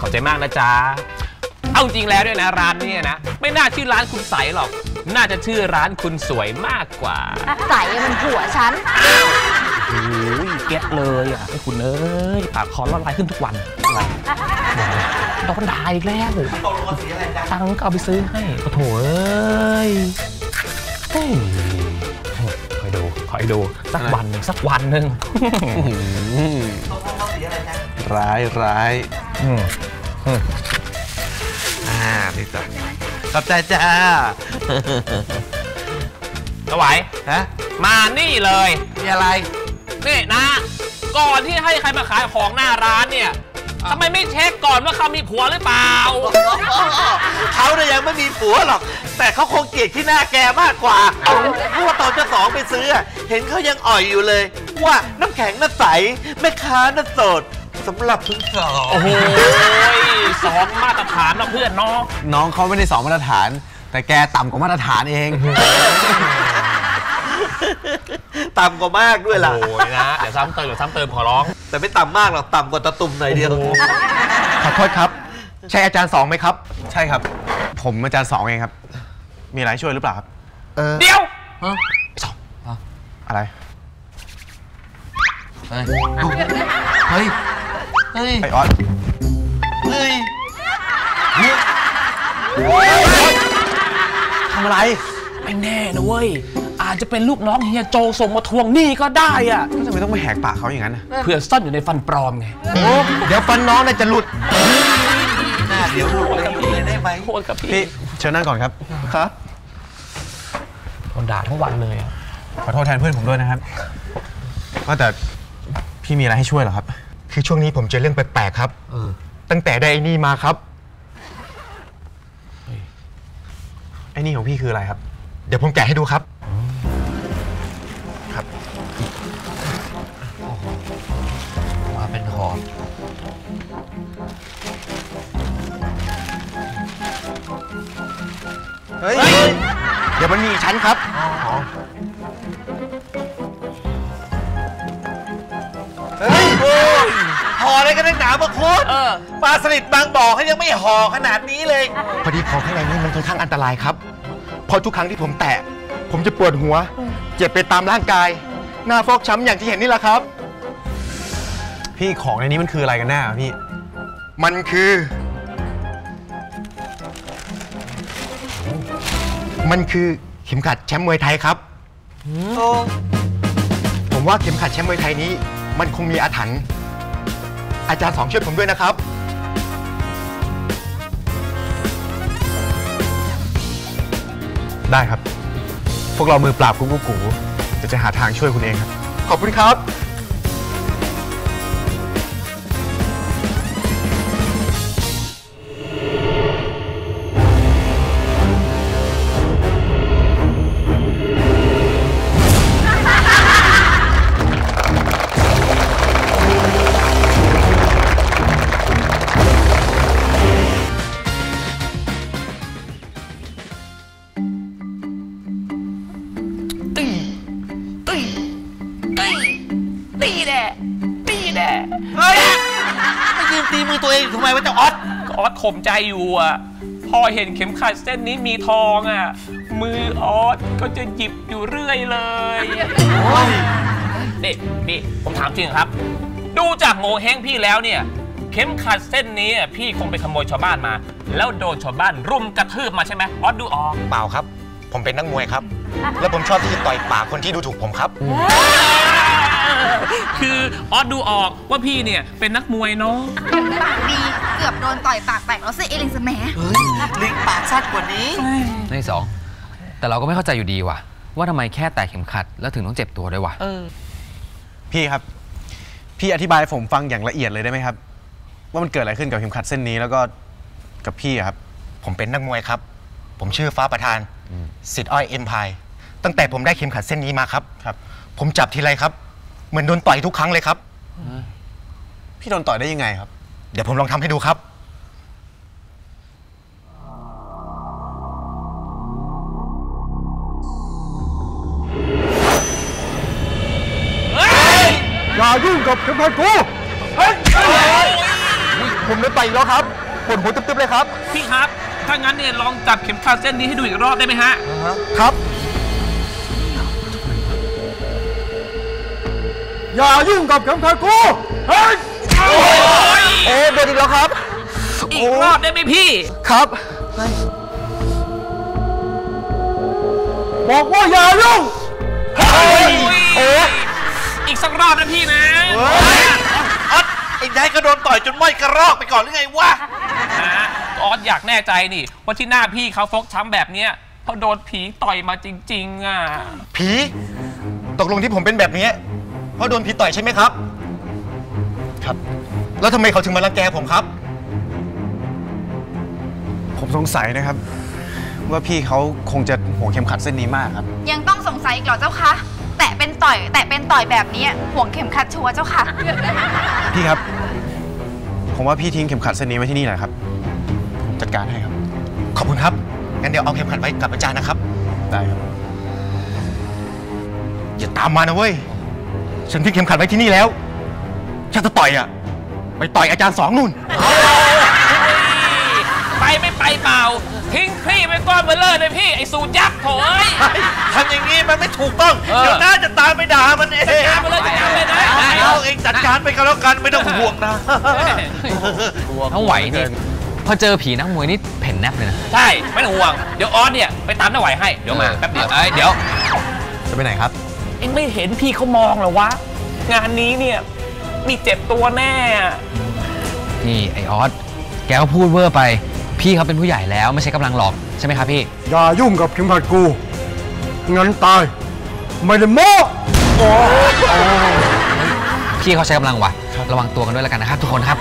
ใจมากนะจ๊ะเอาจริงแล้วเนี่ยนะร้านนี้นะไม่น่าชื่อร้านคุณใสหรอกน่าจะชื่อร้านคุณสวยมากกว่าใสมันผัวฉันโอ้ยเก็ตเลยอ่ะไอ้คุณเอ้ยปากคอละลายขึ้นทุกวันอะไรโดนด่าอีกแล้วตังก็เอาไปซื้อให้โอ้โถเอ้ยคอยดูสักวันหนึ่งร้ายนี่จ้ะขอบใจจ้าเอาไหวฮะมานี่เลยมีอะไรนี่นะก่อนที่ให้ใครมาขายของหน้าร้านเนี่ยทำไมไม่เช็คก่อนว่าเขามีผัวหรือเปล่าเขาเนี่ยยังไม่มีผัวหรอกแต่เขาคงเกลียดที่หน้าแกมากกว่าเพราะว่าตอนเจ้าสองไปซื้อเห็นเขายังอ่อยอยู่เลยว่าน้ำแข็งน่าใสแม่ค้าน่าสดสำหรับคุณสองโอ้โหสองมาตรฐานนะเพื่อนน้องเขาไม่ได้สองมาตรฐานแต่แกต่ำกว่ามาตรฐานเองต่ำกว่ามากด้วยล่ะโอ้ยนะเดี๋ยวซ้ำเติมขอร้องแต่ไม่ต่ำมากหรอกต่ำกว่าตะตุ่มหน่อยเดียวขอโทษครับใช่อาจารย์สองไหมครับใช่ครับผมอาจารย์สองเองครับมีอะไรช่วยหรือเปล่าครับเดี๋ยวสองอะไรเฮ้ยไอออสทำอะไรไม่แน่นะเว้ยอาจจะเป็นลูกน้องเฮียโจส่งมาทวงหนี้ก็ได้อะทำไมต้องมาแหกปากเขาอย่างนั้นเพื่อซ่อนอยู่ในฟันปลอมไงเดี๋ยวฟันน้องน่าจะหลุดเดี๋ยวพูดกับพี่ได้ไหมพูดกับพี่เชิญนั่งก่อนครับครับโดนด่าทั้งวันเลยขอโทษแทนเพื่อนผมด้วยนะครับว่าแต่พี่มีอะไรให้ช่วยเหรอครับคือช่วงนี้ผมเจอเรื่องแปลกๆครับตั้งแต่ได้ไอ้นี่มาครับไอ้นี่ของพี่คืออะไรครับเดี๋ยวผมแกะให้ดูครับครับมาเป็นห่อเฮ้ยเดี๋ยวมันมีชั้นครับเฮ้ยห่ออะไรกันนักหนามาโคตรปลาสลิดบางบ่อเขายังไม่ห่อขนาดนี้เลยพอดีของข้างในนี้มันค่อนข้างอันตรายครับพอทุกครั้งที่ผมแตะผมจะปวดหัวเจ็บไปตามร่างกายหน้าฟกช้ำอย่างที่เห็นนี่แหละครับพี่ของในนี้มันคืออะไรกันแน่พี่มันคือเข็มขัดแชมป์มวยไทยครับผมว่าเข็มขัดแชมป์มวยไทยนี้มันคงมีอาถรรพ์อาจารย์สองช่วยผมด้วยนะครับได้ครับพวกเรามือปราบกุ๊กกูจะหาทางช่วยคุณเองครับขอบคุณครับตีมือตัวเองทำไมวะเจ้าออสข่มใจอยู่อ่ะพอเห็นเข็มขัดเส้นนี้มีทองอ่ะมือออสก็จะหยิบอยู่เรื่อยเลยนี่พี่ผมถามจริงครับดูจากโง่เฮงพี่แล้วเนี่ยเข็มขัดเส้นนี้พี่คงไปขโมยชาวบ้านมาแล้วโดนชาวบ้านรุมกระทืบมาใช่ไหมออสดูออกเปล่าครับผมเป็นนักมวยครับแล้วผมชอบที่จะต่อยปากคนที่ดูถูกผมครับคือออสดูออกว่าพี่เนี่ยเป็นนักมวยเนาะปากดีเกือบโดนต่อยปากแตกแล้วสิเอลิงสแมลิงปากสั้นกว่านี้ในสองแต่เราก็ไม่เข้าใจอยู่ดีว่ะว่าทำไมแค่แตะเข็มขัดแล้วถึงต้องเจ็บตัวด้วยวะพี่ครับพี่อธิบายผมฟังอย่างละเอียดเลยได้ไหมครับว่ามันเกิดอะไรขึ้นกับเข็มขัดเส้นนี้แล้วก็กับพี่ครับผมเป็นนักมวยครับผมชื่อฟ้าประธานสิทธิ์อ้อยเอ็นพายตั้งแต่ผมได้เข็มขัดเส้นนี้มาครับผมจับทีไรครับเหมือนโดนต่อยทุกครั้งเลยครับพี่โดนต่อยได้ยังไงครับเดี๋ยวผมลองทำให้ดูครับอย่ายุ่งกับเข็มขัดกูผมโดนต่อยอีกแล้วครับปวดหัวตึ๊บๆเลยครับพี่ครับ ถ้างั้นเนี่ยลองจับเข็มขัดเส้นนี้ให้ดูอีกรอบได้ไหมฮะครับอย่ายุ่งกับเข็มขัดกูเฮ้ยโอ้โดนอีกแล้วครับอีกรอบได้ไหมพี่ครับบอกว่าอย่ายุ่งโอ้อีกสักรอบนะพี่นะออสไอ้นายก็โดนต่อยจนไหม้กระรอกไปก่อนหรือไงวะออสอยากแน่ใจนี่ว่าที่หน้าพี่เขาฟกช้ำแบบเนี้ยเพราะโดนผีต่อยมาจริงๆอ่ะผีตกลงที่ผมเป็นแบบนี้เพราะโดนผีต่อยใช่ไหมครับครับแล้วทำไมเขาถึงมารังแกผมครับผมสงสัยนะครับ ว่าพี่เขาคงจะห่วงเข็มขัดเส้นนี้มากครับยังต้องสงสัยอีกเหรอเจ้าคะแตะเป็นต่อยแบบนี้ห่วงเข็มขัดชัวร์เจ้าค่ะพี่ครับ ผมว่าพี่ทิ้งเข็มขัดเส้นนี้ไว้ที่นี่แหละครับผมจัดการให้ครับขอบคุณครับงั้นเดี๋ยวเอาเข็มขัดไว้กับอาจารย์นะครับได้ครับอย่าตามมานะเว้ยฉันทิ้งเข็มขัดไว้ที่นี่แล้วฉันจะต่อยไปต่อยอาจารย์สองนู่นไปไม่ไปเปล่าทิ้งคลี่ไปก้อนเบลเลอร์เลยพี่ไอ้สูตรยักษ์โถ่เอ้ยทำอย่างนี้มันไม่ถูกต้อง เดี๋ยวน้าจะตามไปด่ามันเองจัดการไปเลยนะเอาเองจัดการไปก็แล้วกันไม่ต้องห่วงนะถ้าไหวนี่พอเจอผีนักมวยนี่เพ่นแนบเลยนะใช่ไม่ต้องห่วงเดี๋ยวออสเนี่ยไปตามน้าไหวให้เดี๋ยวมาแป๊บเดียวเดี๋ยวจะไปไหนครับเอ็งไม่เห็นพี่เขามองเหรอวะงานนี้เนี่ยมีเจ็บตัวแน่นี่ไอออสแกก็พูดเวอร์ไปพี่เขาเป็นผู้ใหญ่แล้วไม่ใช่กำลังหลอกใช่ไหมครับพี่อย่ายุ่งกับเข็มขัดกูงั้นตายไม่ได้โม้พี่เขาใช้กำลังว่ะระวังตัวกันด้วยแล้วกันนะครับทุกคนครับ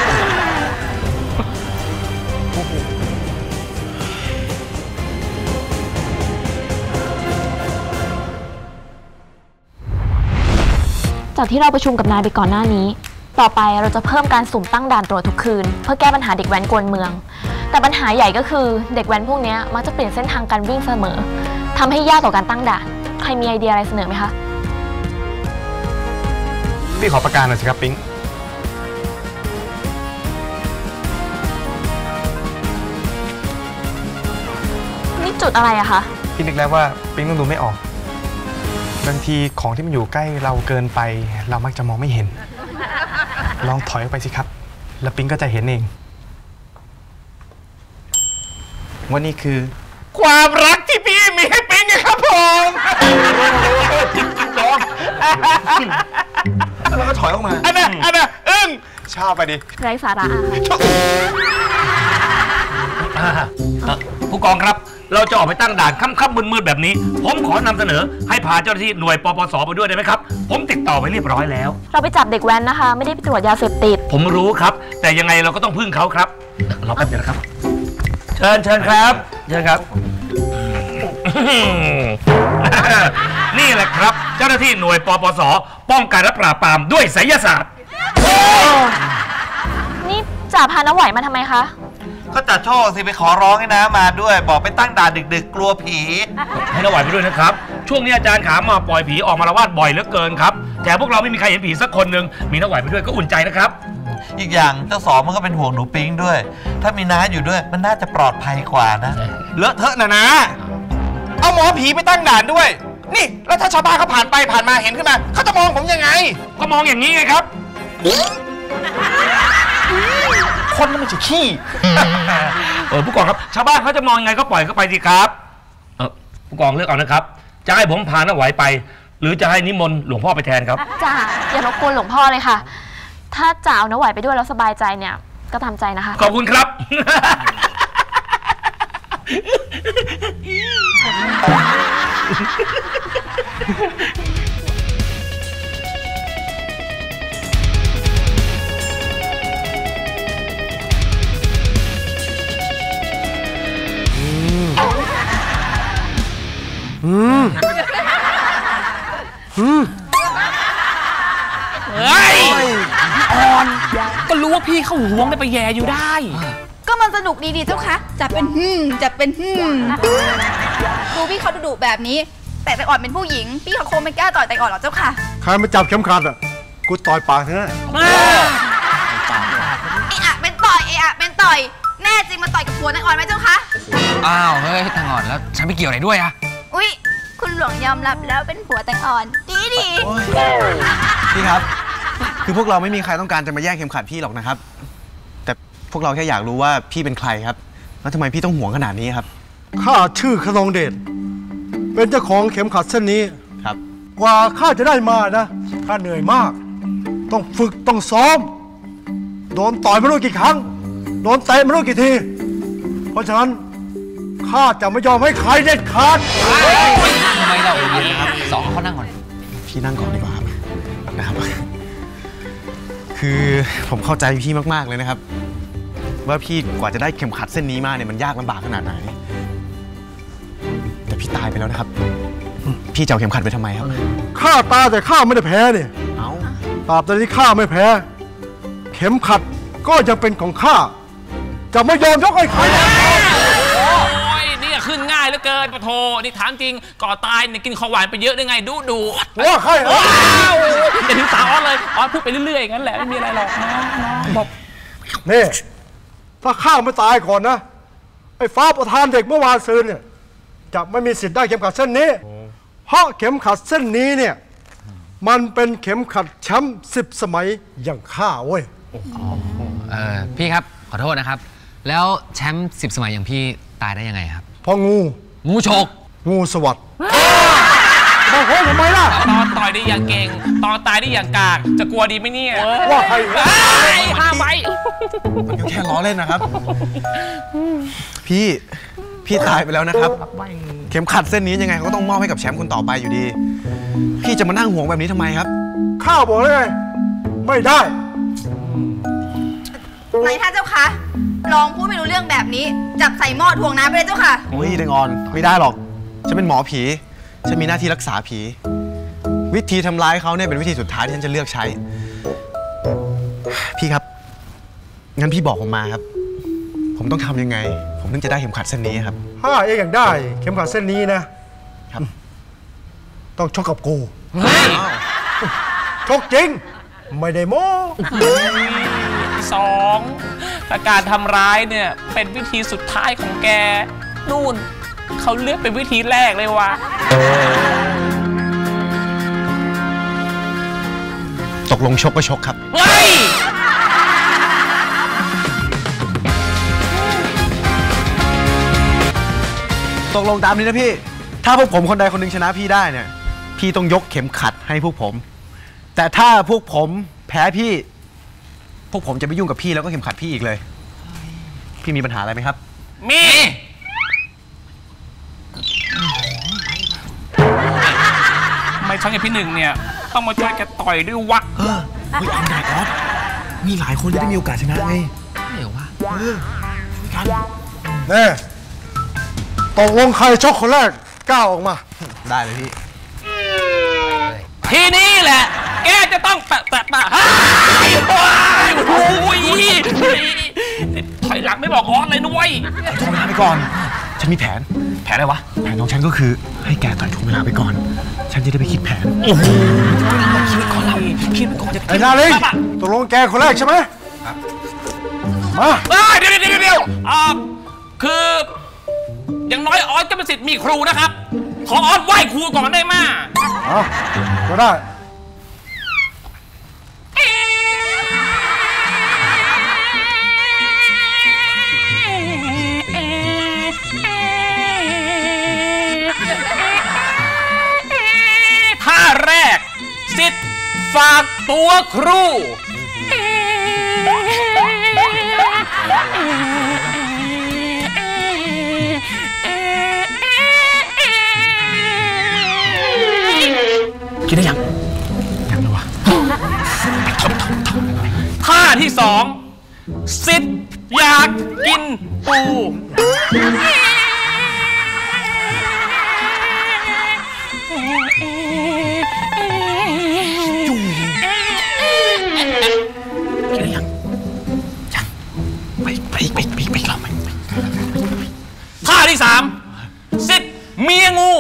จากที่เราประชุมกับนายไปก่อนหน้านี้ ต่อไปเราจะเพิ่มการสุ่มตั้งด่านตรวจทุกคืนเพื่อแก้ปัญหาเด็กแว้นกวนเมืองแต่ปัญหาใหญ่ก็คือเด็กแว้นพวกนี้มักจะเปลี่ยนเส้นทางการวิ่งเสมอทำให้ยากต่อการตั้งด่านใครมีไอเดียอะไรเสนอไหมคะพี่ขอประกาศหน่อยสิครับปิ๊งนี่จุดอะไรอะคะพี่นึกแล้วว่าปิ๊งต้องดูไม่ออกบางทีของที่มันอยู่ใกล้เราเกินไปเรามักจะมองไม่เห็น ลองถอยออกไปสิครับ แล้วปิ๊งก็จะเห็นเองว่านี่คือความรักที่พี่มีให้เป็นไงครับผมจริงน้องแล้วก็ถอยออกมาอันน่ะอึ้งชอบไปดิไร้สาระอะค่ะผู้กองครับ เราจะออกไปตั้งด่านค่ำๆมืดๆแบบนี้ ผมขอนำเสนอให้พาเจ้าหน้าที่หน่วยปปสไปด้วยได้ไหมครับ ผมติดต่อไปเรียบร้อยแล้วเราไปจับเด็กแว้นนะคะ ไม่ได้ไปตรวจยาเสพติดผมรู้ครับ แต่ยังไงเราก็ต้องพึ่งเขาครับรอแป๊บเดียวนะครับ เชิญครับเชิญครับ นี่แหละครับ เจ้าหน้าที่หน่วยปปสป้องกันและปราบปรามด้วยไสยศาสตร์นี่จ่าพาน้าไหวมาทำไมคะก็จัดโชคสิไปขอร้องให้น้ามาด้วย บอกไปตั้งด่านดึกๆกลัวผีให้น้าไหวไปด้วยนะครับ ช่วงนี้อาจารย์ขามาปล่อยผีออกมาละวาดบ่อยเหลือเกินครับแต่พวกเราไม่มีใครเห็นผีสักคนหนึ่งมีน้าไหวไปด้วยก็อุ่นใจนะครับอีกอย่างเจ้าสองมันก็เป็นห่วงหนูปิ๊งด้วย ถ้ามีน้าอยู่ด้วยมันน่าจะปลอดภัยกว่านะเลอะเทอะนะเอาหมอผีไปตั้งด่านด้วย นี่แล้วถ้าชาวบ้านเขาผ่านไปผ่านมาเห็นขึ้นมาเขาจะมองผมยังไงก็มองอย่างนี้ไงครับคนมันจะขี้ผู้กองครับ ชาวบ้านเขาจะมองยังไงก็ปล่อยเขาไปสิครับผู้กองเลือกเอานะครับ จะให้ผมพาน้าไหวไป หรือจะให้นิมนต์หลวงพ่อไปแทนครับจ่าอย่ารบกวนหลวงพ่อเลยค่ะ ถ้าจ่าเอาน้าไหวไปด้วยแล้วสบายใจเนี่ยก็ทำใจนะคะขอบคุณครับเฮ้ยอ่อนก็รู้ว่าพี่เขาหวงได้ไปแย่อยู่ได้ก็มันสนุกดีๆเจ้าคะจับเป็นจับเป็นดูพี่เขาดุๆแบบนี้ แต่อ่อนเป็นผู้หญิงพี่เขาคงไม่กล้าต่อยแต่อ่อนหรอกเจ้าค่ะใครมาจับเข็มขัดอ่ะกูต่อยปากเธอไอ้อะเป็นต้นต่อยแน่จริงมาต่อยกับผัวนางอ่อนไหมเจ้าคะอ้าวเฮ้ยทางอ่อนแล้วฉันไม่เกี่ยวอะไรด้วยอะอุ๊ยคุณหลวงยอมรับแล้วเป็นผัวนางอ่อนดีพี่ครับ คือพวกเราไม่มีใครต้องการจะมาแย่งเข็มขัดพี่หรอกนะครับ แต่พวกเราแค่อยากรู้ว่าพี่เป็นใครครับแล้วทำไมพี่ต้องห่วงขนาดนี้ครับข้าชื่อขนองเดชเป็นเจ้าของเข็มขัดเส้นนี้ครับกว่าข้าจะได้มานะข้าเหนื่อยมาก ต้องฝึกต้องซ้อมโดนต่อยไม่รู้กี่ครั้งโดนเตะไม่รู้กี่ทีเพราะฉะนั้นข้าจะไม่ยอมให้ใครเด็ดขาดทำไมเราเย็นนะครับสองเขานั่งก่อนพี่นั่งก่อนดีกว่าครับนะครับ คือผมเข้าใจพี่มากๆเลยนะครับ ว่าพี่กว่าจะได้เข็มขัดเส้นนี้มาเนี่ยมันยากลำบากขนาดไหนแต่พี่ตายไปแล้วนะครับ พี่จะเอาเข็มขัดไปทำไมครับข้าตายแต่ข้าไม่ได้แพ้เนี่ยเอ้าตราบใดที่ข้าไม่แพ้ เข็มขัดก็จะเป็นของข้าจะไม่ยอมยกให้ใครโอ้ยนี่ขึ้นง่ายเหลือเกินปะโทนี่ถามจริงก่อตายเนี่ยกินของหวานไปเยอะได้ไงดูว่าใครว้าวอย่าถึงสาวออสเลยออสพูดไปเรื่อยๆอย่างนั้นแหละไม่มีอะไรหรอกนะบอกนี่ถ้าข้าไม่ตายก่อนนะไอ้ฟ้าประธานเด็กเมื่อวานซืนเนี่ยจะไม่มีสิทธิ์ได้เข็มขัดเส้นนี้เพราะเข็มขัดเส้นนี้เนี่ยมันเป็นเข็มขัดแชมป์10 สมัยอย่างข้าเว้ยพี่ครับขอโทษนะครับ แล้วแชมป์10 สมัยอย่างพี่ตายได้ยังไงครับเพราะงูฉกงูสวัสด์มาโหทำไมล่ะตอนต่อยได้อย่างเก่งตอนตายได้อย่างกากจะกลัวดีไหมเนี่ยว่าใครห้ามไว้มันก็แค่ล้อเล่นนะครับ พี่ตายไปแล้วนะครับ เข็มขัดเส้นนี้ยังไงเขาก็ต้องมอบให้กับแชมป์คนต่อไปอยู่ดี พี่จะมานั่งห่วงแบบนี้ทำไมครับข้าบอกเลยไงไม่ได้นายท่านเจ้าคะลองพูดไม่รู้เรื่องแบบนี้จับใส่หม้อถ่วงน้ำไปเลยเจ้าค่ะโอ้ยแดงออนไม่ได้หรอกฉันเป็นหมอผีฉันมีหน้าที่รักษาผี วิธีทำร้ายเขาเนี่ยเป็นวิธีสุดท้ายที่ฉันจะเลือกใช้ พี่ครับงั้นพี่บอกผมมาครับ ผมต้องทำยังไง ผมถึงจะได้เข็มขัดเส้นนี้ครับถ้าเองอยากได้เข็มขัดเส้นนี้นะครับ ต้องชกกับกูชกจริง ไม่ได้โม้ 2แต่การทำร้ายเนี่ยเป็นวิธีสุดท้ายของแกนู่นเขาเลือกเป็นวิธีแรกเลยว่ะตกลงชกก็ชกครับเฮ้ยตกลงตามนี้นะพี่ ถ้าพวกผมคนใดคนหนึ่งชนะพี่ได้เนี่ย พี่ต้องยกเข็มขัดให้พวกผม แต่ถ้าพวกผมแพ้พี่ พวกผมจะไม่ยุ่งกับพี่แล้วก็เข็มขัดพี่อีกเลย พี่มีปัญหาอะไรไหมครับมีไม่ช่างไอ้พี่หนึ่งเนี่ยต้องมาช่วยแกต่อยด้วยวะเอาไหนออสมีหลายคนจะได้มีโอกาสชนะไงใช่เหรอวะแน่ตกลงใครชกคนแรกก้าวออกมาได้เลยพี่ทีนี้แหละ แกจะต้องแปะโอ้ยถอยหลังไม่บอกออสเลยนุ้ยทวงเวลาไปก่อน ฉันมีแผนอะไรวะ แผนของฉันก็คือให้แกต่อยทวงเวลาไปก่อน ฉันจะได้ไปคิดแผนโอ้โหคิดไปก่อนเราคิดไปก่อนจะไอ้นาลิงตกลงแกคนแรกใช่ไหมมาเดี๋ยวคืออย่างน้อยออสก็เป็นสิทธิ์มีครูนะครับ ขอออสไหว้ครูก่อนได้ไหมก็ได้ท่าแรกสิทธิ์ฝากตัวครูคิดได้ยังเลยวะท่าที่สองสิทธิ์อยากกินปูท่าที่สามสิทธิ์เมียงู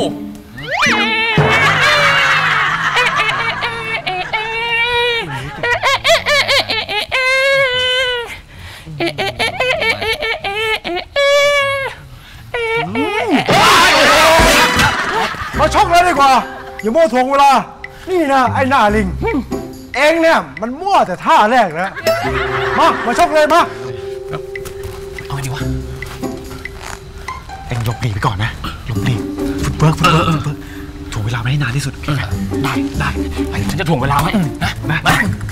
อย่ามั่วถ่วงเวลา นี่นะไอ้หน้าลิง เองเนี่ยมันมั่วแต่ท่าแรกนะ มาชกเลยมาเอาไงดีวะเอ็งหลบหลีกไปก่อนนะหลบหลีกฝึกเบิร์กถ่วงเวลาไม่ให้นานที่สุดได้ไปฉันจะถ่วงเวลาไว้นะมา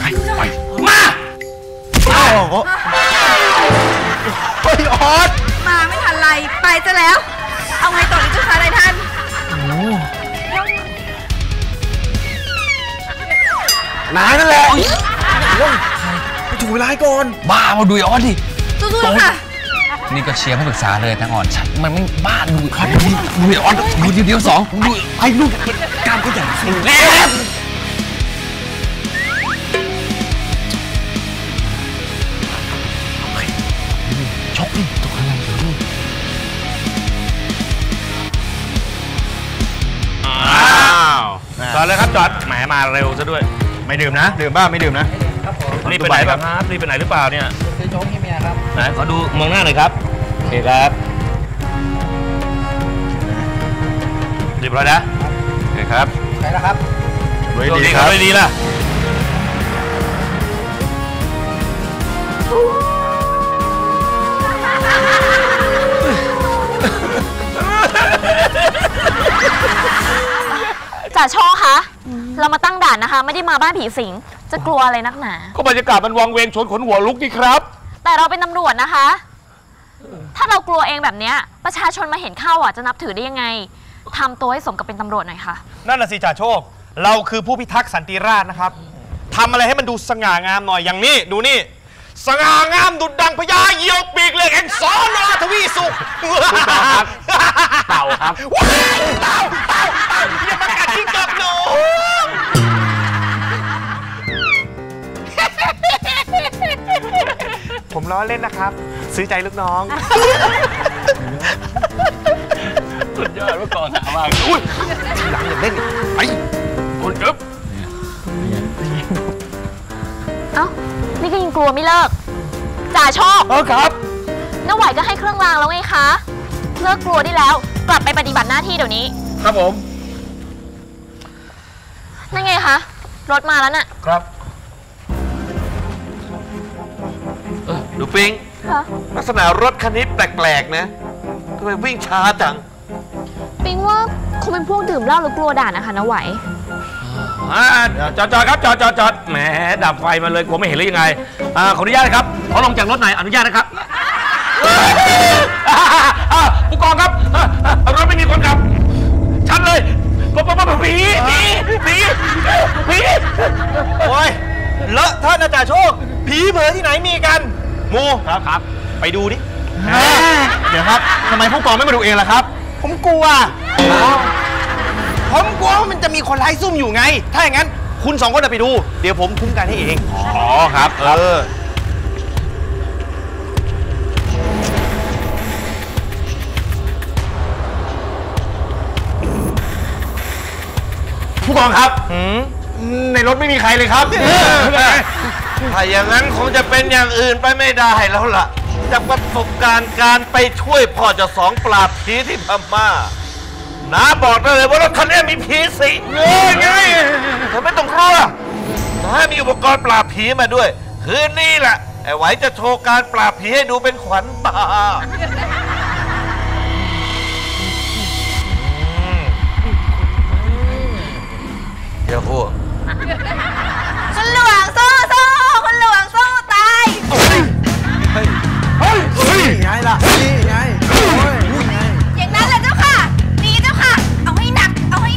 เฮ้ยออสมาไม่ทันไรไปซะแล้ว เอาไงต่อดีเจ้าคะนายท่านนายนั่นแหละไปถูกเวลาก่อนบ้ามาดูไอ้ออสดิสู้ๆค่ะนี่ก็เชียร์ให้ปรึกษาเลยแต่อ่อนฉันมันไม่บ้าดูครับดูไอ้ออสดูเดียวสองดูไอ้ลูกกล้ามก็ใหญ่สิแน่ชกดิตัวอะไรอยู่จอดเลยครับจอดแหมมาเร็วซะด้วยไม่ดื่มนะดื่มบ้างไม่ดื่มนะรีบไปไหนบ้างครับรีบไปไหนหรือเปล่าเนี่ยซื้อโจ๊กให้เมียครับไหนขอดูมองหน้าหน่อยครับโอเคครับเรียบร้อยนะโอเคครับใช่แล้วครับดีครับดีล่ะจ่าโชคคะเรามาตั้งด่านนะคะ ไม่ได้มาบ้านผีสิงจะกลัวอะไรนักหนาก็บรรยากาศมันวังเวงชนขนหัวลุกนี่ครับแต่เราเป็นตำรวจนะคะ ถ้าเรากลัวเองแบบนี้ประชาชนมาเห็นเข้าจะนับถือได้ยังไงทำตัวให้สมกับเป็นตำรวจหน่อยค่ะนั่นน่ะสิจ่าโชคเราคือผู้พิทักษ์สันติราษฎร์นะครับทำอะไรให้มันดูสง่างามหน่อยอย่างนี้ดูนี่สง่างามดุจดังพญาเหยี่ยวปีกเหล็กแห่งสอนทวีสุขเต่าครับเต่าอย่ามากัดที่กับหนูผมล้อเล่นนะครับซื้อใจลูกน้องสุดยอดเมื่อก่อนถามว่าอุ้ยทีหลังอย่าเล่นไปคนเจ็บเอ้านี่ก็ยังกลัวไม่เลิกจ่าโชคครับน้าไหวก็ให้เครื่องรางแล้วไงคะเลิกกลัวได้แล้วกลับไปปฏิบัติหน้าที่เดี๋ยวนี้ครับผมนั่นไงคะรถมาแล้วน่ะครับดูปิงลักษณะรถคันนี้แปลกๆนะทำไมวิ่งช้าจังปิงว่าคงเป็นพวกดื่มเหล้าหรือกลัวด่านนะคะน้าไหวจอดครับจอดแหมดับไฟมาเลยกลัวไม่เห็นหรือยังไงขออนุญาตครับขอลงจากรถหน่อยอนุญาตนะครับผู้กองครับรถไม่มีคนขับชัดเลยผีโอ้ยเลอะท่านอาจารย์โชคผีเหมือที่ไหนมีกันมูครับไปดูดิเดี๋ยวครับทำไมผู้กองไม่มาดูเองล่ะครับผมกลัวว่ามันจะมีคนร้ายซุ่มอยู่ไงถ้าอย่างนั้นคุณสองคนไปดูเดี๋ยวผมคุ้มกันให้เองอ๋อครับผู้กองครับในรถไม่มีใครเลยครับถ้าอย่างนั้นคงจะเป็นอย่างอื่นไปไม่ได้แล้วล่ะจากประสบการณ์การไปช่วยพ่อเจ้าสองปราบผีที่พม่าน้าบอกได้เลยว่ารถคันนี้มีผีสิงไงเธอไม่ต้องกลัวน้ามีอุปกรณ์ปราบผีมาด้วยคืนนี้แหละไอ้ไหวจะโชว์การปราบผีให้ดูเป็นขวัญตาเดี๋ยวพูดคุณหลวงสู้คุณหลวงสู้ตายไงล่ะไงอย่างนั้นแหละเจ้าค่ะดีเจ้าค่ะเอาให้หนัก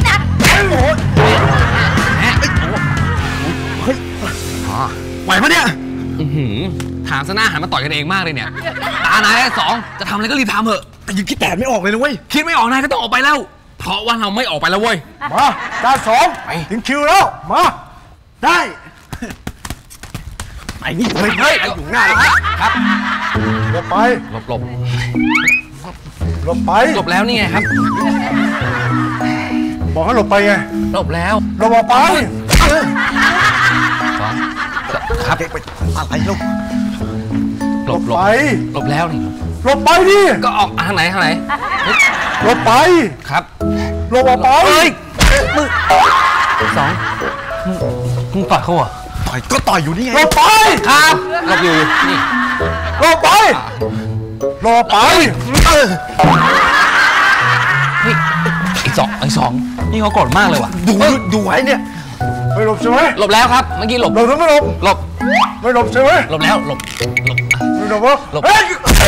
ไหวปะเนี่ยถามซะหน้าหันมาต่อยกันเองมากเลยเนี่ยตานายได้2จะทำอะไรก็รีบทำเถอะแต่ยังคิดแต่ไม่ออกเลยนะเว้ยคิดไม่ออกนายก็ต้องออกไปแล้วเพราะว่าเราไม่ออกไปแล้วเว้ยมาด้าน2ถึงคิวแล้วมาได้ไอ้นี่เฮ้ยอยู่หน้าเลยครับหลบไปหลบไปหลบแล้วนี่ไงครับบอกให้หลบไปไงหลบแล้วหลบออกไปครับอะไรลูกหลบไปหลบแล้วนี่หลบไปดิก็ออกทางไหนหลบไปครับหลบออกไปสองมึงต่อยเขาเหรอต่อยก็ต่อยอยู่นี่ไงรอไปครับหลบอยู่นี่รอไปรอไปเฮ้ยไอ้สองนี่เขาโกรธมากเลยว่ะดูไว้เนี่ยไม่หลบใช่ไหมหลบแล้วครับเมื่อกี้หลบหลบหรือไม่หลบหลบไม่หลบใช่ไหมหลบแล้วหลบไม่หลบวะหลบเฮ้ย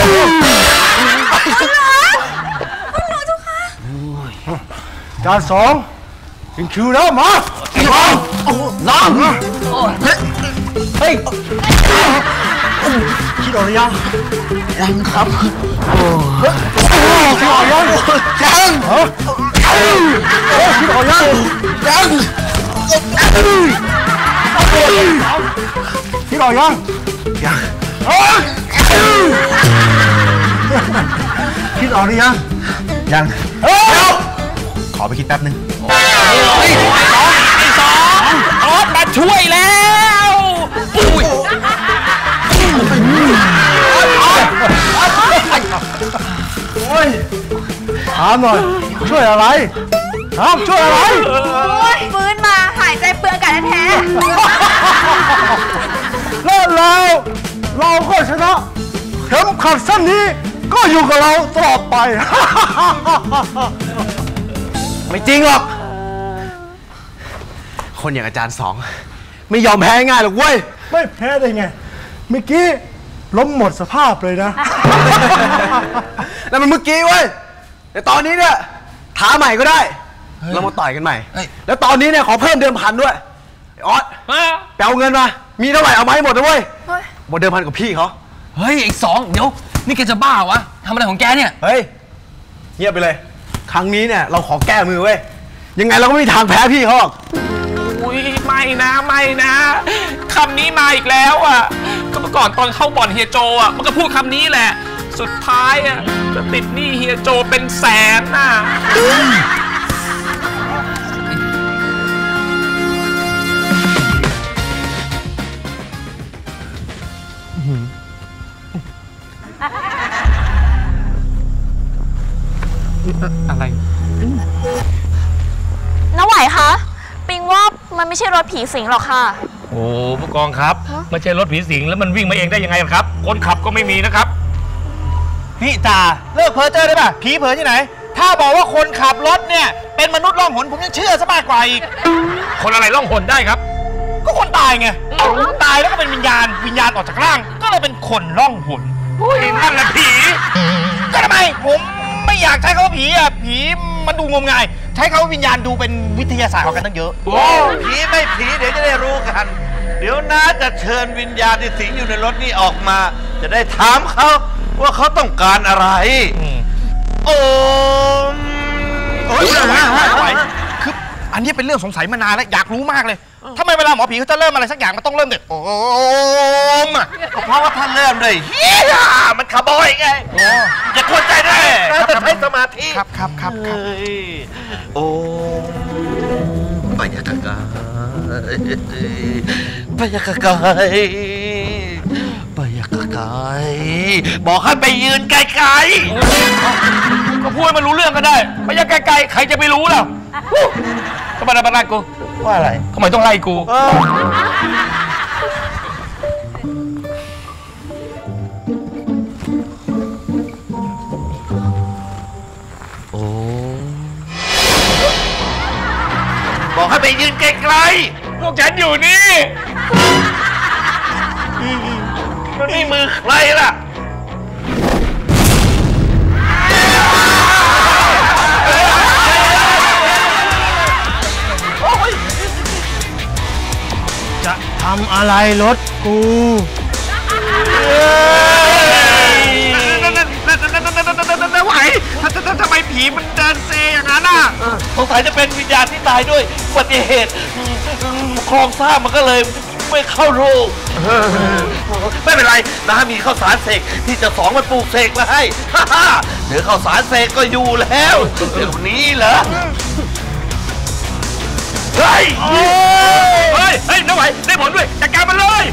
จานสองถึงคิวแล้วมาน้องเฮ้ยคิดออกหรือยังยังครับคิดออกยังฮะคิดออกยังคิดออกยังคิดออกหรือยังยังขอไปคิดแป๊บนึงไอ้สองออสมาช่วยแล้วอุ้ยโอ้ยถามหน่อยช่วยอะไรถามช่วยอะไรโอ๊ยฟื้นมาหายใจเปลืองอากาศแท้แล้วเราก็ชนะเข็มขัดเส้นนี้ก็อยู่กับเราตลอดไปไม่จริงหรอก คนอย่างอาจารย์สองไม่ยอมแพ้ง่ายหรอกเว้ยไม่แพ้ได้ไงเมื่อกี้ล้มหมดสภาพเลยนะแล้วมันเมื่อกี้เว้ยแต่ตอนนี้เนี่ยท้าใหม่ก็ได้ เรามาต่อยกันใหม่ แล้วตอนนี้เนี่ยขอเพิ่มเดิมพันด้วยไอ้ออสไปเอาเงินมามีเท่าไหร่เอามาให้หมดนะเว้ยหมดเดิมพันกับพี่เขาเฮ้ยไอ้สองเดี๋ยวนี่แกจะบ้าวะทำอะไรของแกเนี่ยเฮ้ยเงียบไปเลย ครั้งนี้เนี่ยเราขอแก้มือเว้ยยังไงเราก็ไม่มีทางแพ้พี่เขาหรอกอุ้ยไม่นะคำนี้มาอีกแล้วอ่ะก็เมื่อก่อนตอนเข้าบ่อนเฮียโจอ่ะมันก็พูดคำนี้แหละสุดท้ายอ่ะจะติดหนี้เฮียโจเป็นแสนน่ะอะไรน้าไหวคะปิงว่ามันไม่ใช่รถผีสิงหรอกค่ะโอ้ผู้กองครับไม่ใช่รถผีสิงแล้วมันวิ่งมาเองได้ยังไงครับคนขับก็ไม่มีนะครับพี่จ่าเลิกเพ้อเจ้อได้ป่ะผีเพ้อที่ไหน ถ้าบอกว่าคนขับรถเนี่ยเป็นมนุษย์ล่องหนผมยังเชื่อซะมากกว่าอีกคนอะไรล่องหนได้ครับก็คนตายไงตายแล้วก็เป็นวิญญาณออกจากร่างก็เลยเป็นคนล่องหนอุ้ยนั่นแหละผีก็ทำไมผมไม่อยากใช้คำว่าผีอ่ะผีมันดูงมงายใช้คำว่าวิญญาณดูเป็นวิทยาศาสตร์เอากันตั้งเยอะโอ้ผีไม่ผีเดี๋ยวจะได้รู้กัน เดี๋ยวน้าจะเชิญวิญญาณที่สิงอยู่ในรถนี้ออกมา จะได้ถามเขาว่าเขาต้องการอะไรโอ้ยคืออันนี้เป็นเรื่องสงสัยมานานแล้วอยากรู้มากเลยทำไมเวลาหมอผีเขาจะเริ่มอะไรสักอย่างมันต้องเริ่มเด็ดโอมอ่ะก็เพราะว่าท่านเริ่มเลยเฮียมันขโมยไงอย่ากวนใจด้วยจะใช้สมาธิครับโอ้ปยากกายปยากกายปยากกายบอกให้ไปยืนไกลๆก็พูดให้มันรู้เรื่องก็ได้ไปยังไกลๆใครจะไปรู้ล่ะทำไมต้องไล่กูว่าอะไรทำไมต้องไล่กูโอ้บอกให้ไปยืนไกลพวกฉันอยู่นี่ๆแล้วนี่มือใครล่ะจะทำอะไรรถกูไหวทำไมผีมันเดินเซอย่างนั้นอ่ะสงสัยจะเป็นวิญญาณที่ตายด้วยอุบัติเหตุโครงสร้างมันก็เลยไม่เข้ารูไม่เป็นไรนะมีข้าวสารเสกที่จะสองมันปลูกเสกมาให้เดี๋ยวข้าวสารเสกก็อยู่แล้วเดี๋ยวนี้เหรอเฮ้ยน้าไหวได้ผลด้วยจัดการมันเลย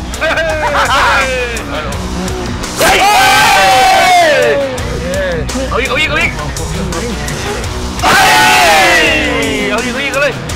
เฮ้ยเอาอีกเอาอีกเอาอีกเลย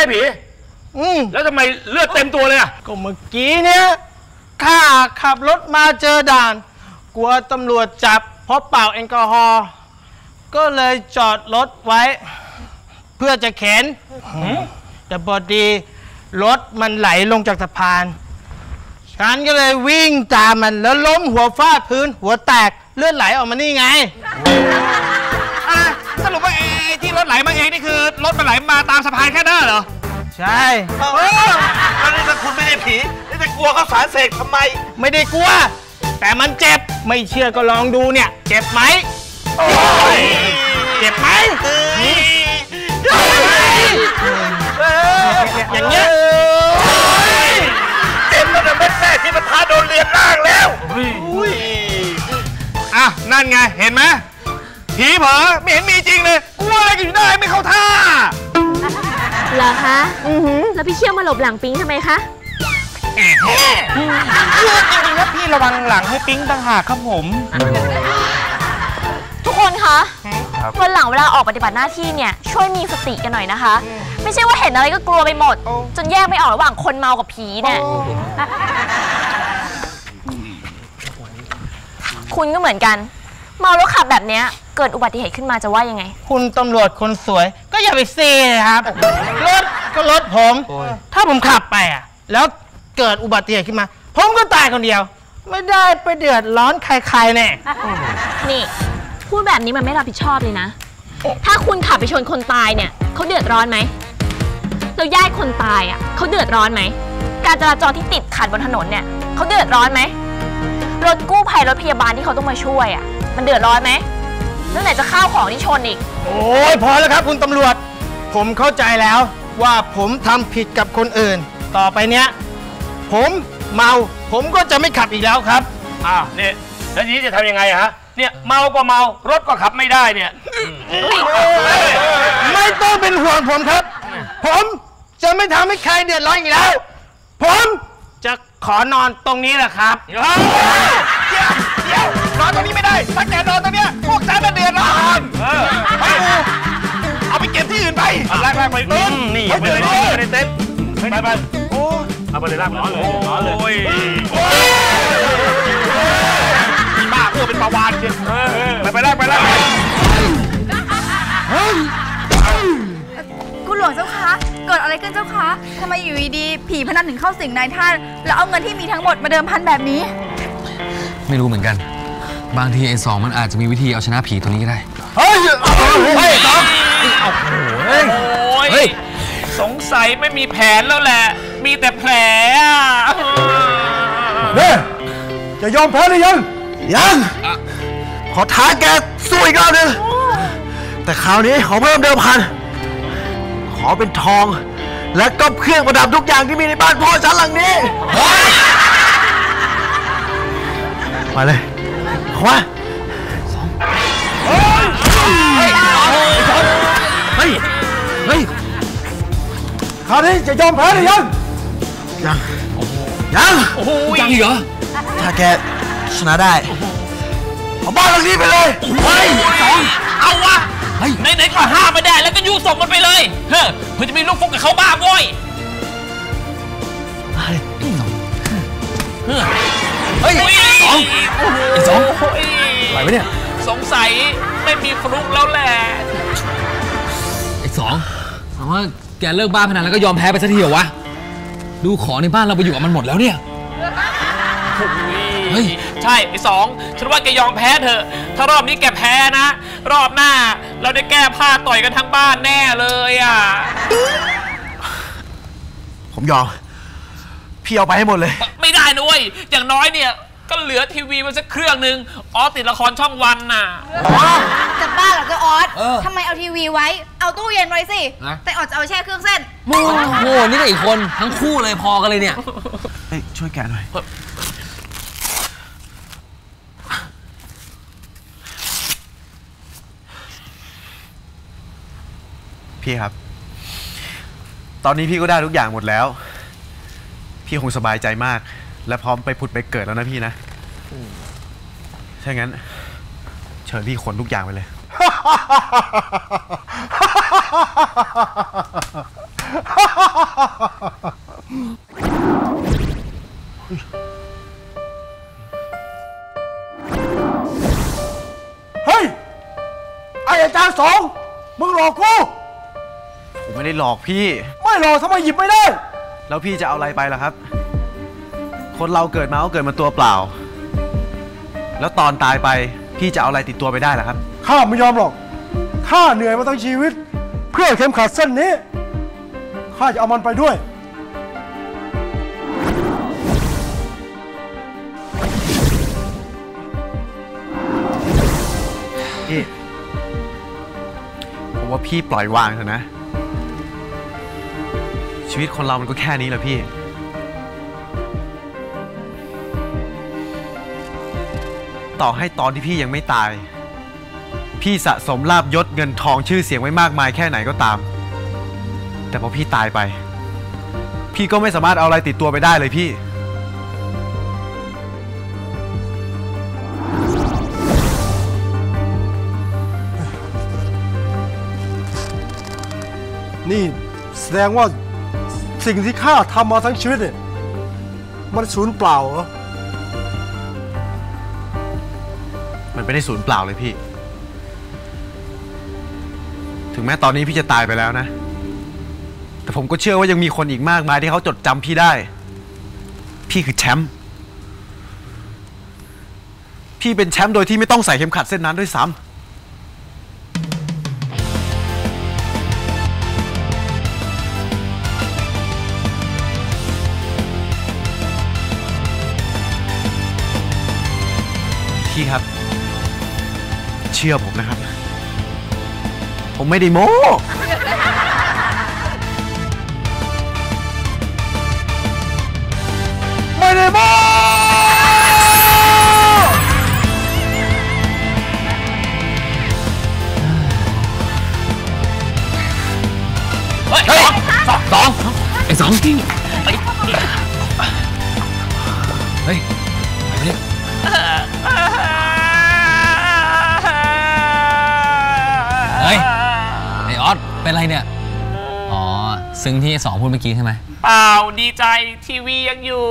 ผี แล้วทำไมเลือดเต็มตัวเลยอ่ะก็เมื่อกี้เนี่ยข้าขับรถมาเจอด่าน กลัวตำรวจจับเพราะเป่าแอลกอฮอล์ก็เลยจอดรถไว้ เพื่อจะเข็นแต่พอดีรถมันไหลลงจากสะพานฉันก็เลยวิ่งตามมันแล้วล้มหัวฟาดพื้นหัวแตกเลือดไหลออกมานี่ไงสรุปว่าไอ้ที่รถไหลมาเองนี่คือรถมันไหลมาตามสะพานแค่นั้นเหรอใช่แล้วนี่ถ้าคุณไม่ได้ผีนี่จะกลัวเขาสารเสกทำไมไม่ได้กลัว แต่มันเจ็บไม่เชื่อก็ลองดูเนี่ยเจ็บไหมเจ็บไหมอย่างเงี้ยเต็มแล้วนะแม่แม่ที่มันท้าโดนเรียนล่างแล้วอ่ะนั่นไงเห็นไหมผีเผลอไม่เห็นมีจริงเลยกลัวอะไรกันอยู่ได้ไม่เข้าท่าเหรอคะแล้วพี่เชี่ยวมาหลบหลังปิ๊งทำไมคะจริงๆแล้วพี่ระวังหลังให้ปิ๊งต่างหากครับผมทุกคนคะวันหลังเวลาออกปฏิบัติหน้าที่เนี่ยช่วยมีสติกันหน่อยนะคะ ไม่ใช่ว่าเห็นอะไรก็กลัวไปหมด จนแยกไม่ออกระหว่างคนเมากับผีเนี่ยคุณก็เหมือนกันเมาแล้วขับแบบเนี้ยเกิดอุบัติเหตุขึ้นมาจะว่ายังไงคุณตำรวจคนสวยก็อย่าไปเซ่ครับรถก็รถผมถ้าผมขับไปอ่ะแล้วเกิดอุบัติเหตุขึ้นมาผมก็ตายคนเดียวไม่ได้ไปเดือดร้อนใครๆแน่นี่พูดแบบนี้มันไม่รับผิดชอบเลยนะถ้าคุณขับไปชนคนตายเนี่ยเขาเดือดร้อนไหมแล้วญาติคนตายอ่ะเขาเดือดร้อนไหมการจราจรที่ติดขัดบนถนนเนี่ยเขาเดือดร้อนไหมรถกู้ภัยรถพยาบาลที่เขาต้องมาช่วยอ่ะมันเดือดร้อนไหมแล้วไหนจะข้าวของที่ชนอีกโอ้ยพอแล้วครับคุณตำรวจผมเข้าใจแล้วว่าผมทำผิดกับคนอื่นต่อไปเนี้ยผมเมาผมก็จะไม่ขับอีกแล้วครับเนี่ยแล้วนี้จะทำยังไงฮะเนี่ยเมาก็เมารถก็ขับไม่ได้เนี่ยไม่ต้องเป็นห่วงผมครับผมจะไม่ทำให้ใครเดือดร้อนอีกแล้วผมจะขอนอนตรงนี้แหละครับเดี๋ยวนอนตรงนี้ไม่ได้ถ้าแกนอนตรงเนี้ยพวกฉันจะเดือดร้อนเอาไปเก็บที่อื่นไปลากไปนี่ไปในเต็นท์ไปเอาไปเลยลากร้อนเลยบ้าเพื่อเป็นปลาวานเชียวไปลากคุณหลวงเจ้าคะเกิดอะไรขึ้นเจ้าคะทำไมอยู่ดีผีพนันถึงเข้าสิงนายท่านแล้วเอาเงินที่มีทั้งหมดมาเดิมพันแบบนี้ไม่รู้เหมือนกันบางทีไอ้สองมันอาจจะมีวิธีเอาชนะผีตัวนี้ก็ได้เฮ้ยสองโอ้ยสงสัยไม่มีแผนแล้วแหละมีแต่แผลเนี่ยจะยอมแพ้หรือยังขอท้าแกสู้อีกรอบนึงแต่คราวนี้ขอเพิ่มเดิมพันขอเป็นทองและก็เครื่องประดับทุกอย่างที่มีในบ้านพ่อฉันหลังนี้มาเลยขวาเฮ้ยคราวนี้จะยอมแพ้หรือยังยังอีกเหรอถ้าแกชนะได้เอาบ้านหลังนี้ไปเลยสองเอาวะไหนๆก็ห้ามไม่ได้แล้วก็ยุส่งมันไปเลยเพื่อจะมีลูกฟุกกับเขาบ้าบ่อยสองไหวไหมเนี่ยสงสัยไม่มีฟลุกแล้วแหละไอ้สองถามว่าแกเลิกบ้าพนันแล้วก็ยอมแพ้ไปสักทีเหรอวะดูของในบ้านเราไปอยู่กับมันหมดแล้วเนี่ยใช่ไอ้สองฉันว่าแกยอมแพ้เถอะถ้ารอบนี้แกแพ้นะรอบหน้าเราได้แก้ผ้าต่อยกันทั้งบ้านแน่เลยผมยอมพี่เอาไปให้หมดเลยไม่ได้นะเว้ยอย่างน้อยเนี่ยก็เหลือทีวีมาสักเครื่องนึงติดละครช่องวันน่ะจะบ้าเหรอเจ้าออสทำไมเอาทีวีไว้เอาตู้เย็นไว้สิแต่ออสจะเอาแช่เครื่องเส้นโอ้โหนี่ก็อีกคนทั้งคู่เลยพอกันเลยเนี่ยช่วยแกะหน่อยพี่ครับตอนนี้พี่ก็ได้ทุกอย่างหมดแล้วพี่คงสบายใจมากและพร้อมไปผุดไปเกิดแล้วนะพี่นะถ้างั้นเชิญพี่ขนทุกอย่างไปเลยเฮ้ย ไอ้อาจารย์สองมึงหลอกกูผมไม่ได้หลอกพี่ไม่หลอกทำไมหยิบไม่ได้แล้วพี่จะเอาอะไรไปล่ะครับ คนเราเกิดมาก็เกิดมาตัวเปล่า แล้วตอนตายไปพี่จะเอาอะไรติดตัวไปได้ล่ะครับข้าไม่ยอมหรอก ข้าเหนื่อยมาทั้งชีวิต เพื่อเข็มขัดเส้นนี้ ข้าจะเอามันไปด้วยพี่ ผมว่าพี่ปล่อยวางเถอะนะ ชีวิตคนเรามันก็แค่นี้แหละพี่ ต่อให้ตอนที่พี่ยังไม่ตาย พี่สะสมลาภยศเงินทองชื่อเสียงไว้มากมายแค่ไหนก็ตาม แต่พอพี่ตายไป พี่ก็ไม่สามารถเอาอะไรติดตัวไปได้เลยพี่นี่แสดงว่าสิ่งที่ข้าทำมาทั้งชีวิตเนี่ยมันสูญเปล่าเหรอมันไม่ได้สูญเปล่าเลยพี่ ถึงแม้ตอนนี้พี่จะตายไปแล้วนะ แต่ผมก็เชื่อว่ายังมีคนอีกมากมายที่เขาจดจำพี่ได้ พี่คือแชมป์ พี่เป็นแชมป์โดยที่ไม่ต้องใส่เข็มขัดเส้นนั้นด้วยซ้ำ พี่ครับ เชื่อผมนะครับ ผมไม่ได้โม้ไม่ได้โม้เฮ้ยสองไอ้สองเฮ้ยไปดิเฮ้ยไอออสเป็นไรเนี่ยอ๋อซึ้งที่สองพูดเมื่อกี้ใช่ไหมเปล่าดีใจทีวียังอยู่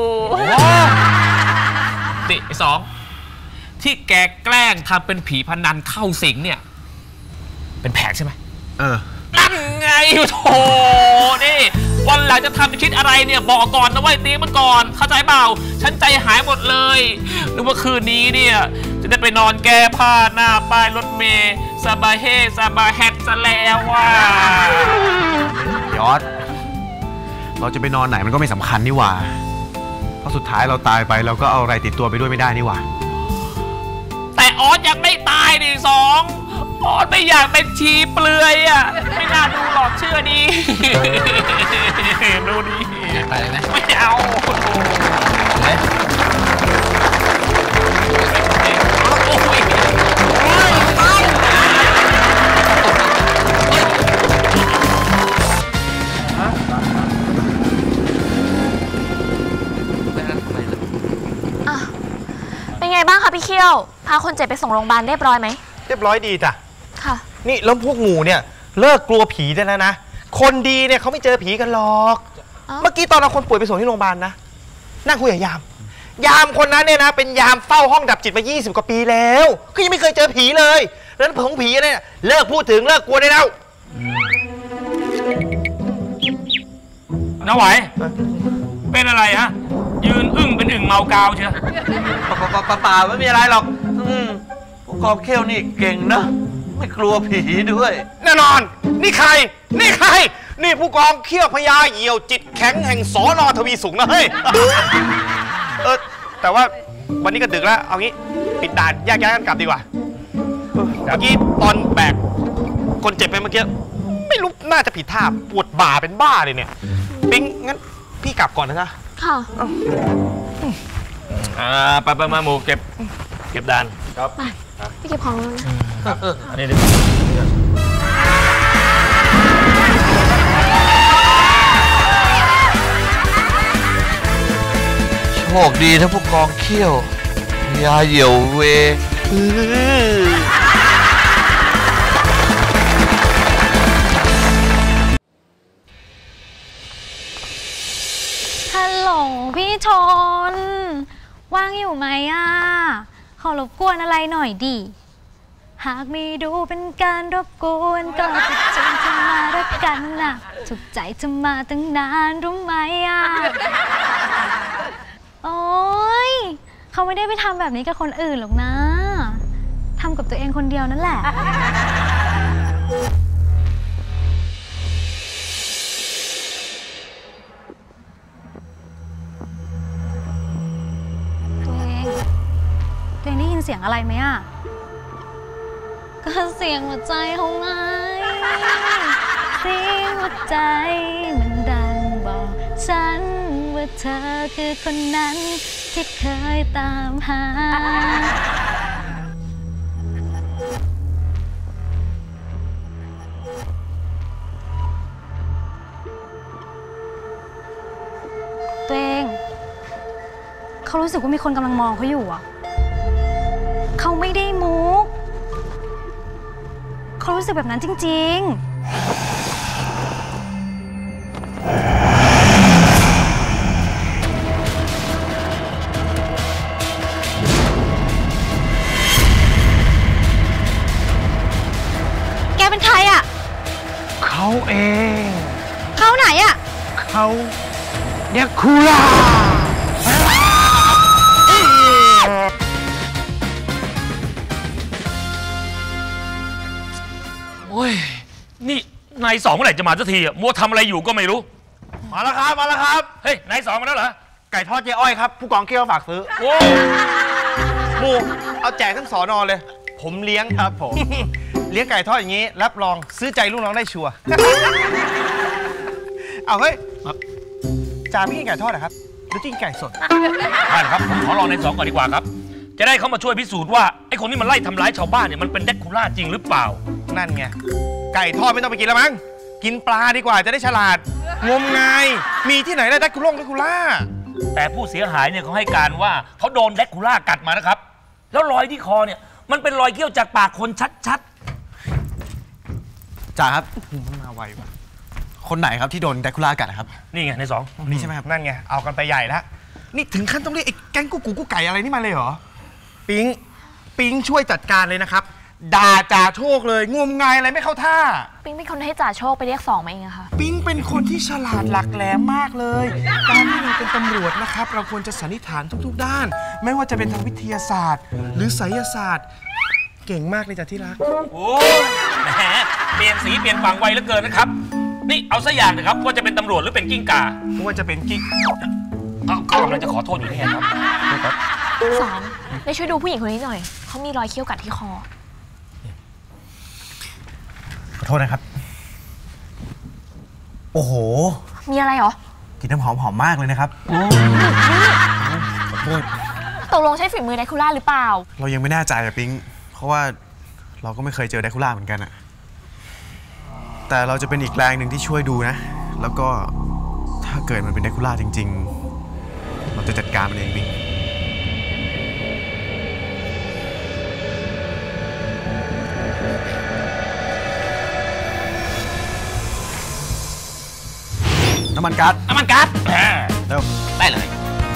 ติไอ้สองที่แกแกล้งทำเป็นผีพนันเข้าสิงเนี่ยเป็นแผนใช่ไหมนั่นไงโธ่นี่วันหลังจะทำจะคิดอะไรเนี่ยบอกก่อนนะเว้ยเตรียมมันก่อนเข้าใจเปล่าฉันใจหายหมดเลยนึกว่าคืนนี้เนี่ยจะได้ไปนอนแก้ผ้าหน้าป้ายรถเมล์ซาบาเฮซาบาแฮดซะแล้วว่ายอดเราจะไปนอนไหนมันก็ไม่สำคัญนี่หว่าเพราะสุดท้ายเราตายไปเราก็เอาอะไรติดตัวไปด้วยไม่ได้นี่หว่าแต่ออสยังไม่ตายดิสองออสไม่อยากเป็นชีเปลือยอ่ะไม่น่าดูหรอกเชื่อดีดูดิไปเลยไหมไม่เอาเป็นไงบ้างคะพี่เคี่ยวพาคนเจ็บไปส่งโรงพยาบาลเรียบร้อยไหมเรียบร้อยดีจ้ะค่ะนี่แล้วพวกหมูเนี่ยเลิกกลัวผีได้แล้วนะคนดีเนี่ยเขาไม่เจอผีกันหรอกเมื่อกี้ตอนเราคนป่วยไปส่งที่โรงพยาบาลนะนั่งคุยกับยามคนนั้นเนี่ยนะเป็นยามเฝ้าห้องดับจิตมา20 กว่าปีแล้วก็ยังไม่เคยเจอผีเลยแล้วผงผีอะไรเนี่ยเลิกพูดถึงเลิกกลัวได้แล้วน้าไหวเป็นอะไรฮะยืนอึ้งเป็นอึ่งเมากาวเชียวเปล่าไม่มีอะไรหรอกผู้กองเขี้ยวนี่เก่งนะไม่กลัวผีด้วยแน่นอนนี่ใครนี่ผู้กองเขี้ยวพญาเหี่ยวจิตแข็งแห่งสน.ทวีสุขนะเฮ้ยแต่ว่าวันนี้ก็ดึกแล้วเอางี้ปิดด่านแยกย้ายกันกลับดีกว่าเมื่อกี้ตอนแบกคนเจ็บไปเมื่อกี้ไม่รู้น่าจะผิดท่าปวดบ่าเป็นบ้าเลยเนี่ยปิ๊งงั้นพี่กลับก่อนนะจ๊ะค่ะไปมาหมูเก็บด่านครับพี่เก็บของแล้วนะอันนี้ดิโชคดีนะผู้กองเขี้ยวยาเหี่ยวเวชนว่างอยู่ไหมอ่ะขอรบกวนอะไรหน่อยดิหากไม่ดูเป็นการรบกวนก็จะชวนเธอมารักกันน่ะถูกใจเธอมาตั้งนานรู้ไหมอ่ะโอ๊ยเขาไม่ได้ไปทำแบบนี้กับคนอื่นหรอกนะทำกับตัวเองคนเดียวนั่นแหละตัวเองได้ยินเสียงอะไรไหมอ่ะก็เสียงหัวใจเขาไงเสียงหัวใจมันดังบอกฉันว่าเธอคือคนนั้นที่เคยตามหาตัวเองเขารู้สึกว่ามีคนกำลังมองเขาอยู่อ่ะเขาไม่ได้มุกเขารู้สึกแบบนั้นจริงๆแกเป็นใครอ่ะเขาเองเขาไหนอ่ะเขาเดคูล่าโอ้ยนี่นายสองเมื่อไหร่จะมาสักทีมัวทำอะไรอยู่ก็ไม่รู้มาแล้วครับมาแล้วครับเฮ้ยนายสองมาแล้วเหรอไก่ทอดเจ๊อ้อยครับผู้กองเกี้ยวฝากซื้อโอ้หมูเอาแจกทั้งสอนอเลยผมเลี้ยงครับผม เลี้ยงไก่ทอดอย่างนี้รับรองซื้อใจลูกน้องได้ชัวร์ เอาเฮ้ยจ่าพี่กินไก่ทอดเหรอครับหรือกินไก่สดได้ครับผมขอลองนายสองก่อนดีกว่าครับจะได้เขามาช่วยพิสูจน์ว่าไอ้คนที่มันไล่ทำร้ายชาวบ้านเนี่ยมันเป็นแดกคูล่าจริงหรือเปล่านั่นไงไก่ทอดไม่ต้องไปกินแล้วมั้งกินปลาดีกว่าจะได้ฉลาดงมงายมีที่ไหนได้แดกคูล่าแต่ผู้เสียหายเนี่ยเขาให้การว่าเขาโดนแดกคูล่ากัดมานะครับแล้วรอยที่คอเนี่ยมันเป็นรอยเขี้ยวจากปากคนชัดๆจ่าครับมันมาไวว่ะคนไหนครับที่โดนแดกคูล่ากัดครับนี่ไงในสองนี่ใช่ไหมครับนั่นไงเอากันไปใหญ่แล้วนี่ถึงขั้นต้องเรียกไอ้แก๊งกู้ไก่อะไรนี่มาเลยเหรอปิ๊งช่วยจัดการเลยนะครับด่าจ่าโชคเลยงมงายอะไรไม่เข้าท่าปิ๊งเป็นคนให้จ่าโชคไปเรียกสองมาเองอะค่ะปิ๊งเป็นคนที่ฉลาดหลักแหลมมากเลยการที่เราเป็นตำรวจนะครับเราควรจะสันนิษฐานทุกๆด้านไม่ว่าจะเป็นทางวิทยาศาสตร์หรือไสยศาสตร์เก่งมากเลยจ้ะที่รักโอ้แหมเปลี่ยนสีเปลี่ยนฝั่งไวเหลือเกินนะครับนี่เอาซะอย่างนะครับว่าจะเป็นตำรวจหรือเป็นกิ้งก่าว่าจะเป็นกิ้งเขากำลังจะขอโทษอยู่นี่ไงครับสองได้ช่วยดูผู้หญิงคนนี้หน่อยเขามีรอยเขี้ยวกัดที่คอขอโทษนะครับโอ้โหมีอะไรเหรอกินน้ำหอมมากเลยนะครับขอโทษตกลงใช้ฝีมือแดคูล่าหรือเปล่าเรายังไม่แน่ใจอะปิ๊งเพราะว่าเราก็ไม่เคยเจอแดคูล่าเหมือนกันอะแต่เราจะเป็นอีกแรงหนึ่งที่ช่วยดูนะแล้วก็ถ้าเกิดมันเป็นแดคูล่าจริงๆเราจะจัดการมันเองปิ๊งน้ำมันก๊าซเร็วได้เลย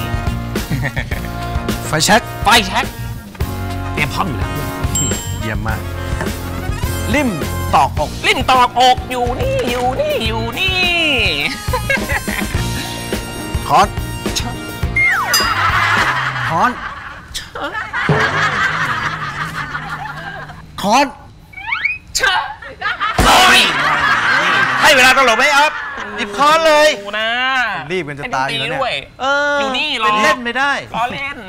ไฟแช็กเตรียมพร้อมอยู่แล้วเยี่ยมมากลิ่มตอกอกอยู่นี่ค้อนให้เวลาตลกไหมครับหยิบค้อนเลยนะรีบกันจะตายอยู่แล้วเนี่ยอยู่นี่เป็นเล่นไม่ได้ล้อเล่น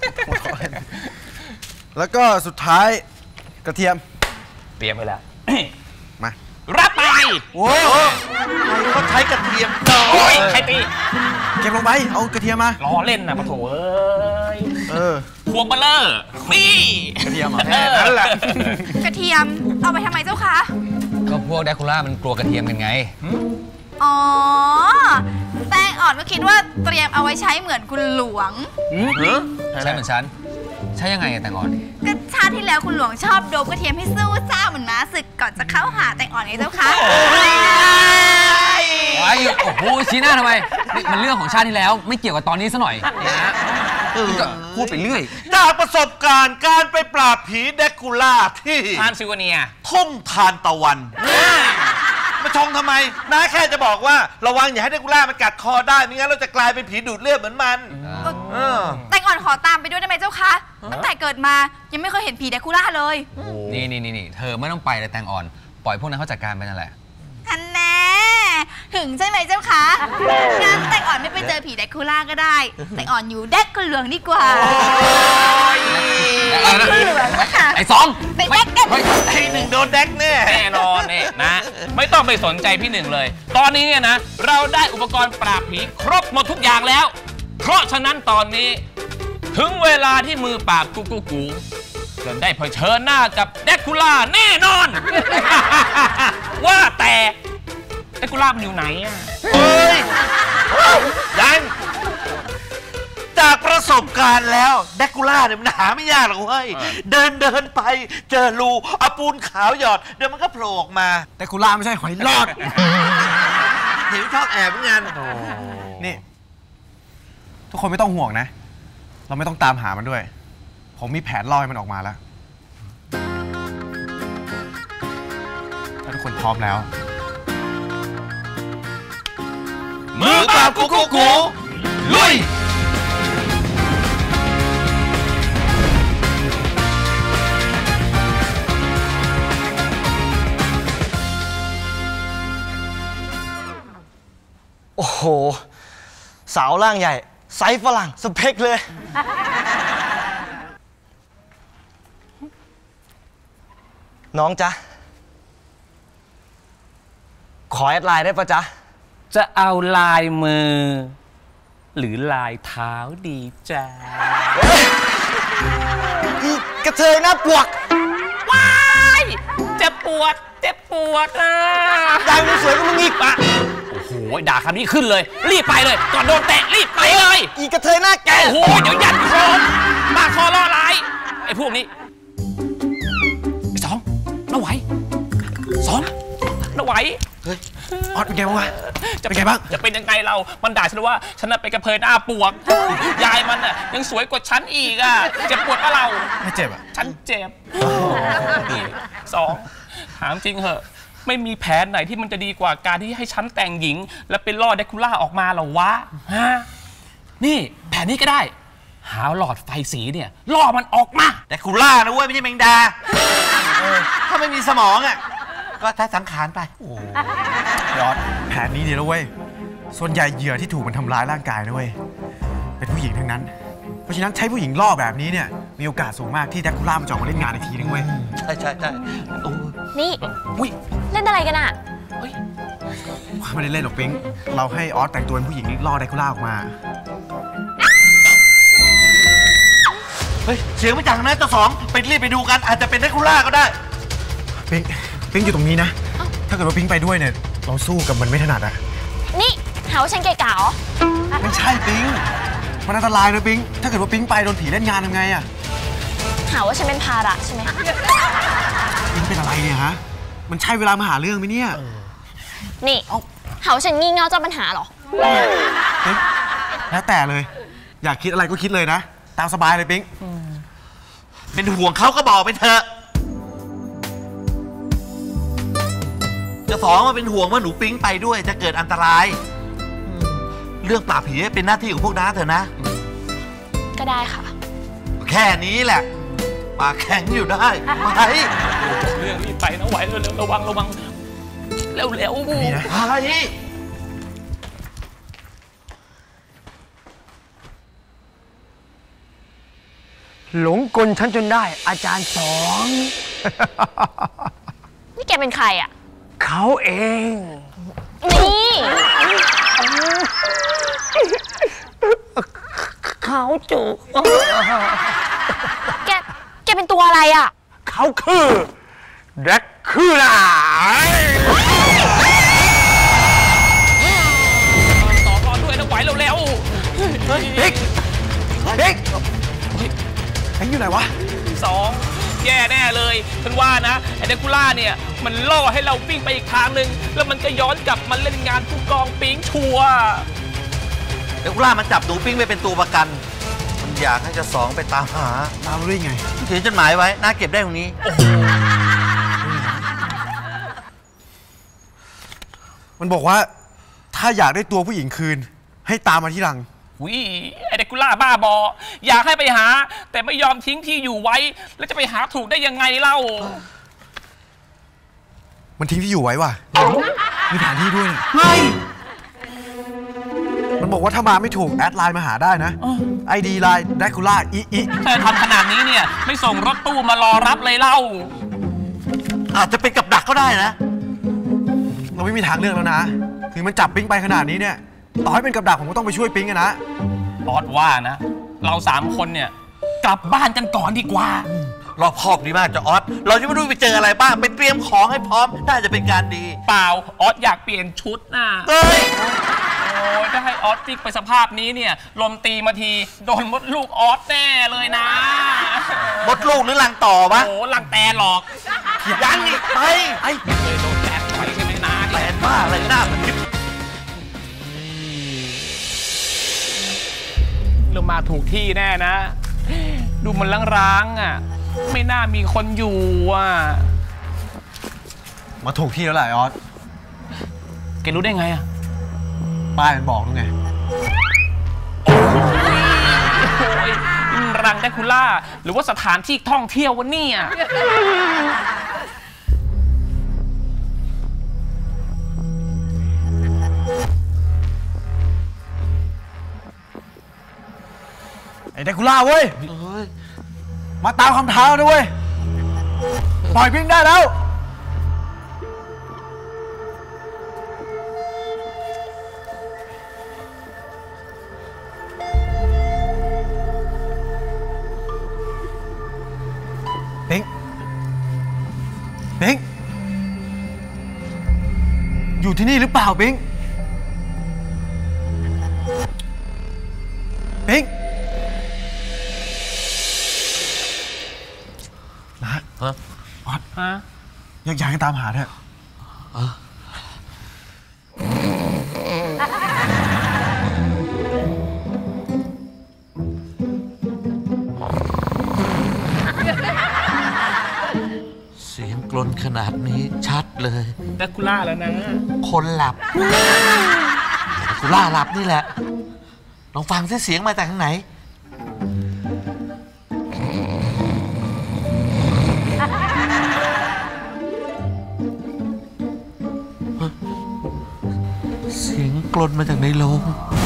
แล้วก็สุดท้ายกระเทียมเตรียมไว้แล้วมารับไปโอ้ยเขาใช้กระเทียมโอ้ยใครตีเก็บลงไปเอากระเทียมมาล้อเล่นนะปะโถพวงเบลเลอร์นี่กระเทียมเหรอนั่นแหละกระเทียมเอาไปทำไมเจ้าคะก็พวกแดคูล่ามันกลัวกระเทียมกันไงอ๋อแป้งอ่อนก็คิดว่าเตรียมเอาไว้ใช้เหมือนคุณหลวงใช่เหมือนฉันใช่ยังไงแตงอ่อนก็ชาติที่แล้วคุณหลวงชอบโดบกระเทียมให้สู้ซ่าเหมือนม้าศึกก่อนจะเข้าหาแตงอ่อนไงเจ้าคะโอ้โหชี้หน้าทำไมนี่มันเรื่องของชาติที่แล้วไม่เกี่ยวกับตอนนี้ซะหน่อยนะก็พูดไปเรื่อยจากประสบการณ์การไปปราบผีแดกูล่าที่ทานซิวเนียทุ่งทานตะวันมาชงทำไมน้าแค่จะบอกว่าระวังอย่าให้แดกูล่ามันกัดคอได้ไม่งั้นเราจะกลายเป็นผีดูดเลือดเหมือนมันแต่ก่อนขอตามไปด้วยได้ไหมเจ้าคะตั้งแต่เกิดมายังไม่เคยเห็นผีแดกูล่าเลยนี่เธอไม่ต้องไปเลยแตงอ่อนปล่อยพวกนั้นเขาจัดการไปนั่นแหละอันแน่ถึงใช่ไหมเจ้าคะงั้นแต่อ่อนไม่ไปเจอผีแดกูล่าก็ได้แต่อ่อนอยู่แดกเหลืองดีกว่าไอ้สองไอ้หนึ่งโดนแดกแน่นอนเนี่ยนะไม่ต้องไปสนใจพี่หนึ่งเลยตอนนี้เนี่ยนะเราได้อุปกรณ์ปราบผีครบหมดทุกอย่างแล้วเพราะฉะนั้นตอนนี้ถึงเวลาที่มือปราบกูจะได้เผชิญหน้ากับแดกคูล่าแน่นอน ว่าแต่แดกคูล่ามันอยู่ไหนอ่ะเฮ้ยยังจากประสบการณ์แล้วแดกคูล่าเนี่ยมันหาไม่ยากหรอกเว้ยเดินไปเจอรูเอาปูนขาวหยอดเดี๋ยวมันก็โผล่ออกมาแดกคูล่าไม่ใช่หอยหลอดเห็นชอบแอบเหมือนกันนี่ทุกคนไม่ต้องห่วงนะเราไม่ต้องตามหามันด้วยผมมีแผนล่อให้มันออกมาแล้วถ้าทุกคนพร้อมแล้วมือปราบกูลุยโอ้โหสาวร่างใหญ่ไซส์ฝรั่งสเปคเลยน้องจ๊ะขอแอดไลน์ได้ปะจ๊ะจะเอาลายมือหรือลายเท้าดีจ้าอีกระเทยหน้าปวกว้ายเจ็บปวดอ่ะได้มึงสวยก็มึงอีกปะโอ้โหด่าคำนี้ขึ้นเลยรีบไปเลยก่อนโดนเตะรีบไปเลยอีกระเทยหน้าแกโอ้โหเดี๋ยวยัดคอปากคอล่อลายไอ้พวกนี้ไอ้สองน้าไหวสองน้าไหวเฮ้ยออดเป็นไงบ้างวะจะเป็นไงบ้างจะเป็นยังไงเรามันด่าฉันว่าฉันน่ะไปกระเพยหน้าปวกยายมันน่ะยังสวยกว่าฉันอีกอ่ะเจ็บปวดปะเราไม่เจ็บอ่ะฉันเจ็บสองถามจริงเหอะไม่มีแผนไหนที่มันจะดีกว่าการที่ให้ฉันแต่งหญิงแล้วไปล่อแดกคูล่าออกมาหรอวะฮะนี่แผนนี้ก็ได้หาหลอดไฟสีเนี่ยล่อมันออกมาแดกคูล่านะเว้ยไม่ใช่แมงดาถ้าไม่มีสมองอ่ะก็ใช้สังขารไปยอดแผนนี้ดีแล้วเว้ยส่วนใหญ่เหยื่อที่ถูกมันทำร้ายร่างกายนะเว้ยเป็นผู้หญิงทั้งนั้นเพราะฉะนั้นใช้ผู้หญิงล่อแบบนี้เนี่ยมีโอกาสสูงมากที่แดกคูล่ามันจะออกมาเล่นงานอีกทีนึงเว้ยใช่นี่เล่นอะไรกันอ่ะไม่ได้เล่นหรอกปิ๊งเราให้ออสแต่งตัวเป็นผู้หญิงล่อแดกคูล่าออกมาเฮ้ยเสียงมาจากนั้นเจ้าสองไปรีบไปดูกันอาจจะเป็นแดกคูล่าก็ได้ปิ๊งอยู่ตรงนี้นะถ้าเกิดว่าปิ๊งไปด้วยเนี่ยเราสู้กับมันไม่ถนัดอะนี่หาว่าฉันเกะกะเหรอไม่ใช่ปิ๊งมันอันตรายนะปิ๊งถ้าเกิดว่าปิ๊งไปโดนผีเล่นงานทำไงอะหาว่าฉันเป็นภาระใช่ไหมปิ๊งเป็นอะไรเนี่ยฮะมันใช่เวลามาหาเรื่องไหมเนี่ยนี่หาว่าฉันงี่เง่าเจ้าปัญหาเหรอแล้วแต่เลยอยากคิดอะไรก็คิดเลยนะตามสบายเลยปิ๊งเป็นห่วงเขาก็บอกไปเถอะจะสองมาเป็นห่วงว่าหนูปิ๊งไปด้วยจะเกิดอันตรายเรื่องปราบผีเป็นหน้าที่ของพวกน้าเถอะนะก็ได้ค่ะแค่นี้แหละปากแข็งอยู่ได้ไปเรื่องรีบไปนะไหวเร็วๆระวังเร็วนี่นะอะไรหลงกลฉันจนได้อาจารย์สองนี่แกเป็นใครอ่ะเขาเองนี่เขาจูแกเป็นตัวอะไรอ่ะเขาคือแดกคูล่าต่อรอด้วยนะไหวเร็วๆเด็กอยู่ไหนวะสองแย่แน่เลยฉันว่านะไอ้เดคูล่าเนี่ยมันล่อให้เราวิ่งไปอีกทางหนึ่งแล้วมันก็ย้อนกลับมาเล่นงานผู้กองปิงชัวร์เดคูล่ามันจับหนูปิ้งไปเป็นตัวประกันมันอยากให้เจ้าสองไปตามหาตามรู้ได้ไงเขียนจดหมายไว้น่าเก็บได้ตรงนี้มันบอกว่าถ้าอยากได้ตัวผู้หญิงคืนให้ตามมาที่หลังวิไอเดคูล่าบ้าบออยากให้ไปหาแต่ไม่ยอมทิ้งที่อยู่ไว้แล้วจะไปหาถูกได้ยังไงเล่ามันทิ้งที่อยู่ไว้ว่ะมีแผนที่ด้วย มันบอกว่าถ้ามาไม่ถูกแอดไลน์มาหาได้นะ ID ไลน์แดคูล่าอีถ้าทำขนาดนี้เนี่ยไม่ส่งรถตู้มารอรับเลยเล่าอาจจะเป็นกับดักก็ได้นะเราไม่มีทางเลือกแล้วนะถึงมันจับปิ๊งไปขนาดนี้เนี่ยต่อให้เป็นกับดักผมก็ต้องไปช่วยปิ๊งนะออสว่านะเรา3 คนเนี่ยกลับบ้านกันก่อนดีกว่ารอบคอบดีมากจ้ะออสเราจะไม่รู้ไปเจออะไรบ้างไปเตรียมของให้พร้อมน่าจะเป็นการดีเปล่าออสอยากเปลี่ยนชุดน่ะเฮ้ยโอ้ยถ้าให้ออสติ๊กไปสภาพนี้เนี่ยลมตีมาทีโดนมดลูกออสแน่เลยนะมดลูกหรือลังต่อวะโอ้ลังแตนหรอกยังอีกไปไอ้เคยโดนแตนต่อยใช่ไหมนะแตนบ้าอะไรหน้ามันยิบเรามาถูกที่แน่นะดูมันร้างๆอ่ะไม่น่ามีคนอยู่อ่ะมาถูกที่แล้วแหละออสแกรู้ได้ไงอ่ะป้ายมันบอกแล้วไงโอ้ยรังแดคูล่าหรือว่าสถานที่ท่องเที่ยววะเนี่ยไอ้เดคูล่าเว้ยมาตามคำท้าด้วยเว้ยปล่อยพิงได้แล้วพิงพิงอยู่ที่นี่หรือเปล่าพิงพิงออสอยากให้ตามหาเถอะเสียงกลนขนาดนี้ชัดเลยแดคูล่าแล้วนะคนหลับแดคูล่าหลับนี่แหละลองฟังซิเสียงมาจากทางไหนเสียงกลนมาจากในโรง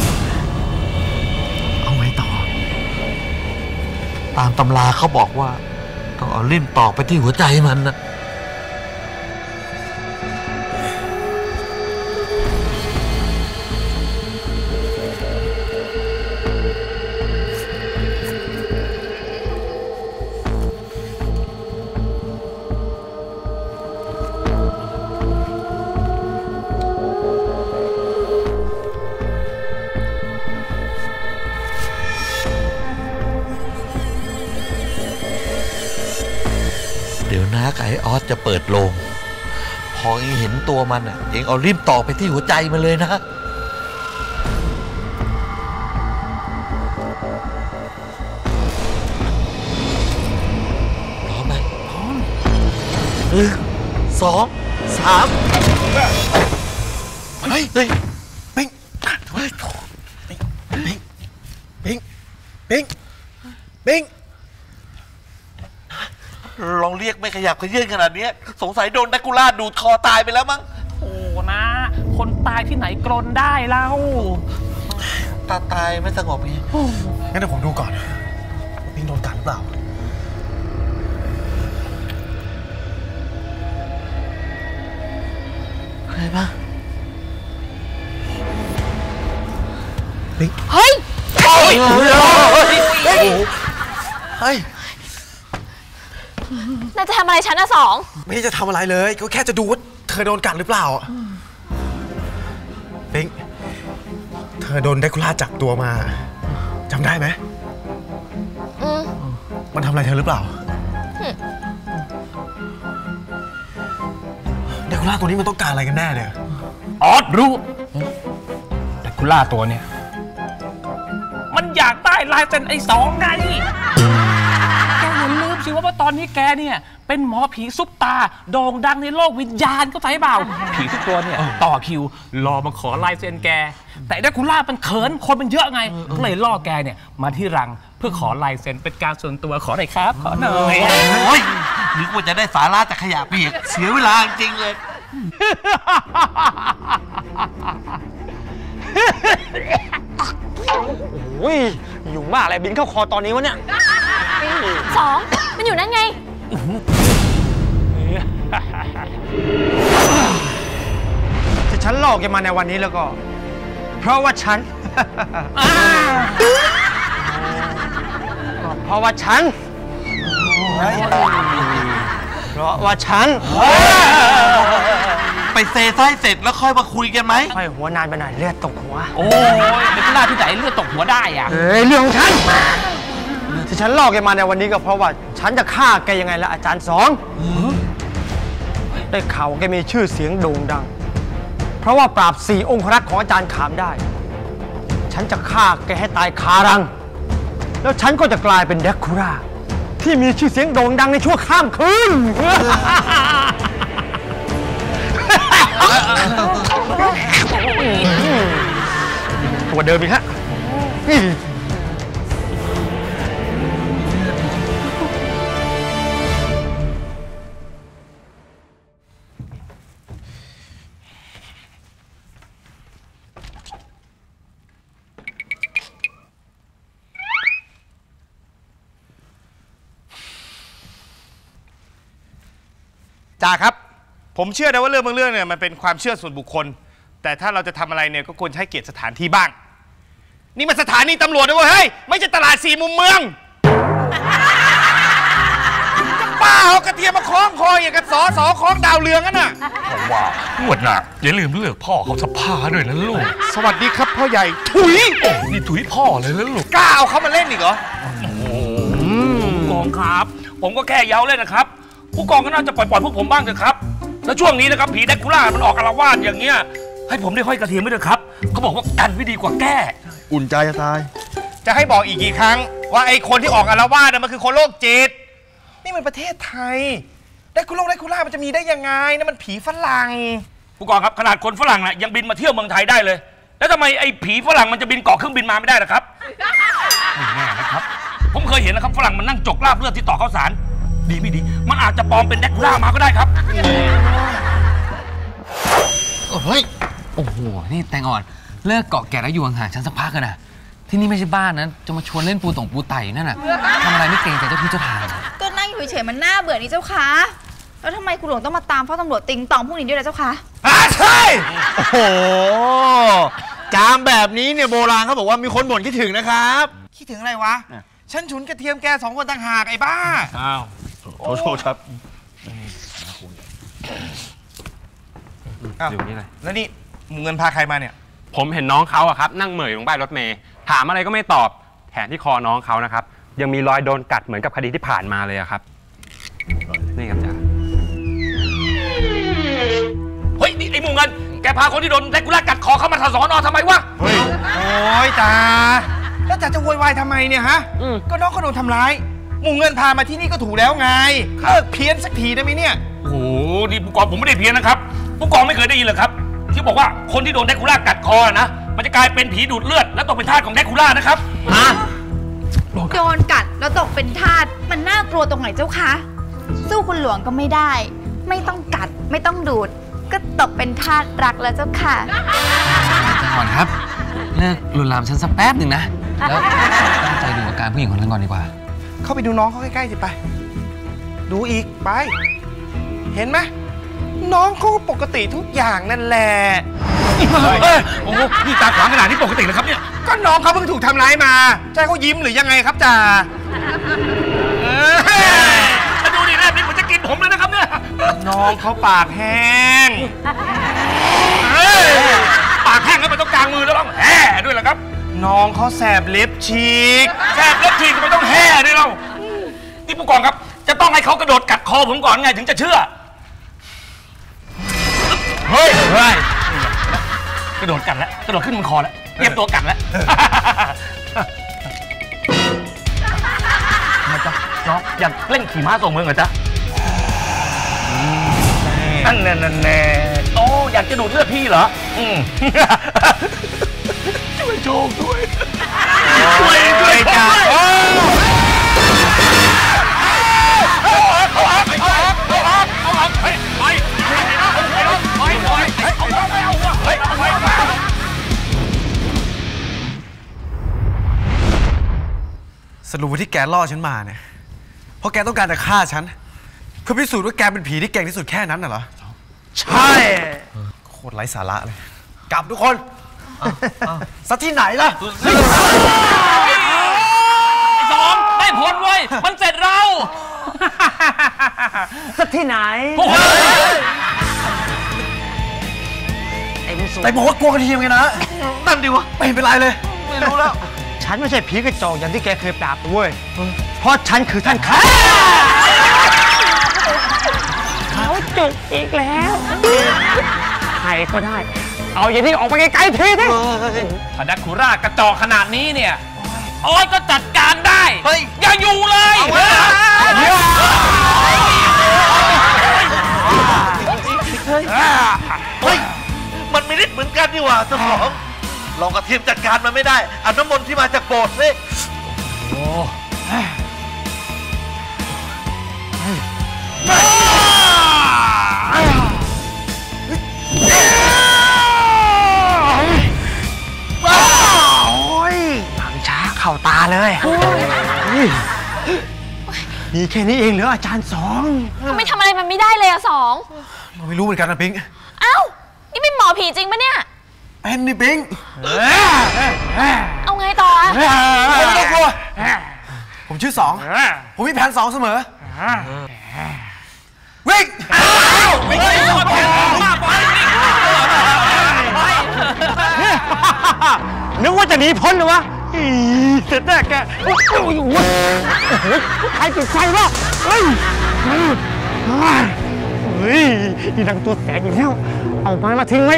เอาไงต่อตามตำราเขาบอกว่าต้องเอาลิ่มตอกไปที่หัวใจมันนะเดี๋ยวนะไก่ออสจะเปิดโลงพอเองเห็นตัวมันอ่ะเองเอาริมต่อไปที่หัวใจมันเลยนะพร้อมไหมพร้อม1 2 3เฮ้ยปิ๊งปิ๊งปิ๊งปิ๊งปิ๊งลองเรียกไม่ขยับขยื่นขนาดนี้สงสัยโดนแดคูล่าดูดคอตายไปแล้วมั้งโอ้นะคนตายที่ไหนกรนได้เล่าตายไม่สงบนี่งั้นเดี๋ยวผมดูก่อนพิงโดนกัดหรือเปล่าใครบ้างเฮ้ยเฮ้ยน่าจะทำอะไรฉันนะ2 ไม่จะทำอะไรเลยก็แค่จะดูว่าเธอโดนกัดหรือเปล่าพิงเธอโดนแดคูล่าจับตัวมาจำได้ไหมมันทำอะไรเธอหรือเปล่าเดคูล่าตัวนี้มันต้องการอะไรกันแน่เนี่ยออสรู้แดคูล่าตัวเนี่ยมันอยากได้ลายเซ็นไอ้สองไงแกอย่าลืมสิว่าตอนนี้แกเนี่ยเป็นหมอผีซุปตาโด่งดังในโลกวิญญาณก็ใช่เปล่าผีทุกตัวเนี่ยต่อคิวรอมาขอลายเซ็นแกแต่แดคูล่ามันเขินคนมันเยอะไงก็เลยล่อแกเนี่ยมาที่รังเพื่อขอลายเซ็นเป็นการส่วนตัวขอหน่อยครับขอหน่อยโอ้ยนึกว่าจะได้สาระจากขยะเปียกเสียเวลาจริงเลยโอ้ยยุ่งมากเลยบินเข้าคอตอนนี้วะเนี่ยสองมันอยู่นั่นไงที่ฉันหลอกแกมาในวันนี้แล้วก็ เพราะว่าฉัน เพราะว่าฉันไปเซไส้เสร็จแล้วค่อยมาคุยกันไหมค่อยหัวนานไปหน่อยเลือดตกหัวโอ้ยเด็กหน้าที่ไหนเลือดตกหัวได้อ่ะเฮ้ยเรื่องของฉันที่ฉันหลอกแกมาในวันนี้ก็เพราะว่าฉันจะฆ่าแกยังไงล่ะอาจารย์สองได้ข่าวแกมีชื่อเสียงโด่งดัง เพราะว่าปราบ4 องครักษ์ของอาจารย์ขามได้ ฉันจะฆ่าแกให้ตายคารัง แล้วฉันก็จะกลายเป็นแดคูล่าที่มีชื่อเสียงโด่งดังในชั่วข้ามคืน ตัวเดิมอีกฮะจ่าครับผมเชื่อนะว่าเรื่องบางเรื่องเนี่ยมันเป็นความเชื่อส่วนบุคคลแต่ถ้าเราจะทำอะไรเนี่ยก็ควรให้เกียรติสถานที่บ้างนี่มันสถานีตำรวจนะเว้ยเฮ้ยไม่ใช่ตลาด4 มุมเมืองจะป้าเอากระเทียมมาคล้องคออย่างกับสอคล้องดาวเรืองนั่นน่ะว่าหวดน่ะอย่าลืมเลือกพ่อเขาสภาด้วยนะลูกสวัสดีครับพ่อใหญ่ถุยโอ้นี่ถุยพ่อเลยนะลูกกล้าเอาเขามาเล่นอีกเหรอผู้กองครับ ผมก็แค่เย้าเล่นนะครับผู้กองก็น่าจะปล่อยพวกผมบ้างเถอะครับแล้วช่วงนี้นะครับผีแดคูล่ามันออกอาละวาดอย่างเงี้ยให้ผมได้ห้อยกระเทียมไว้เถอะครับเขาบอกว่ากันไม่ดีกว่าแก้อุ่นใจจะตายจะให้บอกอีกกี่ครั้งว่าไอ้คนที่ออกอาละวาดน่ะมันคือคนโรคจิตนี่มันประเทศไทยแดคูล่ามันจะมีได้ยังไงนั่นมันผีฝรั่งผู้กองครับขนาดคนฝรั่งน่ะยังบินมาเที่ยวเมืองไทยได้เลยแล้วทำไมไอ้ผีฝรั่งมันจะบินเกาะเครื่องบินมาไม่ได้ล่ะครับไม่แน่นะครับผมเคยเห็นนะครับฝรั่งมันนั่งจกลาบเลือดที่ต่อข้าวสารดีไม่ดีมันอาจจะปลอมเป็นแดคูล่ามาก็ได้ครับเฮ้ย โอ้โห นี่แตงอ่อน เลิกเกาะแกะแล้วอยู่ห่างๆฉันสักพักกันนะที่นี่ไม่ใช่บ้านนะ จะมาชวนเล่นปูไต่นั่นน่ะทำอะไรไม่เกรงใจเจ้าที่เจ้าทางก็นั่งอยู่เฉยๆมันน่าเบื่อนี่เจ้าคะแล้วทำไมคุณหลวงต้องมาตามเฝ้าตำรวจติงตองพวกนี้ด้วยล่ะเจ้าคะใช่โอ้โหจามแบบนี้เนี่ยโบราณเขาบอกว่ามีคนบ่นคิดถึงนะครับคิดถึงอะไรวะฉันฉุนกระเทียมแก2 คนต่างหากไอ้บ้าอ้าวโทษครับอยู่นี่เลยแล้วนี่มึงเงินพาใครมาเนี่ยผมเห็นน้องเขาอะครับนั่งเหม่ออยู่ตรงป้ายรถเมล์ถามอะไรก็ไม่ตอบแถมที่คอน้องเขานะครับยังมีรอยโดนกัดเหมือนกับคดีที่ผ่านมาเลยอะครับนี่ครับจ่าเฮ้ยนี่ไอ้หมูเงินแกพาคนที่โดนแดคูล่ากัดคอเข้ามาสอนอทำไมวะโอ้ยจ่าแล้วจ่าจะโวยวายทำไมเนี่ยฮะก็น้องเขาโดนทำร้ายหมู่เงินพามาที่นี่ก็ถูกแล้วไงเลิกเพี้ยนสักทีได้ไหมเนี่ยโอ้โหนี่ผู้กองผมไม่ได้เพี้ยนนะครับผู้กองไม่เคยได้ยินเหรอครับที่บอกว่าคนที่โดนแดคูล่ากัดคอนะมันจะกลายเป็นผีดูดเลือดและตกเป็นทาสของแดคูล่านะครับโดนกัดแล้วตกเป็นทาสมันน่ากลัวตรงไหนเจ้าคะสู้คุณหลวงก็ไม่ได้ไม่ต้องกัดไม่ต้องดูดก็ตกเป็นทาสรักแล้วเจ้าค่ะก่อนครับเลิกลวนลามฉันสักแป๊บหนึ่งนะแล้วตั้งใจดูอาการผู้หญิงคนนั้นก่อนดีกว่าเข้าไปดูน้องเขาใกล้ๆสิไปดูอีกไปเห็นไหมน้องเขาปกติทุกอย่างนั่นแหละโอ้โหนี่ตาขวางขนาดนี้ปกติเลยครับเนี่ยก็น้องเขาเพิ่งถูกทำร้ายมาใช่เขายิ้มหรือยังไงครับจ่าดูดิแน่นี่ผมจะกินผมเลยนะครับเนี่ยน้องเขาปากแห้งปากแห้งแล้วมันต้องกลางมือแล้วต้องแห่ด้วยเหรอครับน้องเขาแสบเล็บฉีกแสบเล็บฉีกทำไมต้องแห่ด้วยเรานี่ผู้กองครับจะต้องให้เขากระโดดกัดคอผมก่อนไงถึงจะเชื่อเฮ้ยกระโดดกัดแล้วกระโดดขึ้นบนคอแล้วเตรียมตัวกัดแล้วทำไมจ๊ะน้องอยากเล่นขี่ม้าส่งเมืองเหรอจ๊ะนั่นแน่โอ้อยากจะดูดเลือดพี่เหรอช่วยโชคด้วยช่วยจ้าสรุปว่าที่แกล่อฉันมาเนี่ยเพราะแกต้องการจะฆ่าฉันเพื่อพิสูจน์ว่าแกเป็นผีที่เก่งที่สุดแค่นั้นน่ะเหรอใช่โคตรไร้สาระเลยกลับทุกคนสักที่ไหนล่ะสองได้ผลเว้ยมันเสร็จเราสักที่ไหนแต่บอกว่ากลัวกระเทียมไงนะนั่นดิวะไม่เป็นไรเลยไม่รู้แล้วฉันไม่ใช่ผีกระจอกอย่างที่แกเคยปราบเว้ยเพราะฉันคือท่านข้าเขาจุกอีกแล้วใครก็ได้เอาอย่างนี้ออกไปไกลๆทีนะพนักคุร่ากระจอกขนาดนี้เนี่ยโอ้ยก็จัดการได้อย่าอยู่เลยเฮ้ยมันไม่ได้เหมือนกันนี่หว่าเจ้าของลองกระเทียมจัดการมันไม่ได้เอาน้ำมนต์ที่มาจากโบสถ์สิโอ้ผังช้าเข้าตาเลยมีแค่นี้เองเหรออาจารย์สองทำไมทำอะไรมันไม่ได้เลยอะสองเราไม่รู้เหมือนกันนะพิงค์เอ้านี่เป็นหมอผีจริงปะเนี่ยเป็นนี่พิงค์เอาไงต่ออะไม่ต้องกลัวผมชื่อสองผมมีแผนสองเสมอวิ่งนึกว่าจะหนีพ้นหรือวะเสร็จแน่แกโอ้โหใครจุดไฟวะเฮ้ยนี่ดังตัวแสบอีกแล้วเอาไม้มาทิ้งไว้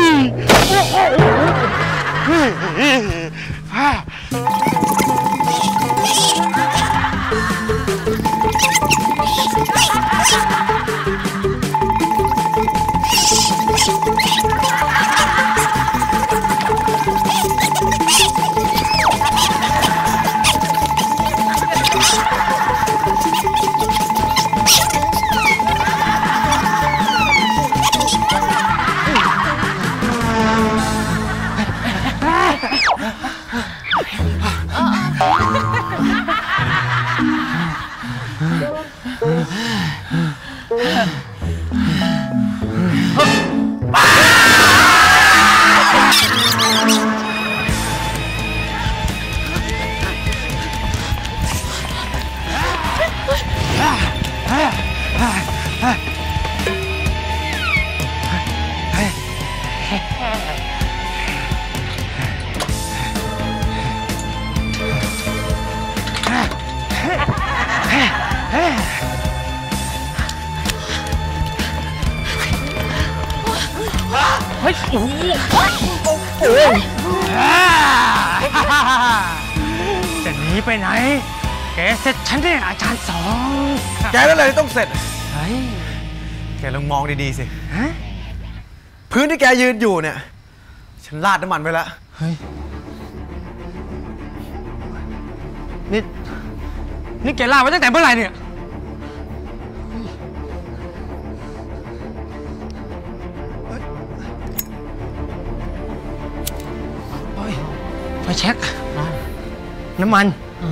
จะหนีไปไหนแกเสร็จฉันเนี่ยอาจารย์สองแกนั่นเลยต้องเสร็จแกลองมองดีๆสิพื้นที่แกยืนอยู่เนี่ยฉันราดน้ำมันไปแล้วนี่แกลาดไว้ตั้งแต่เมื่อไหร่เนี่ยไฟเช็คน้ำมัน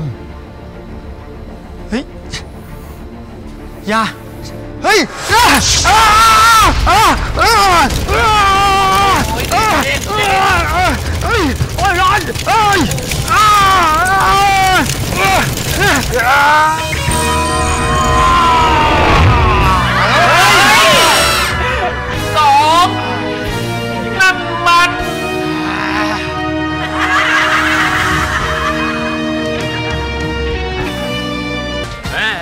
เฮ้ยยาเฮ้ยโอ้ยร้อนสองน้ำมัน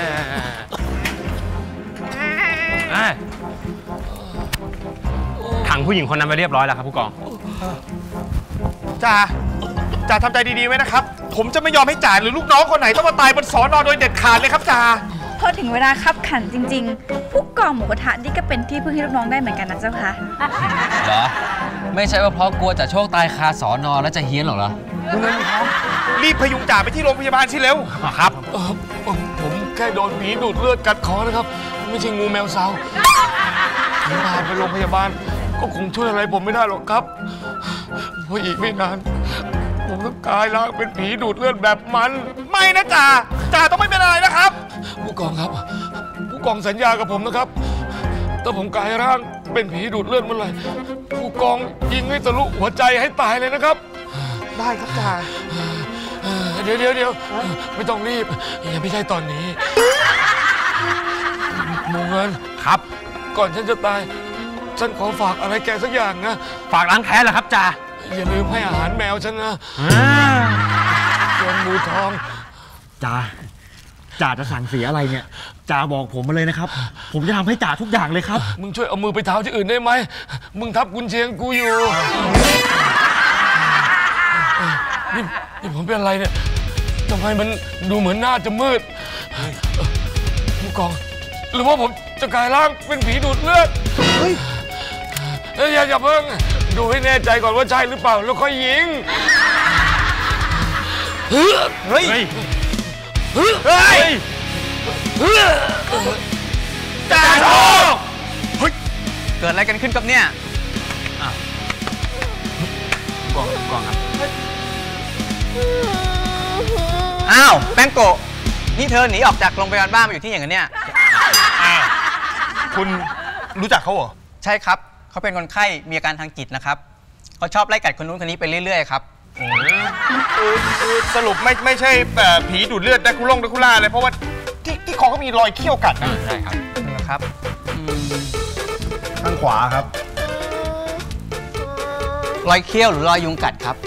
ถผู้หญิงคนนั้นไปเรียบร้อยแล้วครับผู้กองจ่าทำใจดีๆไว้นะครับผมจะไม่ยอมให้จ่าหรือลูกน้องคนไหนต้องมาตายบนสอนอโดยเด็ดขาดเลยครับจ่าพอถึงเวลาคับขันจริงๆผู้กองหมูกระทะนี่ก็เป็นที่พึ่งให้ลูกน้องได้เหมือนกันนะเจ้าคะเหรอไม่ใช่ว่าเพราะกลัวจะโชคตายคาสอนอแล้วจะเฮี้ยนหรอรีบพยุงจ่าไปที่โรงพยาบาลสิเร็วครับผมแค่โดนผีดูดเลือดกัดคอนะครับไม่ใช่งูแมวเซาผมพาไปโรงพยาบาลก็คงช่วยอะไรผมไม่ได้หรอกครับเพราะอีกไม่นานผมต้องกลายร่างเป็นผีดูดเลือดแบบมันไม่นะจ่าต้องไม่เป็นอะไรนะครับผู้กองครับผู้กองสัญญากับผมนะครับถ้าผมกลายร่างเป็นผีดูดเลือดเมื่อไหร่ผู้กองยิงให้ทะลุหัวใจให้ตายเลยนะครับได้ครับจ่าเดี๋ยวไม่ต้องรีบยังไม่ใช่ตอนนี้หมูเงินครับก่อนฉันจะตายฉันขอฝากอะไรแกสักอย่างนะฝากล้างแค้นเหรอครับจ่าอย่าลืมให้อาหารแมวฉันนะส่วนหมูทองจ่าจะสั่งเสียอะไรเนี่ยจ่าบอกผมมาเลยนะครับผมจะทำให้จ่าทุกอย่างเลยครับมึงช่วยเอามือไปเท้าที่อื่นได้ไหมมึงทับกุญเชียงกูอยู่นี่ผมเป็นอะไรเนี่ยทำไมมันดูเหมือนหน้าจะมืดผู้กองหรือว่าผมจะกลายร่างเป็นผีดูดเลือดอย่าเพิ่งดูให้แน่ใจก่อนว่าใช่หรือเปล่าแล้วค่อยยิงเฮ้ยจ่าโชคเกิดอะไรกันขึ้นกับเนี่ยกองครับอ้าวแป้งโกะนี่เธอหนีออกจากโรงพยาบาลบ้ามาอยู่ที่อย่างนี้เนี่ยคุณรู้จักเขาเหรอใช่ครับเขาเป็นคนไข้มีอาการทางจิตนะครับเขาชอบไล่กัดคนนู้นคนนี้ไปเรื่อยๆครับสรุปไม่ใช่ผีดูดเลือดแดคูล่าเลยเพราะว่าที่คอเขามีรอยเขี้ยวกัดใช่ครับนะครับข้างขวาครับรอยเขี้ยวหรือรอยยุงกัดครับ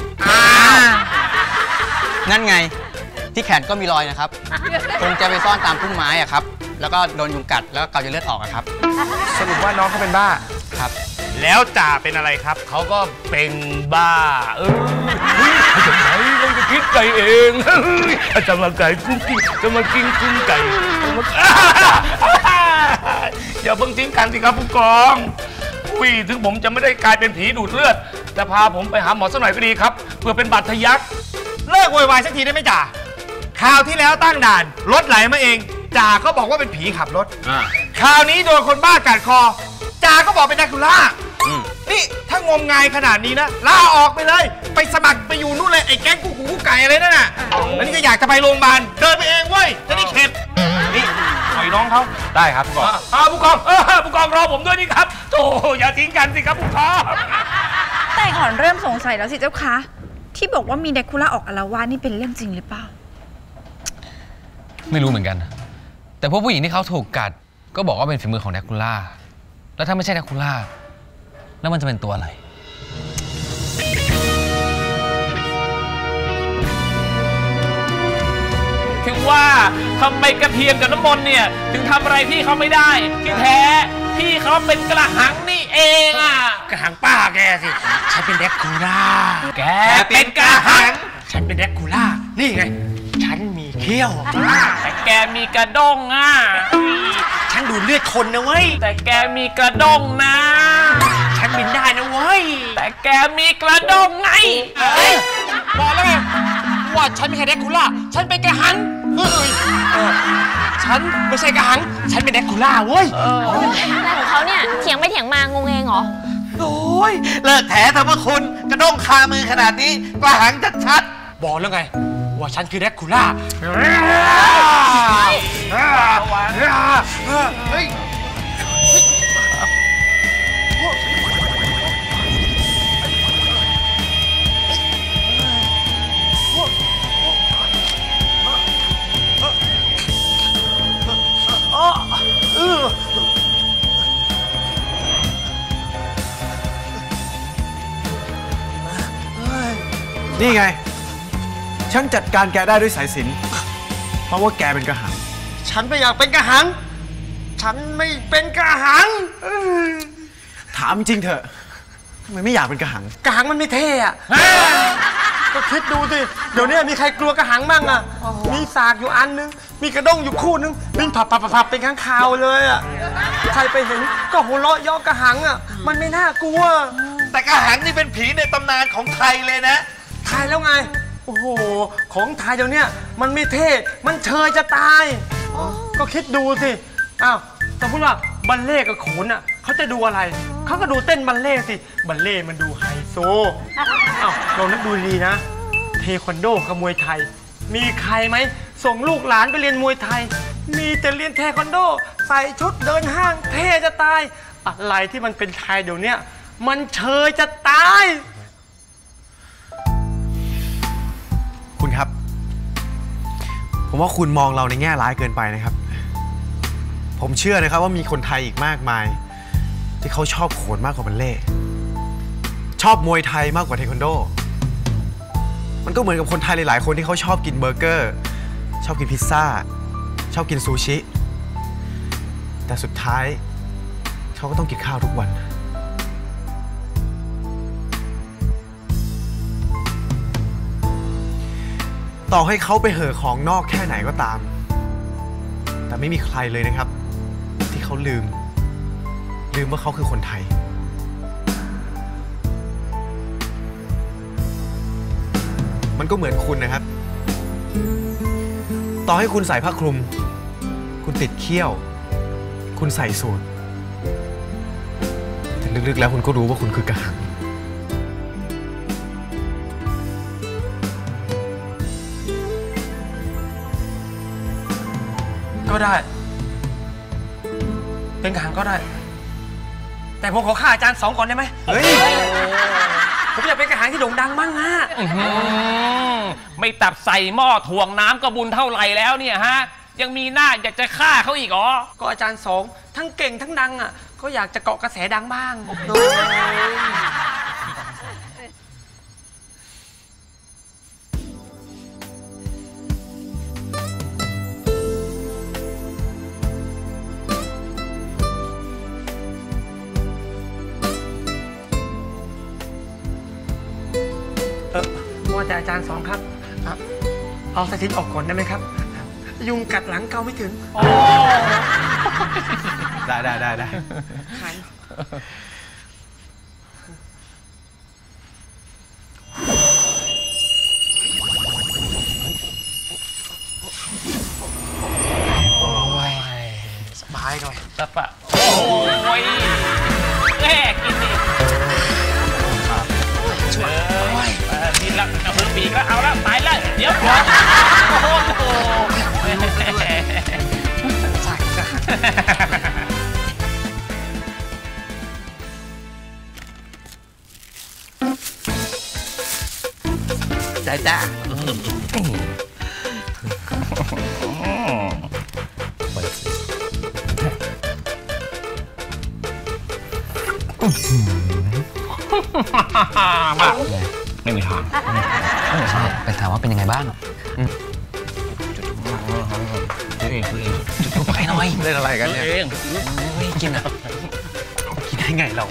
นั่นไงที่แขนก็มีรอยนะครับคงจะไปซ่อนตามพุ่มไม้อะครับแล้วก็โดนยุงกัดแล้วเกาจะเลือดออกครับสรุปว่าน้องเขาเป็นบ้าครับแล้วจ่าเป็นอะไรครับเขาก็เป็นบ้าทำไมเราจะคิดใจเองจะมาไก่กุ้งกิ้งจะมากินกุ้งไก่อย่าเพิ่งทิ้งกันสิครับผู้กองถึงผมจะไม่ได้กลายเป็นผีดูดเลือดแต่พาผมไปหาหมอสักหน่อยก็ดีครับเพื่อเป็นบาดทะยักเลิกโวยวายสักทีได้ไหมจ่าคราวที่แล้วตั้งด่านรถไหลมาเองจ่าก็บอกว่าเป็นผีขับรถคราวนี้โดนคนบ้ากัดคอจ่าก็บอกเป็นแดคูล่านี่ถ้างมงายขนาดนี้นะลาออกไปเลยไปสมัครไปอยู่นู่นเลยไอ้แก๊งกูหูไก่อะไรนั่นน่ะแล้วนี่ก็อยากจะไปโรงพยาบาลเดินไปเองเว้ยจะได้เข็ดนี่ปล่อยน้องเขาได้ครับผู้กองผู้กองรอผมด้วยนี่ครับโธ่อย่าทิ้งกันสิครับผู้กองแต่อ่อนเริ่มสงสัยแล้วสิเจ้าคะที่บอกว่ามีแดคูล่าออกอาละวาดนี่เป็นเรื่องจริงหรือเปล่าไม่รู้เหมือนกันแต่พวกผู้หญิงที่เขาถูกกัดก็บอกว่าเป็นฝีมือของแดคูล่าแล้วถ้าไม่ใช่แดคูล่าแล้วมันจะเป็นตัวอะไรถึงว่าทำไมกระเทียมกับน้ำมนต์เนี่ยถึงทำอะไรพี่เขาไม่ได้ที่แท้พี่เขาเป็นกระหังนี่เองอ่ะกระหังป้าแกสิฉันเป็นแดคูล่าแกเป็นกระหังฉันเป็นแดคูล่านี่ไงฉันมีเขี้ยวแต่แกมีกระด้งอ่ะฉันดูดเลือดคนนะเว้ยแต่แกมีกระด้งนะฉันบินได้นะเว้ยแต่แกมีกระด้งไงบอกแล้วไงว่าฉันไม่ใช่แดคูล่าฉันเป็นกระหังฉันไม่ใช่กระหังฉันเป็นแดคูล่าเว้ยอะไรของเขาเนี่ยเถียงไปเถียงมางงเองเหรอโอ้ยเลิกแถเถอะพวกคุณกระด้งคามือขนาดนี้กระหังชัดๆบอกแล้วไงว่าฉันคือแดคูล่าเฮ้ยนี่ไงฉันจัดการแกได้ด้วยสายสิญจน์เพราะว่าแกเป็นกระหังฉันไม่อยากเป็นกระหังฉันไม่เป็นกระหังถามจริงเถอะทำไมไม่อยากเป็นกระหังกระหังมันไม่เท่อะก็คิดดูสิเดี๋ยวนี้มีใครกลัวกระหังมั่งอะมีสากอยู่อันนึงมีกระด้งอยู่คู่นึงบินผับเป็นข้างคาวเลยอะใครไปเห็นก็หัวเราะย่อกระหังอะมันไม่น่ากลัวแต่กระหังนี่เป็นผีในตำนานของไทยเลยนะไทยแล้วไงโอ้โหของไทยเดี๋ยวนี้มันไม่เท่มันเชยจะตายก็คิดดูสิอ้าวสมมติว่าบัลเล่กับโขนอ่ะเขาจะดูอะไรเขาก็ดูเต้นบัลเล่สิบัลเล่มันดูไฮโซอ้าวลองนึกดูดีนะเทควันโดกับมวยไทยมีใครไหมส่งลูกหลานไปเรียนมวยไทยมีแต่เรียนเทควันโดใส่ชุดเดินห้างเท่จะตายอะไรที่มันเป็นไทยเดี๋ยวนี้มันเชยจะตายคุณครับ ผมว่าคุณมองเราในแง่ร้ายเกินไปนะครับผมเชื่อนะครับว่ามีคนไทยอีกมากมายที่เขาชอบโขนมากกว่าบัลเล่ชอบมวยไทยมากกว่าเทควันโดมันก็เหมือนกับคนไทยหลายๆคนที่เขาชอบกินเบอร์เกอร์ชอบกินพิซซ่าชอบกินซูชิแต่สุดท้ายเขาก็ต้องกินข้าวทุกวันต่อให้เขาไปเห่อของนอกแค่ไหนก็ตามแต่ไม่มีใครเลยนะครับที่เขาลืมว่าเขาคือคนไทยมันก็เหมือนคุณนะครับต่อให้คุณใส่ผ้าคลุมคุณติดเขี้ยวคุณใส่สูทแต่ลึกๆแล้วคุณก็รู้ว่าคุณคือกระหังก็ได้เป็นกระหังก็ได้แต่ผมขอฆ่าอาจารย์2ก่อนได้ไหมเฮ้ยผมอยากเป็นกระหังที่โด่งดังมั่งนะไม่ตับใส่หม้อถ่วงน้ำก็บุญเท่าไหร่แล้วเนี่ยฮะยังมีหน้าอยากจะฆ่าเขาอีกเหรอก็อาจารย์2ทั้งเก่งทั้งดังอ่ะก็อยากจะเกาะกระแสดังบ้างว่าแต่อาจารย์2ครับเอาสถิตออกก่อนได้ไหมครับยุงกัดหลังเกาไม่ถึงได้สบายหน่อยสบายโอ้ยแม่กินดิมีลักกระเพื่อมปีกแล้วเอาละตายแล้วเดี๋ยวก่อนโอ้โหจ้ามาไม่มีทางไปถามว่าเป็นยังไงบ้างจุดไปหน่อยเล่นอะไรกันเนี่ยกินอ่ะกินได้ไงเรา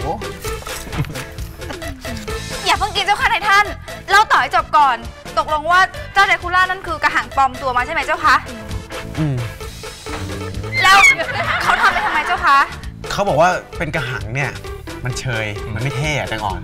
อย่าเพิ่งกินเจ้าค่ะนายท่านเล่าต่อให้จบก่อนตกลงว่าเจ้าไดคูล่านั่นคือกระหังปลอมตัวมาใช่ไหมเจ้าคะแล้วเขาทำไปทำไมเจ้าคะเขาบอกว่าเป็นกระหังเนี่ยมันเชยมันไม่เท่อะแตงอ่อน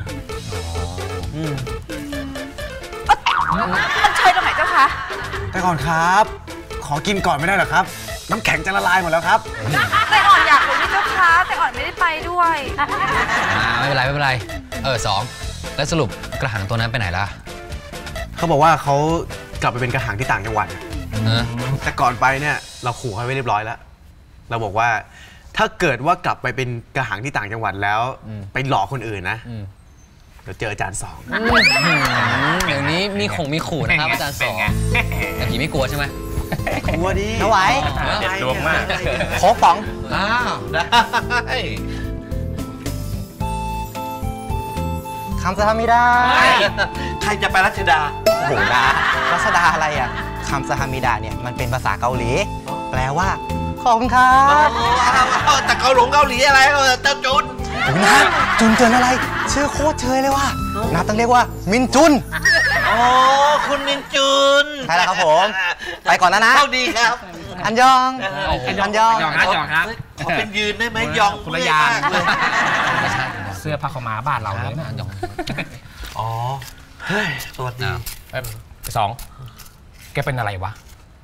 มันเชยตรงไหนเจ้าคะแตงอ่อนครับขอกินก่อนไม่ได้หรอครับน้ำแข็งจะละลายหมดแล้วครับแตงอ่อนอยากรู้นี่เจ้าคะแตงอ่อนไม่ได้ไปด้วยไม่เป็นไร2แล้วสรุปกระหังตัวนั้นไปไหนล่ะเขาบอกว่าเขากลับไปเป็นกระหังที่ต่างจังหวัดแต่ก่อนไปเนี่ยเราขู่เขาไว้เรียบร้อยแล้วเราบอกว่าถ้าเกิดว่ากลับไปเป็นกระหังที่ต่างจังหวัดแล้วไปหลอกคนอื่นนะเดี๋ยวเจออาจารย์ 2เดี๋ยวนี้มีขู่นะครับอาจารย์2แต่ผีไม่กลัวใช่ไหมกลัวดิเอาไว้เด็ดดวงมากโค้กป๋องได้คำสามิดาใครจะไปรัชดาโอ้โหรัชดาอะไรอ่ะคำสามิดาเนี่ยมันเป็นภาษาเกาหลีแปลว่าขอบคุณครับแต่เกาหลีอะไรเจ้าจุนนะจุนเกินอะไรฉชื่อโคตรเชยเลยว่ะนาต้องเรียกว่ามินจุนอ๋อคุณมินจุนใช่แล้วครับผมไปก่อนแล้วนะเข้าดีครับอันยองอันยองครับขอเป็นยืนได้ไหมยองคนละอย่างเลยเสื้อผ้าขาวม้าบ้านเราเลยนะอ๋อเฮ้ยสวัสดีสองแกเป็นอะไรวะ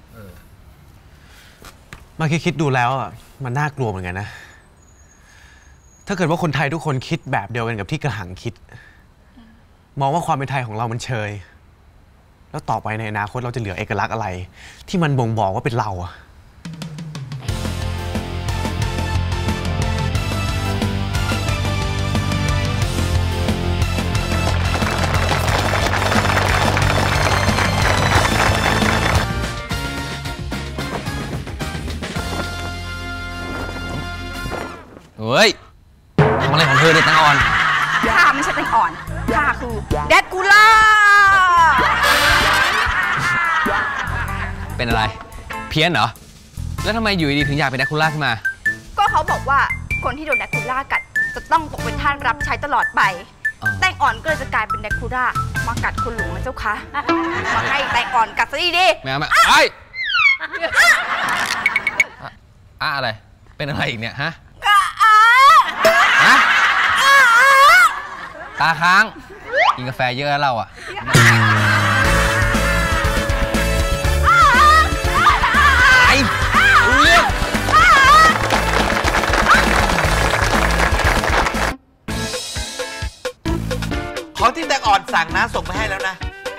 มาคิดดูแล้วอ่ะมันน่ากลัวเหมือนกันนะ ถ้าเกิดว่าคนไทยทุกคนคิดแบบเดียวกันกับที่กระหังคิด มองว่าความเป็นไทยของเรามันเชย แล้วต่อไปในอนาคตเราจะเหลือเอกลักษณ์อะไร ที่มันบ่งบอกว่าเป็นเราอ่ะเฮ้ยทำอะไรของเธอเนี่ยแตงอ่อนข้าไม่ใช่แตงอ่อนข้าคือแดกคูล่าเป็นอะไร เพี้ยนเหรอ แล้วทำไมอยู่ดีๆถึงอยากเป็นแดกคูล่าขึ้นมาก็เขาบอกว่าคนที่โดนแดกคูล่ากัดจะต้องตกเป็นทาสรับใช้ตลอดไป แตงอ่อนก็เลยจะกลายเป็นแดกคูล่ามากัดคุณหลวงนะเจ้าคะมาให้แตงอ่อนกัดซะดีๆไม่ไอ้อะไร เป็นอะไรอีกเนี่ยฮะตาค้าง กินกาแฟเยอะแล้วเราอ่ะ ไอ้เรื่องของที่แตงอ่อนสั่งนะส่งมาให้แล้วนะ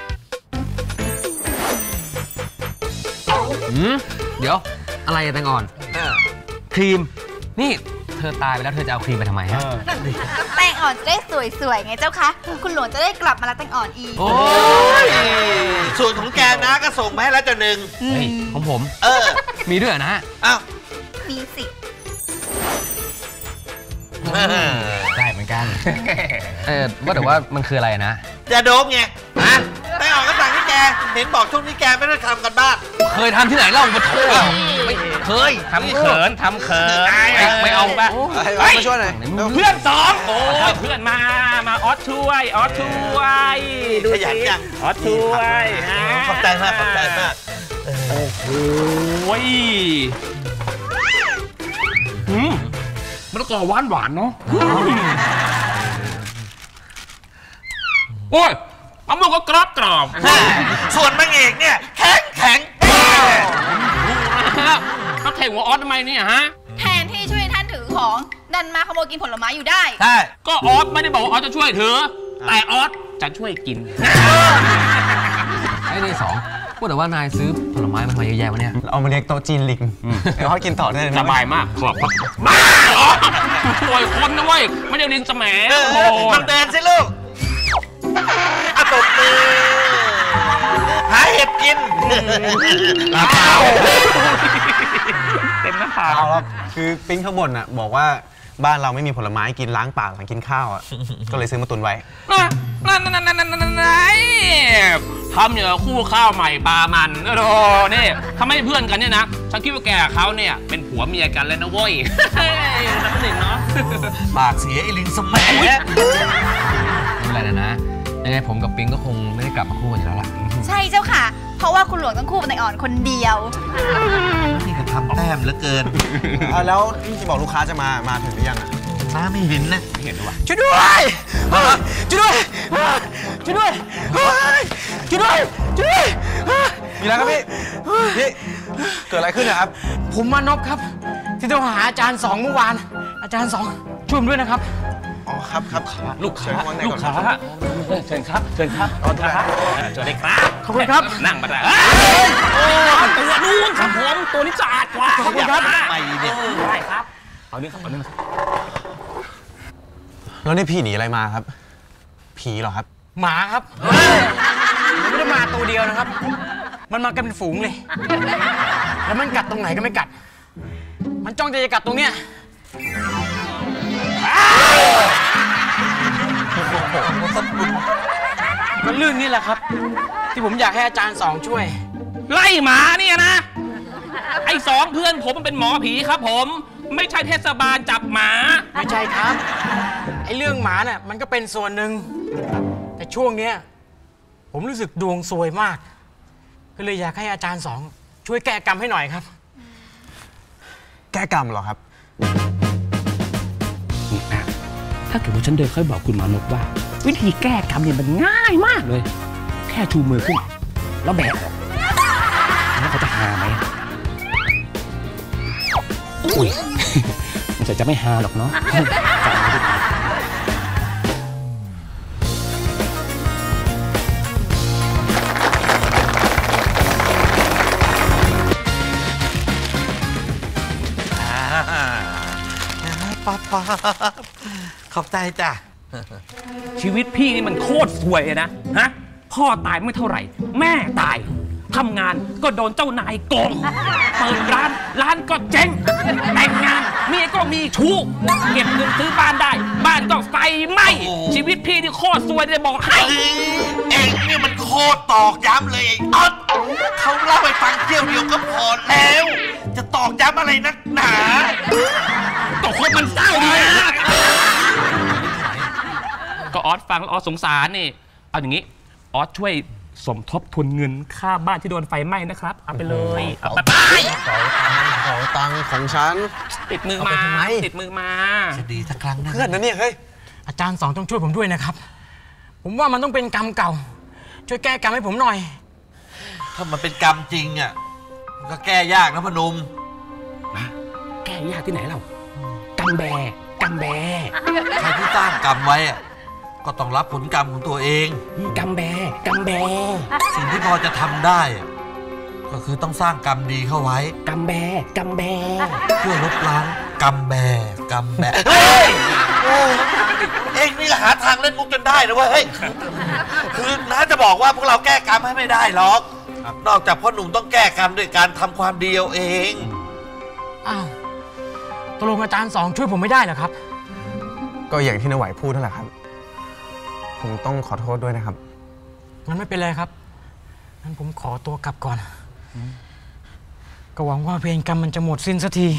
เดี๋ยว อะไรอะแตงอ่อน ครีม นี่เธอตายไปแล้วเธอจะเอาครีมไปทำไมฮะแตงอ่อนจะได้สวยๆไงเจ้าคะคุณหลวงจะได้กลับมารักแตงอ่อนอีกโอ้ยส่วนของแกนะก็ส่งมาให้แล้วเจ้าหนึ่งของผม มีด้วยนะอ้าวมีสิได้เหมือนกัน ว่าแต่ว่ามันคืออะไรนะจะโดมไงฮะแตงอ่อนก็สั่งให้แกเห็นบอกช่วงนี้แกไม่ได้ทำกันบ้านเคยทำที่ไหนเล่ามาโทษไม่เคยทำเขินไม่เอาปะมาช่วยหน่อยเพื่อนสองโอ้ยเพื่อนมาออสช่วยดูสิออสช่วยนะขอบใจมากขอบใจมากโอ้โหมะละกอหวานเนาะโอ้ยมะม่วงก็กรอบส่วนมังเอกเนี่ยแข็งเขาเทหัวออสทำไมเนี่ยฮะแทนที่ช่วยท่านถือของดันมาขโมยกินผลไม้อยู่ได้ใช่ก็ออสไม่ได้บอกว่าออสจะช่วยถือแต่ออสจะช่วยกินไอ้นี่สองพูดแต่ว่านายซื้อผลไม้มาทำไมเยอะแยะวะเนี่ยเอามาเลี้ยงโต๊ะจีนลิงเดี๋ยวเขากินต่อได้เลยสบายมากขอบบ้าเหรอป่วยคนนะเว้ยไม่ได้ลิงสมัยลองเดินสิลูกอะตบมือหาเห็ดกินเต็มหน้าผากเอาแล้วคือปิ๊งข้างบนอ่ะบอกว่าบ้านเราไม่มีผลไม้กินล้างปากหลังกินข้าวอ่ะ ก็เลยซื้อมาตุนไว้นั่นทำอย่างคู่ข้าวใหม่ปลามันโอ้นี่ถ้าไม่เพื่อนกันเนี่ยนะฉันคิดว่าแกกับเขาเนี่ยเป็นผัวเมียกันเลยนะเว้ยน้ำหนึ่งเนาะปากเสียไอ้ลิงสมัยไม่เป็นไรนะยังไงผมกับปิงก็คงไม่ได้กลับมาคู่กันอยู่แล้วล่ะใช่เจ้าค่ะ เพราะว่าคุณหลวงต้องคู่กับแตงอ่อนคนเดียวนี่ก็ทำแต้มเหลือเกินแล้วที่บอกลูกค้าจะมาถึงหรือยังอ่ะน้าไม่เห็นนะเห็นหรือวะช่วยด้วยช่วยด้วยช่วยด้วยช่วยด้วยช่วยด้วยมีอะไรครับพี่เกิดอะไรขึ้นนะครับผมมานพครับ ที่โทรหาอาจารย์สองเมื่อวาน อาจารย์สองช่วยผมด้วยนะครับอ๋อครับลูกค้าเชิญครับเชิญครับสวัสดีครับขอบคุณครับนั่งมาได้ตัวนู้นครับผมตัวนี้สะอาดกว่าขอบคุณครับไปเนี่ยได้ครับเอาเนื้อครับแล้วนี่พี่หนีอะไรมาครับ ผีเหรอครับหมาครับไม่ได้มาตัวเดียวนะครับ มันมากันเป็นฝูงเลย แล้วมันกัดตรงไหนก็ไม่กัด มันจ้องจะกัดตรงเนี้ยก็เรื่องนี้แหละครับ ที่ผมอยากให้อาจารย์สองช่วยไล่หมาเนี่ยนะไอ้สองเพื่อนผมมันเป็นหมอผีครับผมไม่ใช่เทศบาลจับหมาไม่ใช่ครับไอ้เรื่องหมาเนี่ยมันก็เป็นส่วนหนึ่งแต่ช่วงเนี้ยผมรู้สึกดวงซวยมากก็เลยอยากให้อาจารย์สองช่วยแก้กรรมให้หน่อยครับแก้กรรมเหรอครับนี่นะถ้าเกิดว่าฉันเดินค่อยบอกคุณมานพว่า วิธีแก้กรรมเนี่ยมันง่ายมากเลย แค่ชูมือขึ้นแล้วแบกออกแล้วเขาจะหาไหมอุ้ย มันจะไม่หาหรอกเนาะป๊าขอบใจจ้ะชีวิตพี่นี่มันโคตรสวยเลยนะฮะพ่อตายไม่เท่าไหร่ แม่ตายทำงานก็โดนเจ้านายโกงเปิดร้านก็เจ๊งแต่งงานเมียก็มีชู้เก็บเงินซื้อบ้านได้ บ้านก็ไฟไหม้ชีวิตพี่นี่โคตรสวยเลยบอกให้เองนี่มันโคตรตอกย้ำเลยไอ้อ๊อดเขาเล่าให้ฟังเที่ยวเดียวก็พอแล้ว จะตอกย้ำอะไรนักหนาก็คนมันเศร้าดีนะก็ออสฟังแล้วออสสงสารนี่เอาอย่างนี้ออสช่วยสมทบทุนเงินค่าบ้านที่โดนไฟไหม้นะครับเอาไปเลยเอาไปขอตังค์ของฉันติดมือมาติดมือมาจะดีสักครั้งนะเพื่อนนะเนี่ยเฮ้ยอาจารย์สองต้องช่วยผมด้วยนะครับผมว่ามันต้องเป็นกรรมเก่าช่วยแก้กรรมให้ผมหน่อยถ้ามันเป็นกรรมจริงอ่ะก็แก้ยากนะพนมนะแก้ยากที่ไหนเรากรรมแบใครที่สร้างกรรมไว้อ่ะก็ต้องรับผลกรรมของตัวเองกรรมแบสิ่งที่พอจะทำได้ก็คือต้องสร้างกรรมดีเข้าไว้กรรมแบเพื่อลบล้างกรรมแบเฮ้ยเองนี่หาทางเล่นมุกจนได้นะเว้ยคือน้าจะบอกว่าพวกเราแก้กรรมให้ไม่ได้หรอกนอกจากพ่อหนุ่มต้องแก้กรรมด้วยการทำความดีเอาเองอ้าวตกลงอาจารย์สองช่วยผมไม่ได้เหรอครับก็อย่างที่นไหวพูดนั่นแหละครับผมต้องขอโทษด้วยนะครับงั้นไม่เป็นไรครับงั้นผมขอตัวกลับก่อนก็หวังว่าเพลงกรรมมันจะหมดสิ้นสักที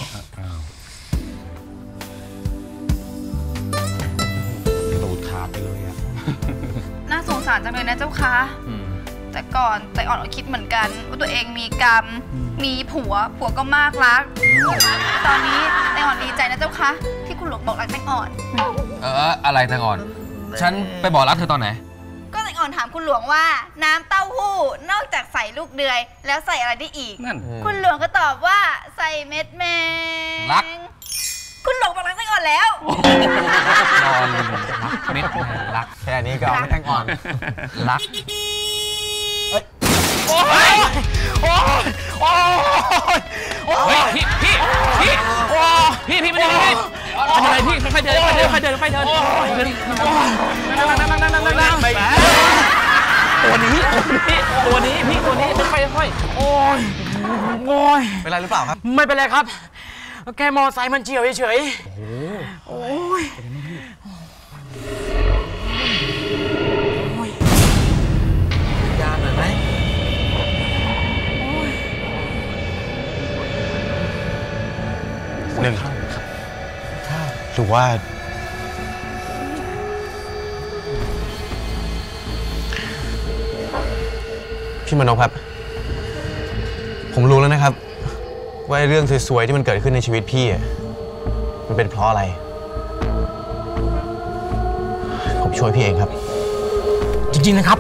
โดดขาดไปเลยอะน่าสงสารจังเลยนะเจ้าคะแต่ก่อนใจอ่อนก็คิดเหมือนกันว่าตัวเองมีกรรมมีผัวก็มากรักตอนนี้ใจอ่อนดีใจนะเจ้าคะที่คุณหลวงบอกรักใจอ่อนอะไรใจอ่อนฉันไปบอกรักเธอตอนไหนก็ใจอ่อนถามคุณหลวงว่าน้ำเต้าหู้นอกจากใส่ลูกเดือยแล้วใส่อะไรได้อีกคุณหลวงก็ตอบว่าใส่เม็ดแมงรักคุณหลวงบอกรักใจอ่อนแล้วนอนเม็ดรักแค่นี้ก็เอาไม่แตงอ่อนรักพี่ไม่ได้อะไรพี่ค่อยเดินตัวนี้พี่ค่อยโอ้ยเป็นไรหรือเปล่าครับไม่เป็นไรครับแค่มอไซค์มันเฉียวเฉยโอ้ยยาหน่อยไหมหนึ่งหรือว่าพี่มโนครับผมรู้แล้วนะครับว่าเรื่องสวยๆที่มันเกิดขึ้นในชีวิตพี่มันเป็นเพราะอะไรผมช่วยพี่เองครับจริงๆนะครับ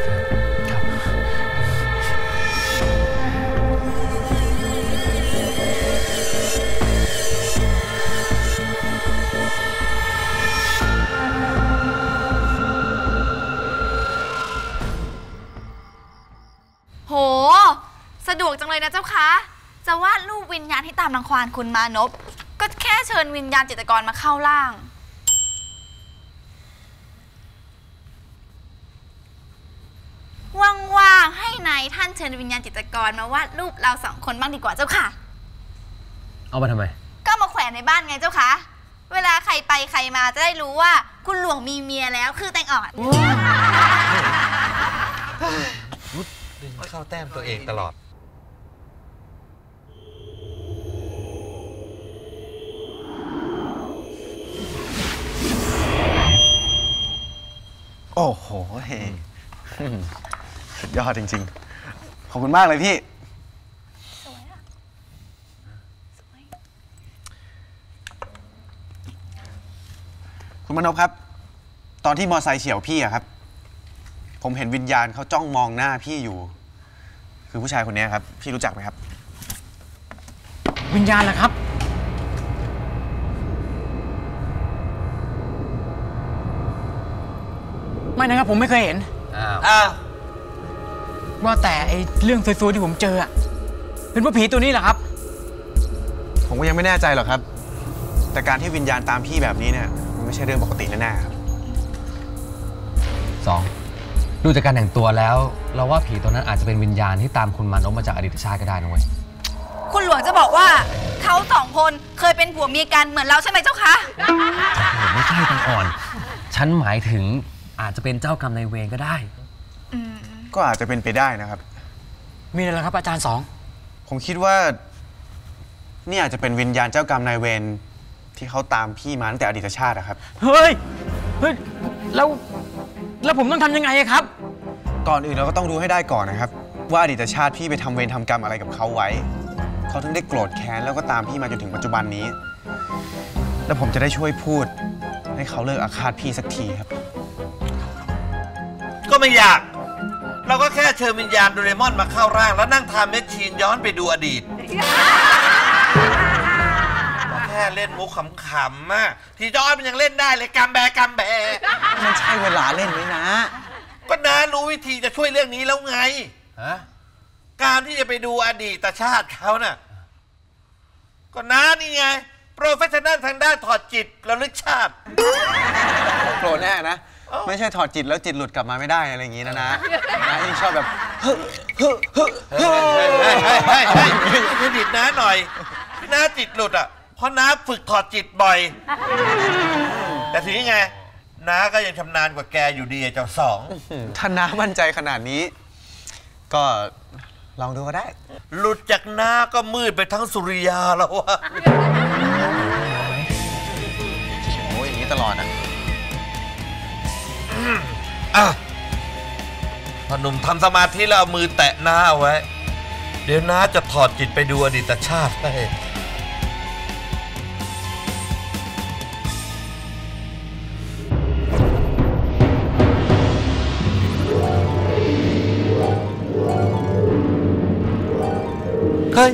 โหสะดวกจังเลยนะเจ้าคะจะวาดรูปวิญญาณให้ตามรังควานคุณมานพก็แค่เชิญวิญญาณจิตรกรมาเข้าร่างว่างๆให้นายท่านเชิญวิญญาณจิตรกรมาวาดรูปเราสองคนบ้างดีกว่าเจ้าค่ะเอามาทำไมก็มาแขวนในบ้านไงเจ้าคะเวลาใครไปใครมาจะได้รู้ว่าคุณหลวงมีเมียแล้วคือแตงอ่อนเข้าแต้มตัวเองตลอดโอ้โหสุดยอดจริงๆขอบคุณมากเลยพี่คุณมนพครับตอนที่มอไซค์เฉี่ยวพี่อะครับผมเห็นวิญญาณเขาจ้องมองหน้าพี่อยู่คือผู้ชายคนนี้ครับพี่รู้จักไหมครับวิญญาณเหรอครับไม่นะครับผมไม่เคยเห็นว่าแต่ไอ้เรื่องซวยๆที่ผมเจออะเป็นเพราะผีตัวนี้เหรอครับผมก็ยังไม่แน่ใจหรอกครับแต่การที่วิญญาณตามพี่แบบนี้เนี่ยมันไม่ใช่เรื่องปกติแน่ๆครับ 2ดูจากการแต่งตัวแล้วเราว่าผีตัวนั้นอาจจะเป็นวิญญาณที่ตามคุณมานพมาจากอดีตชาติก็ได้นะเว้ยคุณหลวงจะบอกว่าเขา2 คนเคยเป็นผัวเมียกันเหมือนเราใช่ไหมเจ้าคะไม่ใช่ตังอ่อนฉันหมายถึงอาจจะเป็นเจ้ากรรมนายเวรก็ได้ก็อาจจะเป็นไปได้นะครับมีอะไรครับอาจารย์ผมคิดว่านี่อาจจะเป็นวิญญาณเจ้ากรรมนายเวรที่เขาตามพี่มาตั้งแต่อดีตชาติครับเฮ้ยแล้วผมต้องทำยังไงครับก่อนอื่นเราก็ต้องรู้ให้ได้ก่อนนะครับว่าอดีตชาติพี่ไปทำเวรทำกรรมอะไรกับเขาไว้เขาถึงได้โกรธแค้นแล้วก็ตามพี่มาจนถึงปัจจุบันนี้แล้วผมจะได้ช่วยพูดให้เขาเลิกอาฆาตพี่สักทีครับก็ไม่อยากเราก็แค่เชิญวิญญาณโดเรมอนมาเข้าร่างแล้วนั่งทำแมชชีนย้อนไปดูอดีตแค่เล่นมุกขำๆอะที่ย้อนมันยังเล่นได้เลยกัมแบมันใช่เวลาเล่นไหมนะก็น้ารู้วิธีจะช่วยเรื่องนี้แล้วไงการที่จะไปดูอดีตชาติเขาน่ะก็น้านี่ไงโปรเฟชชั่นแนลทางด้านถอดจิตระลึกชาติโกรธแน่นะไม่ใช่ถอดจิตแล้วจิตหลุดกลับมาไม่ได้อะไรอย่างงี้นะยิ่งชอบแบบเครดิตน้าหน่อยที่น้าจิตหลุดอ่ะเพราะน้าฝึกถอดจิตบ่อยแต่ถึงยังไงน้าก็ยังชำนาญกว่าแกอยู่ดีเจ้า2 ถ้าน้ามั่นใจขนาดนี้ก็ลองดูก็ได้หลุดจากน้าก็มืดไปทั้งสุริยาแล้ววะโอ้ยอย่างนี้ตลอดอ่ะพอหนุ่มทำสมาธิแล้วเอามือแตะหน้าไว้เดี๋ยวน้าจะถอดจิตไปดูอดีตชาติให้เฮ้ย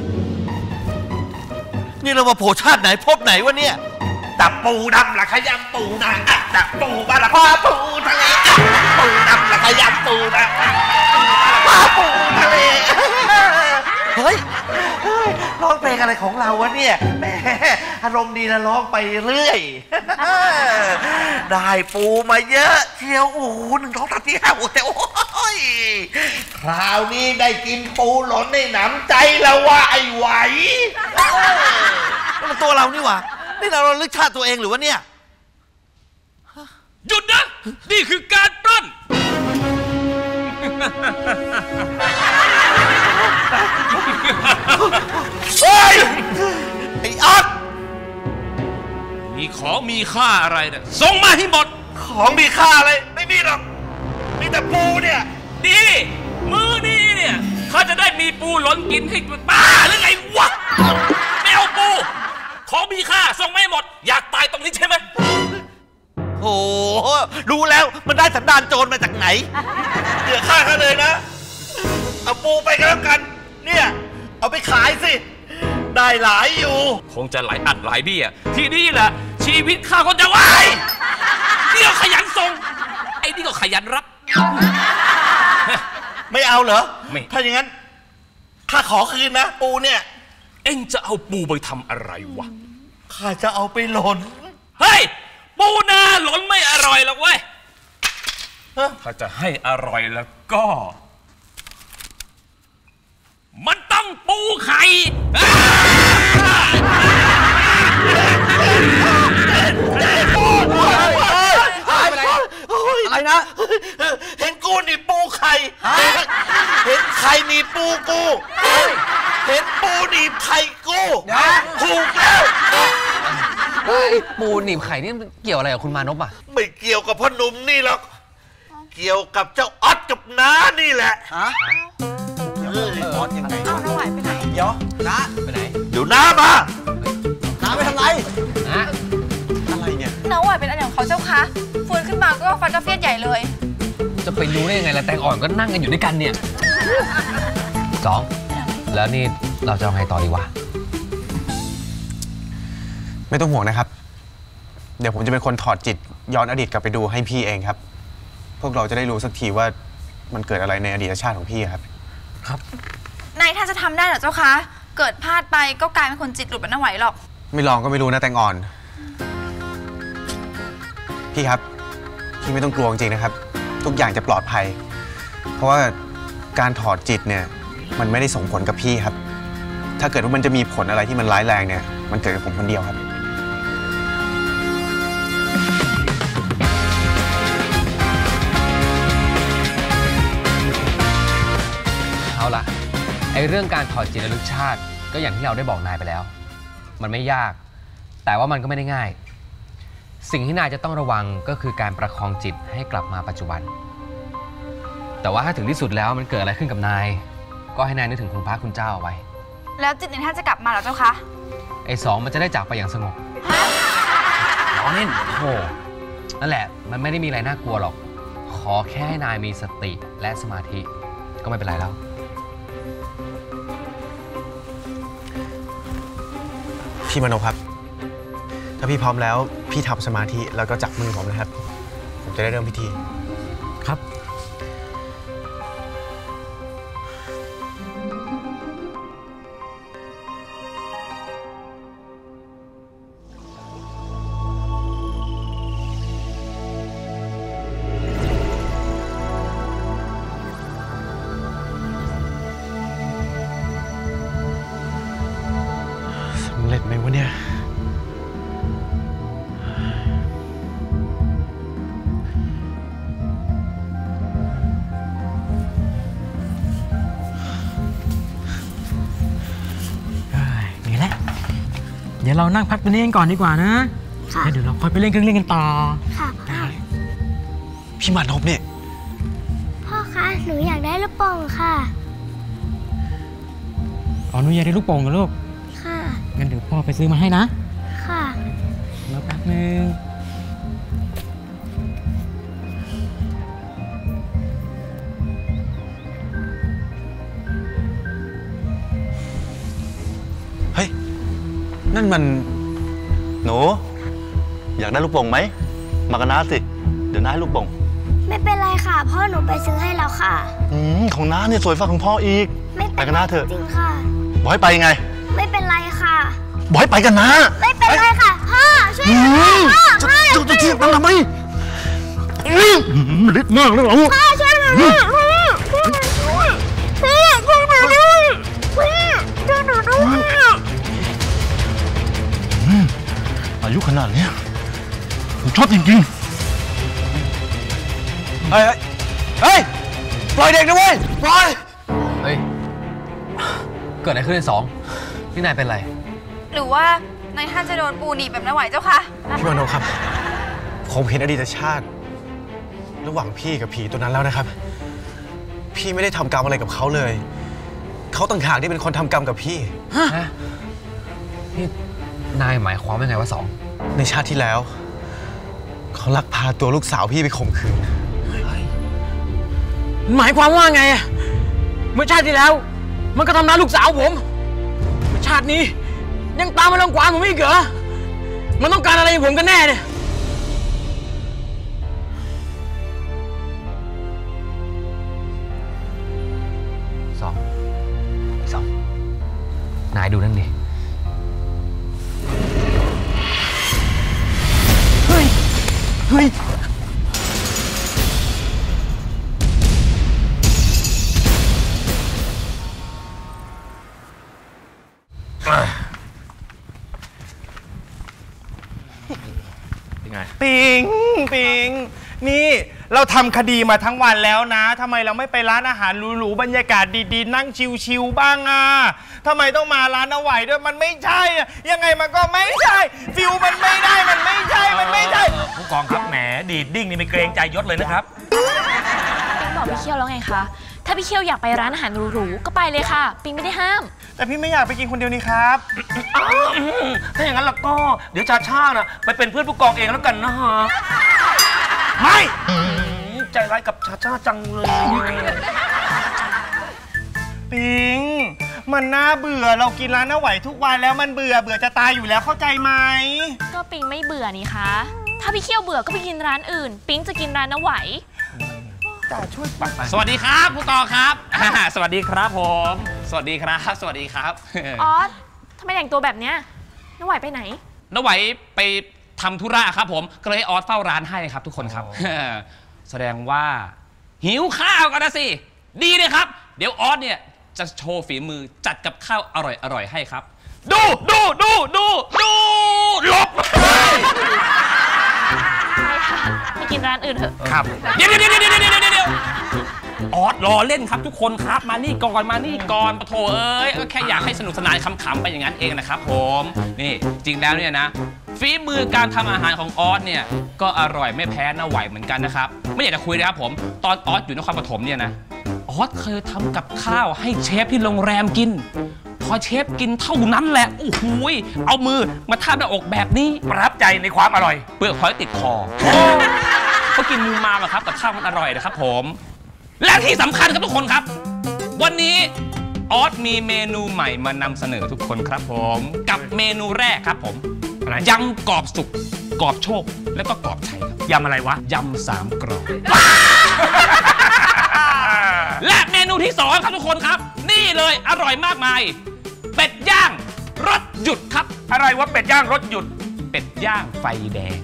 นี่เรามาโผล่ชาติไหนพบไหนวะเนี่ยตับปูดำละขยำปูนะตับปูบาละพาปูทะเลปูดำละขยำปูนะพาปูทะเลเฮ้ยร้องเพลงอะไรของเราวะเนี่ยแหมอารมณ์ดีนะร้องไปเรื่อยได้ปูมาเยอะเชียวโอ้โห1 2 3 4 5 6 7โอ้ยคราวนี้ได้กินปูหล่นในหนำใจแล้วว่าไอ้ไหวนี่มันตัวเรานี่หว่านี่เราลึกชาติตัวเองหรือวะเนี่ยหยุดนะนี่คือการปล้นเฮ้ยไอ้อ๊อดมีของมีค่าอะไรเนี่ยส่งมาให้หมดของมีค่าอะไรไม่มีหรอกมีแต่ปูเนี่ยดีมือดีเนี่ยเขาจะได้มีปูหล่นกินให้บ้าหรือไงวะไม่เอาปูของมีค่าส่งไม่หมดอยากตายตรงนี้ใช่ไหมโอ้รู้แล้วมันได้สันดานโจรมาจากไหนเดี๋ยวฆ่าเขาเลยนะเอาปูไปกันแล้วกันเนี่ยเอาไปขายสิได้หลายอยู่คงจะหลายอัดหลายเบี้ยที่นี่แหละชีวิตข้าก็จะวายนี่ก็ขยันส่งไอ้นี่ก็ขยันรับไม่เอาเหรอไม่ถ้าอย่างนั้นข้าขอคืนนะปูเนี่ยเอ็งจะเอาปูไปทำอะไรวะข้าจะเอาไปหล่นเฮ้ยปูนาหล่นไม่อร่อยหรอกเว้ยถ้าจะให้อร่อยแล้วก็มันต้องปูไข่อะไรนะเห็นกูนี่ปูไข่เห็นไข่นี่ปูกูเห็นปูนี่ไข่กูถูกแล้วปูหนีบไข่นี่เกี่ยวอะไรกับคุณมานพอ่ะไม่เกี่ยวกับพ่อหนุ่มนี่หรอกเกี่ยวกับเจ้าออสกับน้านี่แหละฮะออสยังไงเอาน้าไหวไปไหนเดี๋ยวน้าไปไหนเดี๋ยวน้ามาน้าไปทำไรนะอะไรเนี่ยน้าไหวเป็นอะไรของเขาเจ้าคะฟื้นขึ้นมาก็ฟันก็เฟียดใหญ่เลยจะไปรู้ได้ยังไงล่ะแตงอ่อนก็นั่งกันอยู่ด้วยกันเนี่ยสองแล้วนี่เราจะเอาไงต่อดีวะไม่ต้องห่วงนะครับ เดี๋ยวผมจะเป็นคนถอดจิตย้อนอดีตกลับไปดูให้พี่เองครับ พวกเราจะได้รู้สักทีว่ามันเกิดอะไรในอดีตชาติของพี่ครับนายท่านจะทำได้เหรอเจ้าคะเกิดพลาดไปก็กลายเป็นคนจิตหลุดแบบน้าไหวหรอกไม่ลองก็ไม่รู้นะแตงอ่อน พี่ครับ พี่ไม่ต้องกลัวจริงๆนะครับ ทุกอย่างจะปลอดภัย เพราะว่าการถอดจิตเนี่ยมันไม่ได้ส่งผลกับพี่ครับ ถ้าเกิดว่ามันจะมีผลอะไรที่มันร้ายแรงเนี่ยมันเกิดกับผมคนเดียวครับเอาละไอเรื่องการถอดจิตระลึกชาติก็อย่างที่เราได้บอกนายไปแล้ว มันไม่ยาก แต่ว่ามันก็ไม่ได้ง่าย สิ่งที่นายจะต้องระวังก็คือการประคองจิตให้กลับมาปัจจุบัน แต่ว่าถ้าถึงที่สุดแล้วมันเกิดอะไรขึ้นกับนายก็ให้นายนึกถึงคุณพระคุณเจ้าเอาไว้แล้วจิตนายท่านจะกลับมาเหรอเจ้าคะไอ้สองมันจะได้จากไปอย่างสงบล้อเล่นโอ้นั่นแหละมันไม่ได้มีอะไรน่ากลัวหรอกขอแค่ให้นายมีสติและสมาธิก็ไม่เป็นไรแล้วพี่มโนครับ ถ้าพี่พร้อมแล้วพี่ทำสมาธิแล้วก็จับมือผมนะครับ ผมจะได้เริ่มพิธีครับสำเร็จไหมวะเนี่ยนี่แหละ เดี๋ยวเรานั่งพักตัวนี้กันก่อนดีกว่านะแล้วเดี๋ยวเราค่อยไปเล่นเครื่องเล่นกันต่อค่ะพ่อพี่มานพเนี่ยพ่อคะหนูอยากได้ลูกโป่งค่ะอ๋อหนูอยากได้ลูกโป่งเหรอลูกค่ะงั้นเดี๋ยวพ่อไปซื้อมาให้นะค่ะรอแป๊บนึงเฮ้ย นั่นมันหนู อยากได้ลูกโป่งไหมมากันน้าสิ เดี๋ยวน้าให้ลูกโป่งไม่เป็นไรค่ะพ่อหนูไปซื้อให้แล้วค่ะของน้าเนี่ยสวยฟ้าของพ่ออีกไม่ไปเป็นกันไรน้าเถอะจริงค่ะบอกให้ไปไงไม่เป็นไรค่ะบอกให้ไปกันนะไม่เป็นไรค่ะพ่อช่วยหนูด้วยพ่อจะเทียบกันทำไมฤทธิ์มากเลยเหรอพ่อช่วยหนูด้วยพ่อช่วยหนูด้วยพ่อช่วยหนูด้วยพ่อช่วยหนูด้วยอายุขนาดนี้ผมชอบจริงเฮ้ย เฮ้ย ปล่อยเด็กนะเว้ย ปล่อยเฮ้ยเกิดอะไรขึ้นไอ้สองนี่นายเป็นไรหรือว่านายท่านจะโดนปูหนีบแบบน้าไหวเจ้าคะพี่มโนครับ ผมเห็นอดีตชาติ ระหว่างพี่กับผีตัวนั้นแล้วนะครับ พี่ไม่ได้ทำกรรมอะไรกับเขาเลย เขาต่างหากที่เป็นคนทำกรรมกับพี่ฮะนี่นายหมายความว่าไงวะสองในชาติที่แล้ว เขาลักพาตัวลูกสาวพี่ไปข่มขืนหมายความว่าไงอะเมื่อชาติที่แล้ว มันก็ทำร้ายลูกสาวผมชาตินี้ยังตามมาลังควานผมอีกเหรอ มันต้องการอะไรจากผมกันแน่เนี่ยสอง นายดูนั่นดิเฮ้ย เฮ้ยปิงปิงนี่เราทำคดีมาทั้งวันแล้วนะทำไมเราไม่ไปร้านอาหารหรูๆบรรยากาศดีๆนั่งชิลๆบ้างอ่ะทำไมต้องมาร้านเอาไหวด้วยมันไม่ใช่อะยังไงมันก็ไม่ใช่ฟิลมันไม่ได้มันไม่ใช่มันไม่ใช่ผู้กองครับแหมดีดดิ้งนี่ไม่เกรงใจยศเลยนะครับพี่เคี่ยวแล้วไงคะถ้าพี่เคี่ยวอยากไปร้านอาหารหรูๆก็ไปเลยค่ะปิงไม่ได้ห้ามแต่พี่ไม่อยากไปกินคนเดียวนี่ครับถ้าอย่างนั้นแล้วก็เดี๋ยวชาชาน่ะไปเป็นเพื่อนผู้กองเองแล้วกันนะฮะไม่ใจร้ายกับชาชาจังเลยปิงมันน่าเบื่อเรากินร้านน้าไหวทุกวันแล้วมันเบื่อจะตายอยู่แล้วเข้าใจไหมก็ปิงไม่เบื่อนี่คะถ้าพี่เคี่ยวเบื่อก็ไปกินร้านอื่นปิงจะกินร้านน้าไหวจ่าช่วยปักสวัสดีครับผู้กองครับ สวัสดีครับผมสวัสดีครับสวัสดีครับออสทำไมแต่งตัวแบบเนี้ยน้าไหวไปไหนน้าไหวไปทำธุระครับผมก็เลยให้ออสเฝ้าร้านให้ครับทุกคนครับ แสดงว่าหิวข้าวกันนะสิดีเลยครับเดี๋ยวออสเนี่ยจะโชว์ฝีมือจัดกับข้าวอร่อยให้ครับดูหลบไปกินร้านอื่นเถอะครับเดี๋ยวออสรอเล่นครับทุกคนครับมานี่ก่อนปะโถเอ้ยแค่อยากให้สนุกสนานขำๆไปอย่างนั้นเองนะครับผมนี่จริงแล้วเนี่ยนะฝีมือการทำอาหารของออสเนี่ยก็อร่อยไม่แพ้น้าไหวเหมือนกันนะครับไม่อยากจะคุยนะครับผมตอนออสอยู่นครปฐมเนี่ยนะออสเคยทำกับข้าวให้เชฟที่โรงแรมกินพอเชฟกินเท่านั้นแหละโอ้โหเอามือมาทาบหน้าอกแบบนี้ประทับใจในความอร่อยเปลือกหอยติดคอก็กินมือมาครับกับข้าวมันอร่อยนะครับผมและที่สำคัญครับทุกคนครับวันนี้ออสมีเมนูใหม่มานำเสนอทุกคนครับผมกับเมนูแรกครับผมยำกรอบสุกกรอบโชคแล้วก็กรอบชัยครับยำอะไรวะยำ3 กรอบและเมนูที่2ครับทุกคนครับนี่เลยอร่อยมากมายเป็ดย่างรสหยุดครับอะไรวะเป็ดย่างรสหยุดเป็ดย่างไฟแดง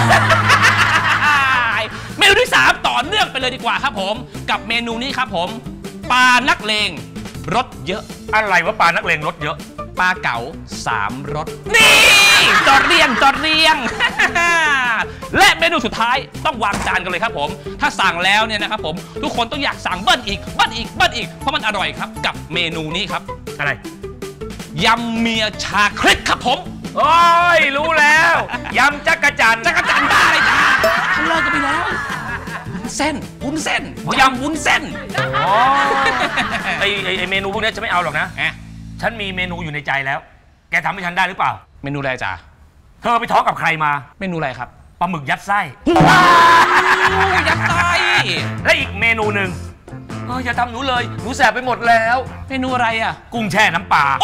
เมนูที่3ต่อเนื่องไปเลยดีกว่าครับผมกับเมนูนี้ครับผมปลานักเลงรสเยอะอะไรวะปลานักเลงรสเยอะปลาเก๋า3 รสนี่จอดเรียง และเมนูสุดท้ายต้องวางจานกันเลยครับผมถ้าสั่งแล้วเนี่ยนะครับผมทุกคนต้องอยากสั่งเบิ้ลอีกเพราะมันอร่อยครับกับเมนูนี้ครับอะไรยำเมียชาคลิกครับผมโอ้ยรู้แล้วยำจักรจันบ้าเลยจ้าเลิกกันไปแล้ววุ้นเส้นยำวุ้นเส้นอ๋อไอเมนูพวกนี้ฉันไม่เอาหรอกนะฉันมีเมนูอยู่ในใจแล้วแกทำให้ฉันได้หรือเปล่าเมนูอะไรจ้าเธอไปท้องกับใครมาเมนูอะไรครับปลาหมึกยัดไส้ยัดไส้และอีกเมนูหนึ่งอย่าทำหนูเลยหนูแสบไปหมดแล้วเมนูอะไรอ่ะกุ้งแช่น้ำปลา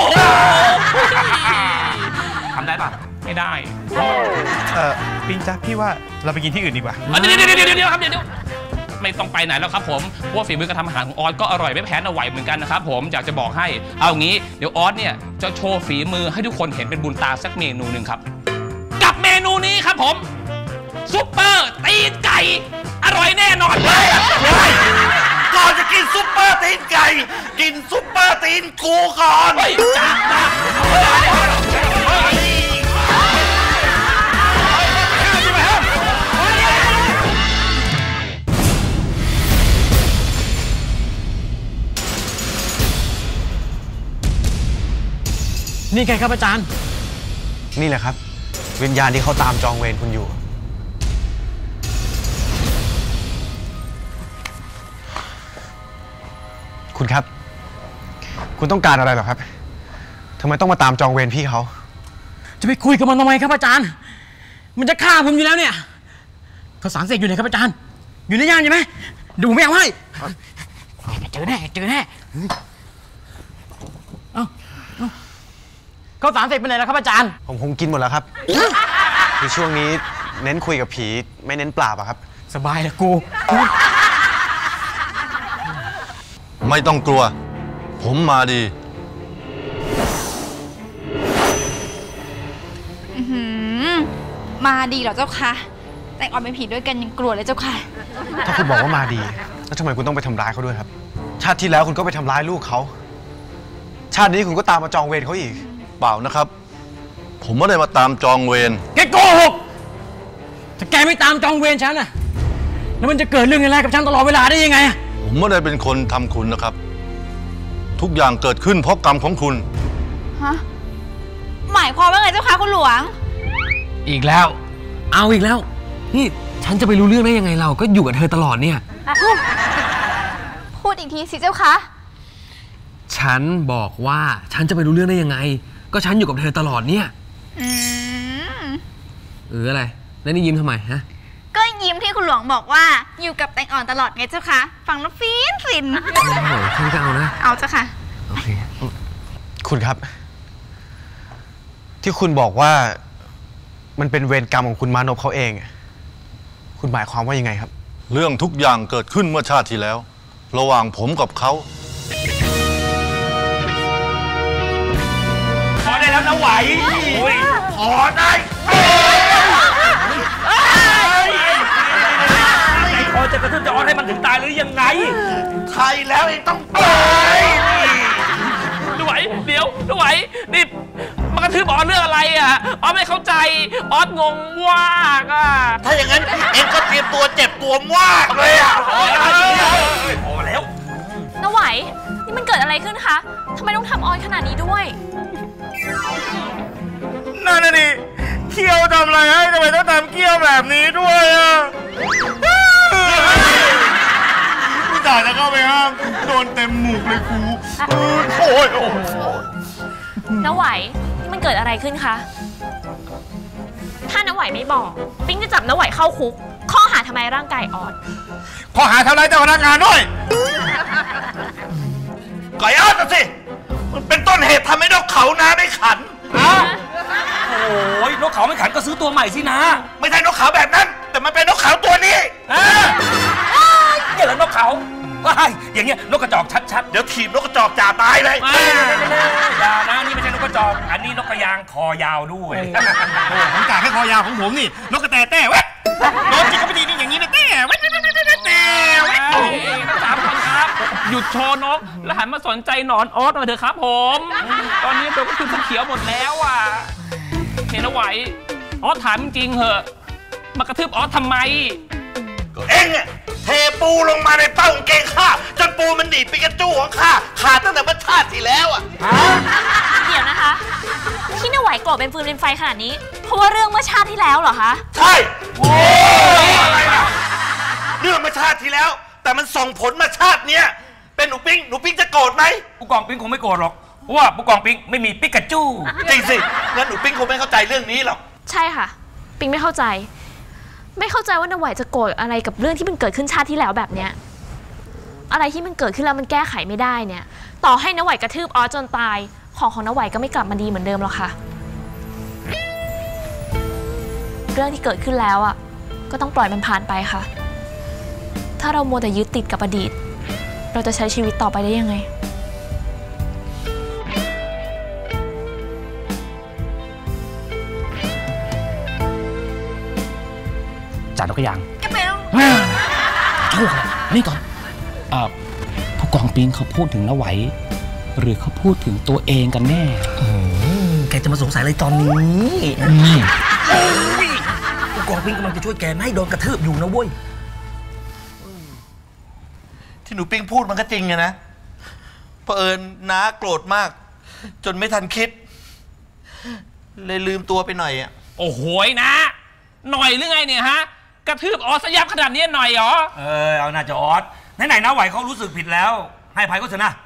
ทำได้ปะไม่ได้ปิงจ๊ะพี่ว่าเราไปกินที่อื่นดีกว่าเดี๋ยวครับไม่ต้องไปไหนแล้วครับผมเพราะว่าฝีมือการทำอาหารของออสก็อร่อยไม่แพ้น้าไหวเหมือนกันนะครับผมอยากจะบอกให้เอางี้เดี๋ยวออสเนี่ยจะโชว์ฝีมือให้ทุกคนเห็นเป็นบุญตาสักเมนูหนึ่งครับกับเมนูนี้ครับผมซุปเปอร์ตีนไก่อร่อยแน่นอนเลยก่อนจะกินซุปเปอร์ตีนไก่กินซุปเปอร์ตีนกูก่อนนี่ไงครับอาจารย์นี่แหละครับวิญญาณที่เขาตามจองเวรคุณอยู่คุณครับคุณต้องการอะไรหรอครับทำไมต้องมาตามจองเวรพี่เขาจะไปคุยกับมันทำไมครับอาจารย์มันจะฆ่าผมอยู่แล้วเนี่ยข้าวสารเสกอยู่ไหนครับอาจารย์อยู่ในย่างใช่ไหมดูไม่เอาให้เจอแน่ข้าวสารเสร็จไปไหนแล้วครับอาจารย์ผมคงกินหมดแล้วครับคือช่วงนี้เน้นคุยกับผีไม่เน้นปราบอะครับสบายเลยกูไม่ต้องกลัวผมมาดีมาดีเหรอเจ้าคะแต่ออนเป็นผีด้วยกันยังกลัวเลยเจ้าค่ะถ้าคุณบอกว่ามาดีแล้วทำไมคุณต้องไปทำร้ายเขาด้วยครับชาติที่แล้วคุณก็ไปทำร้ายลูกเขาชาตินี้คุณก็ตามมาจองเวรเขาอีกเปล่านะครับผมไม่ได้มาตามจองเวรแกโกหกถ้าแกไม่ตามจองเวรฉันน่ะแล้วมันจะเกิดเรื่องอะไรกับฉันตลอดเวลาได้ยังไงผมไม่ได้เป็นคนทำคุณนะครับทุกอย่างเกิดขึ้นเพราะกรรมของคุณฮะหมายความว่าไงเจ้าคะคุณหลวงอีกแล้วนี่ฉันจะไปรู้เรื่องได้ยังไงเราก็อยู่กับเธอตลอดเนี่ยอีกทีสิเจ้าคะฉันบอกว่าฉันจะไปรู้เรื่องได้ยังไง ก็ฉันอยู่กับเธอตลอดเนี่ยอะไรแล้วนี่ยิ้มทำไมฮะก็ยิ้มที่คุณหลวงบอกว่าอยู่กับแตงอ่อนตลอดไงเจ้าคะฟังแล้วฟินฟินฉันก็เอานะเอาเจ้าค่ะโอเคคุณครับ ที่คุณบอกว่ามันเป็นเวรกรรมของคุณมานพเขาเองคุณหมายความว่ายังไงครับเรื่องทุกอย่างเกิดขึ้นเมื่อชาติที่แล้วระหว่างผมกับเขาพอได้แล้วนะไหวพอได้ไอ้พอจะกระตุ้นจะออนให้มันถึงตายหรือยังไงใครแล้วเองต้องตายดูไหวเดี๋ยวดูไหวนี่มันกระทืบออสเรื่องอะไรอ่ะออสไม่เข้าใจออสงงมากอ่ะถ้าอย่างนั้นเองก็เตรียมตัวเจ็บตัวมากเลยอ่ะพอแล้วน้าไหวนี่มันเกิดอะไรขึ้นคะทำไมต้องทำออยขนาดนี้ด้วยนั่นน่ะดิเคี้ยวทำอะไรให้ทำไมต้องทำเคี้ยวแบบนี้ด้วยอ่ะกูจ่ายจะเข้าไปห้ามโดนเต็มหมูกเลยกูโอ้ยน้าไหวนี่มันเกิดอะไรขึ้นคะถ้าน้าไหวไม่บอกปิ๊งจะจับน้าไหวเข้าคุกข้อหาทำร้ายร่างกายออสข้อหาทำร้ายเจ้าพนักงานด้วยก่อยออสสิมันเป็นต้นเหตุทำให้นกเขาน้าไม่ขันโอ้ยนกเขาไม่ขันก็ซื้อตัวใหม่สินะไม่ใช่นกเขาแบบนั้นแต่มันเป็นนกเขาตัวนี้อย่าละนกเขาว้ายอย่างเงี้ยนกกระจอกชัดๆเดี๋ยวถีบนกกระจอกจ่าตายเลยอย่านะนี่ไม่ใช่นกกระจอกอันนี้นกกระยางคอยาวด้วยผมกะแค่คอยาวของผมนี่นกกระแตแต้เว้ยนกจิกก็ไม่ดีนี่อย่างนี้นะแต้เว้ยสามคนครับหยุดโชว์นกแล้วหันมาสนใจหนอนออสหน่อยเถอะครับผมตอนนี้ตัวก็คือเขียวหมดแล้วอ่ะเห็นเอาไหวออสถามจริงๆเหอะมากระทืบออสทำไมก็เอ็งอะเทปูลงมาในเป้ากางเกงข้าจนปูมันหนีปิกาจูของข้าขาดตั้งแต่เมื่อชาติที่แล้วอ่ะเดี๋ยวนะคะที่น้าไหวโกรธเป็นฟืนเป็นไฟขนาดนี้เพราะว่าเรื่องเมื่อชาติที่แล้วเหรอคะใช่โอ้อะไรล่ะเรื่องเมื่อชาติที่แล้วแต่มันส่งผลมาชาติเนี้ยเป็นหนูปิ้งจะโกรธไหมผู้กองปิ้งคงไม่โกรธหรอกเพราะว่าผู้กองปิ้งไม่มีปิกาจูจริงสิงั้นหนูปิ้งคงไม่เข้าใจเรื่องนี้หรอกใช่ค่ะปิ้งไม่เข้าใจว่าน้าไหวจะโกรธอะไรกับเรื่องที่มันเกิดขึ้นชาติที่แล้วแบบเนี้ยอะไรที่มันเกิดขึ้นแล้วมันแก้ไขไม่ได้เนี่ยต่อให้น้าไหวกระทืบออสจนตายของน้าไหวก็ไม่กลับมาดีเหมือนเดิมหรอกค่ะเรื่องที่เกิดขึ้นแล้วอ่ะก็ต้องปล่อยมันผ่านไปค่ะถ้าเรามัวแต่ยึดติดกับอดีตเราจะใช้ชีวิตต่อไปได้ยังไงจ่านกกระยางโชคนี่ก่อนผู้กองปิงเขาพูดถึงน้าไหวหรือเขาพูดถึงตัวเองกันแน่แกจะมาสงสัยอะไรตอนนี้ผู้กองปิงกำลังจะช่วยแกไม่ให้โดนกระทืบอยู่นะเว้ยที่หนูปิ้งพูดมันก็จริงไงนะเผอิญน้าโกรธมากจนไม่ทันคิดเลยลืมตัวไปหน่อยอ่ะโอ้โหนะหน่อยหรือไงเนี่ยฮะกระทืบออสยับขนาดนี้หน่อยเหรอเอาน่าจะออสไหนๆนะไหวเขารู้สึกผิดแล้วให้ภัยก็เถอะนะ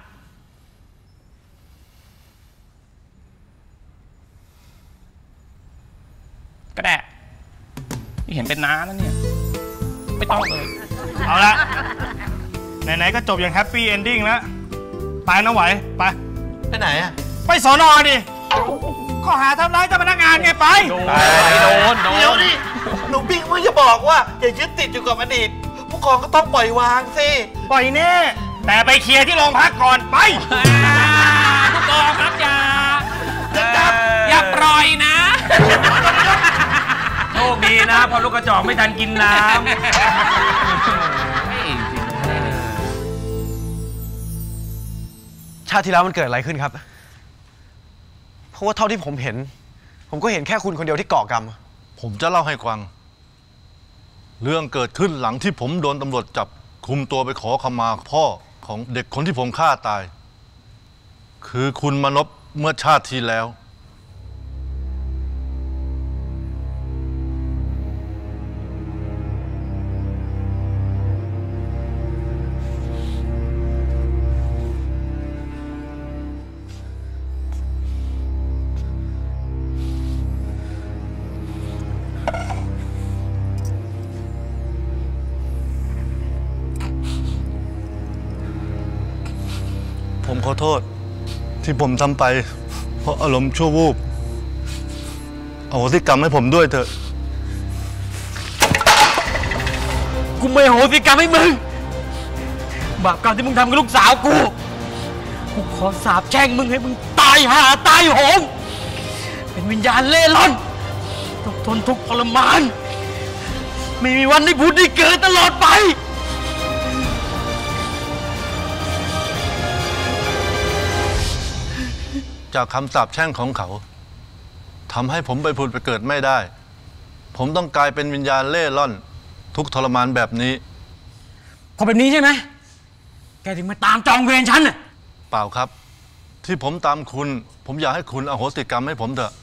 ก็ได้นี่เห็นเป็นน้าแล้วเนี่ยไม่ต้องเลยเอาละไหนๆก็จบอย่างแฮปปี้เอนดิ้งแล้วไปนะไหวไปไหนอะไปสน.ดิข้อหาทำร้ายเจ้าพนักงานไงไปโดนเดี๋ยวดิหนูปิ้งมึงจะบอกว่าอย่ายึดติดอยู่กับอดีตผู้กองก็ต้องปล่อยวางสิปล่อยแน่แต่ไปเคลียร์ที่โรงพักก่อนไปผู้กองครับอย่าปล่อยนะโชคดีนะพอลูกกระจอกไม่ทันกินน้ำชาติที่แล้วมันเกิดอะไรขึ้นครับเพราะว่าเท่าที่ผมเห็นผมก็เห็นแค่คุณคนเดียวที่ก่อกรรมผมจะเล่าให้ฟังเรื่องเกิดขึ้นหลังที่ผมโดนตำรวจจับคุมตัวไปขอขมาพ่อของเด็กคนที่ผมฆ่าตายคือคุณมนพเมื่อชาติที่แล้วขอโทษที่ผมทำไปเพราะอารมณ์ชั่ววูบอโหสิกรรมให้ผมด้วยเถอะกูไม่โหสิกรรมให้มึงบาปกรรมที่มึงทำกับลูกสาวกูขอสาปแช่งมึงให้มึงตายหาตายโหงเป็นวิญญาณเล่ร่อนต้องทนทุกข์ทรมานไม่มีวันได้ผุดได้เกิดตลอดไปจากคำสาปแช่งของเขาทำให้ผมไปผุดไปเกิดไม่ได้ผมต้องกลายเป็นวิญญาณเล่ร่อนทุกข์ทรมานแบบนี้พอแบบนี้ใช่ไหมแกถึงมาตามจองเวรฉันน่ะเปล่าครับที่ผมตามคุณผมอยากให้คุณอโหสิกรรมให้ผมเถอะ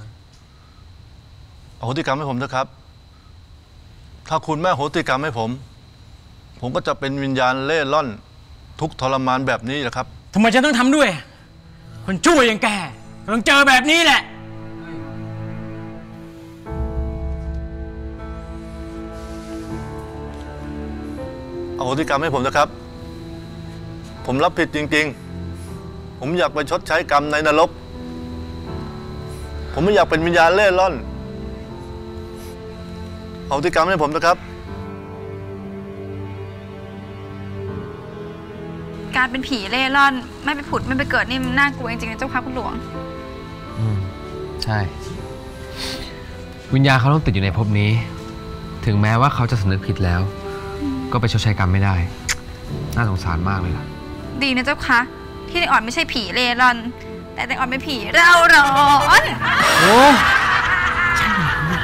อโหสิกรรมให้ผมเถอะครับถ้าคุณไม่อโหสิกรรมให้ผมก็จะเป็นวิญญาณเล่ร่อนทุกข์ทรมานแบบนี้แหละครับทำไมฉันต้องทำด้วยคนชั่วอย่างแกต้องเจอแบบนี้แหละอโหสิกรรมให้ผมนะครับผมรับผิดจริงๆผมอยากไปชดใช้กรรมในนรกผมไม่อยากเป็นวิญญาณเล่ร่อนอโหสิกรรมให้ผมนะครับการเป็นผีเล่ร่อนไม่ไปผุดไม่ไปเกิดนี่มันน่ากลัวจริงๆนะเจ้าค่ะคุณหลวงใช่วิญญาณเขาต้องติดอยู่ในภพนี้ถึงแม้ว่าเขาจะสำนึกผิดแล้วก็ไปชดใช้กรรมไม่ได้น่าสงสารมากเลยล่ะดีนะเจ้าค่ะที่ในอ่อนไม่ใช่ผีเล่ร่อนแต่ในอ่อนเป็นผีเร่าร้อนโอ้ใช่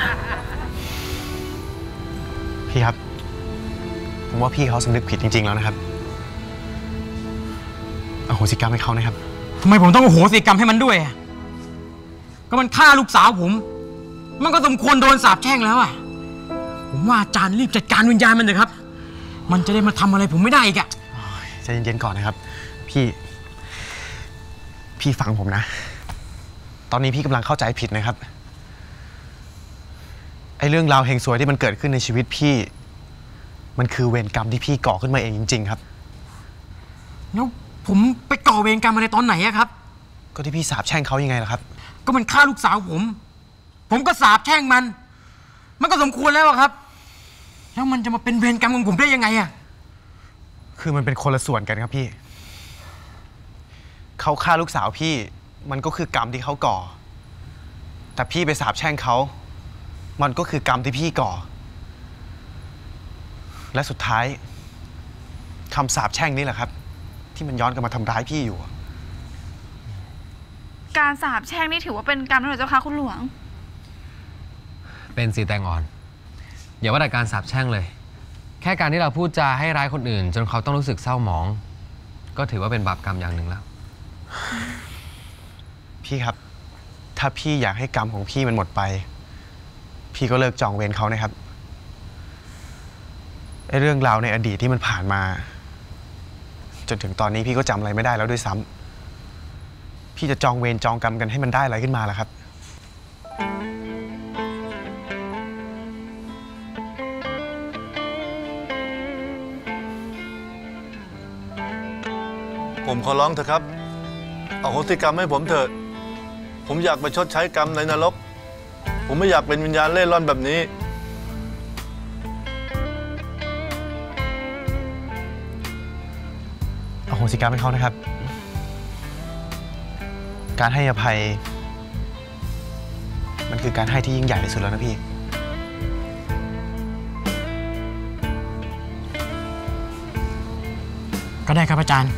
พี่ครับผมว่าพี่เขาสำนึกผิดจริงๆแล้วนะครับอโหสิกรรมให้เขานะครับทำไมผมต้องอโหสิกรรมให้มันด้วยก็มันฆ่าลูกสาวผมมันก็สมควรโดนสาปแช่งแล้วผมว่าอาจารย์รีบจัดการวิญญาณมันเลยครับมันจะได้มาทำอะไรผมไม่ได้อีกใจเย็นๆก่อนนะครับพี่ฟังผมนะตอนนี้พี่กำลังเข้าใจผิดนะครับไอ้เรื่องราวเฮงซวยที่มันเกิดขึ้นในชีวิตพี่มันคือเวรกรรมที่พี่ก่อขึ้นมาเองจริงๆครับแล้วผมไปก่อเวรกรรมอะไรตอนไหนครับก็ที่พี่สาปแช่งเขายังไงล่ะครับก็มันฆ่าลูกสาวผมก็สาปแช่งมันก็สมควรแล้วครับแล้วมันจะมาเป็นเวรกรรมของผมได้ยังไงคือมันเป็นคนละส่วนกันครับพี่เขาฆ่าลูกสาวพี่มันก็คือกรรมที่เขาก่อแต่พี่ไปสาปแช่งเขามันก็คือกรรมที่พี่ก่อและสุดท้ายคำสาปแช่งนี่แหละครับที่มันย้อนกลับมาทำร้ายพี่อยู่การสาปแช่งนี่ถือว่าเป็นกรรมหรือเจ้าคะคุณหลวงเป็นสีแตงอ่อนอย่าว่าแต่การสาปแช่งเลยแค่การที่เราพูดจาให้ร้ายคนอื่นจนเขาต้องรู้สึกเศร้าหมองก็ถือว่าเป็นบาปกรรมอย่างหนึ่งแล้วพี่ครับถ้าพี่อยากให้กรรมของพี่มันหมดไปพี่ก็เลิกจองเวรเขานะครับไอ้เรื่องราวในอดีตที่มันผ่านมาจนถึงตอนนี้พี่ก็จำอะไรไม่ได้แล้วด้วยซ้ำพี่จะจองเวรจองกรรมกันให้มันได้อะไรขึ้นมาล่ะครับผมขอร้องเถอะครับอโหสิกรรมให้ผมเถอะผมอยากไปชดใช้กรรมในนรกผมไม่อยากเป็นวิญญาณเล่ร่อนแบบนี้อโหสิกรรมให้เขานะครับการให้อภัยมันคือการให้ที่ยิ่งใหญ่ที่สุดแล้วนะพี่ก็ได้ครับอาจารย์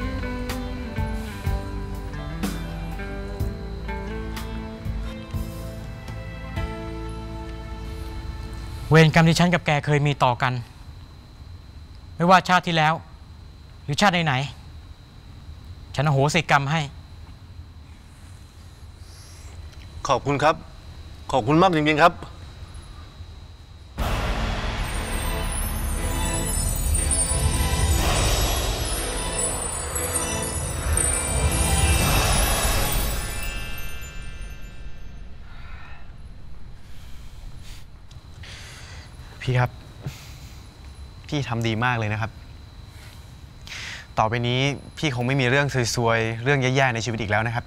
เวรกรรมที่ฉันกับแกเคยมีต่อกันไม่ว่าชาติที่แล้วหรือชาติไหนๆฉันอโหสิกรรมให้ขอบคุณครับขอบคุณมากจริงๆครับพี่ครับพี่ทำดีมากเลยนะครับต่อไปนี้พี่คงไม่มีเรื่องซวยๆเรื่องแย่ๆในชีวิตอีกแล้วนะครับ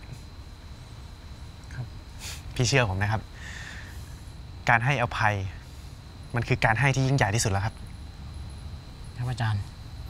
พี่เชื่อผมนะครับการให้อภัยมันคือการให้ที่ยิ่งใหญ่ที่สุดแล้วครับครับอาจารย์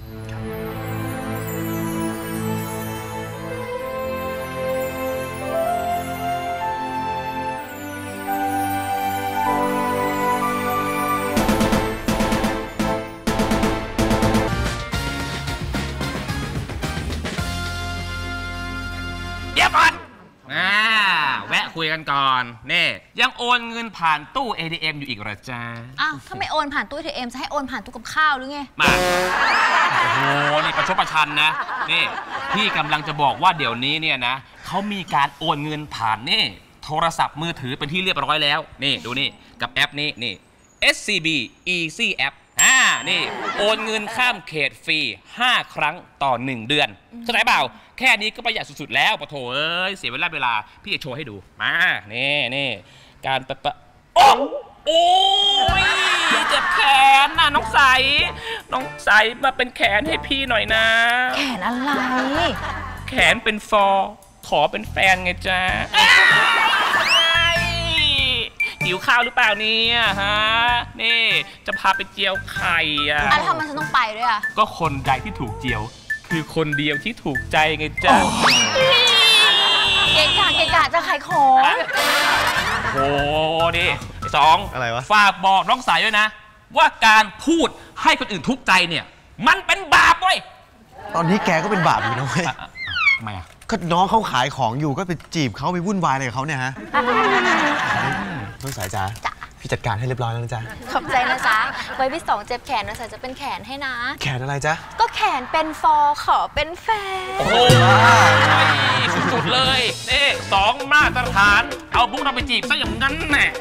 เดี๋ยวก่อนแวะคุยกันก่อนนี่ยังโอนเงินผ่านตู้ ATM อยู่อีกเหรอจ๊ะอ้าวถ้าไม่โอนผ่านตู้ ATM จะให้โอนผ่านตู้กับข้าวหรือไงมาโอ้โหนี่ประชดประชันนะนี่พี่กำลังจะบอกว่าเดี๋ยวนี้เนี่ยนะเขามีการโอนเงินผ่านนี่โทรศัพท์มือถือเป็นที่เรียบร้อยแล้วนี่ดูนี่กับแอปนี่ SCB Easy App นี่โอนเงินข้ามเขตฟรี5 ครั้งต่อ1 เดือนเข้าใจเปล่าแค่นี้ก็ประหยัดสุดๆแล้วปะโถเอ้ยเสียเวลาพี่จะโชว์ให้ดูมานี่การโอ้ยเจ็บแขนน่ะน้องใสมาเป็นแขนให้พี่หน่อยนะแขนอะไรแขนเป็นขอเป็นแฟนไงจ๊ะหิวข้าวหรือเปล่าเนี่ยฮะนี่จะพาไปเจียวไข่อ่ะแล้วทำไมฉันต้องไปด้วยอ่ะก็คนใดที่ถูกเจียวคือคนเดียวที่ถูกใจไงจ๊ะเกะจะขายของโอ้นี่2 อะไรวะฝากบอกน้องสายด้วยนะว่าการพูดให้คนอื่นทุกข์ใจเนี่ยมันเป็นบาปเว้ยตอนนี้แกก็เป็นบาปอยู่นะเว้ยทำไมอ่ะก็น้องเขาขายของอยู่ก็ไปจีบเขาไปวุ่นวายอะไรกับเขาเนี่ยฮะน้องสายจ๋าพี่จัดการให้เรียบร้อยแล้วนะจ๊ะขอบใจนะจ๊ะไว้พี่2เจ็บแขนนะสายจะเป็นแขนให้นะแขนอะไรจ๊ะก็แขนเป็นขอเป็นแฟนโอ้โหสุดๆเลยนี่2มาตรฐานเอาบุ๊กเราไปจีบซะอย่างนั้นแน่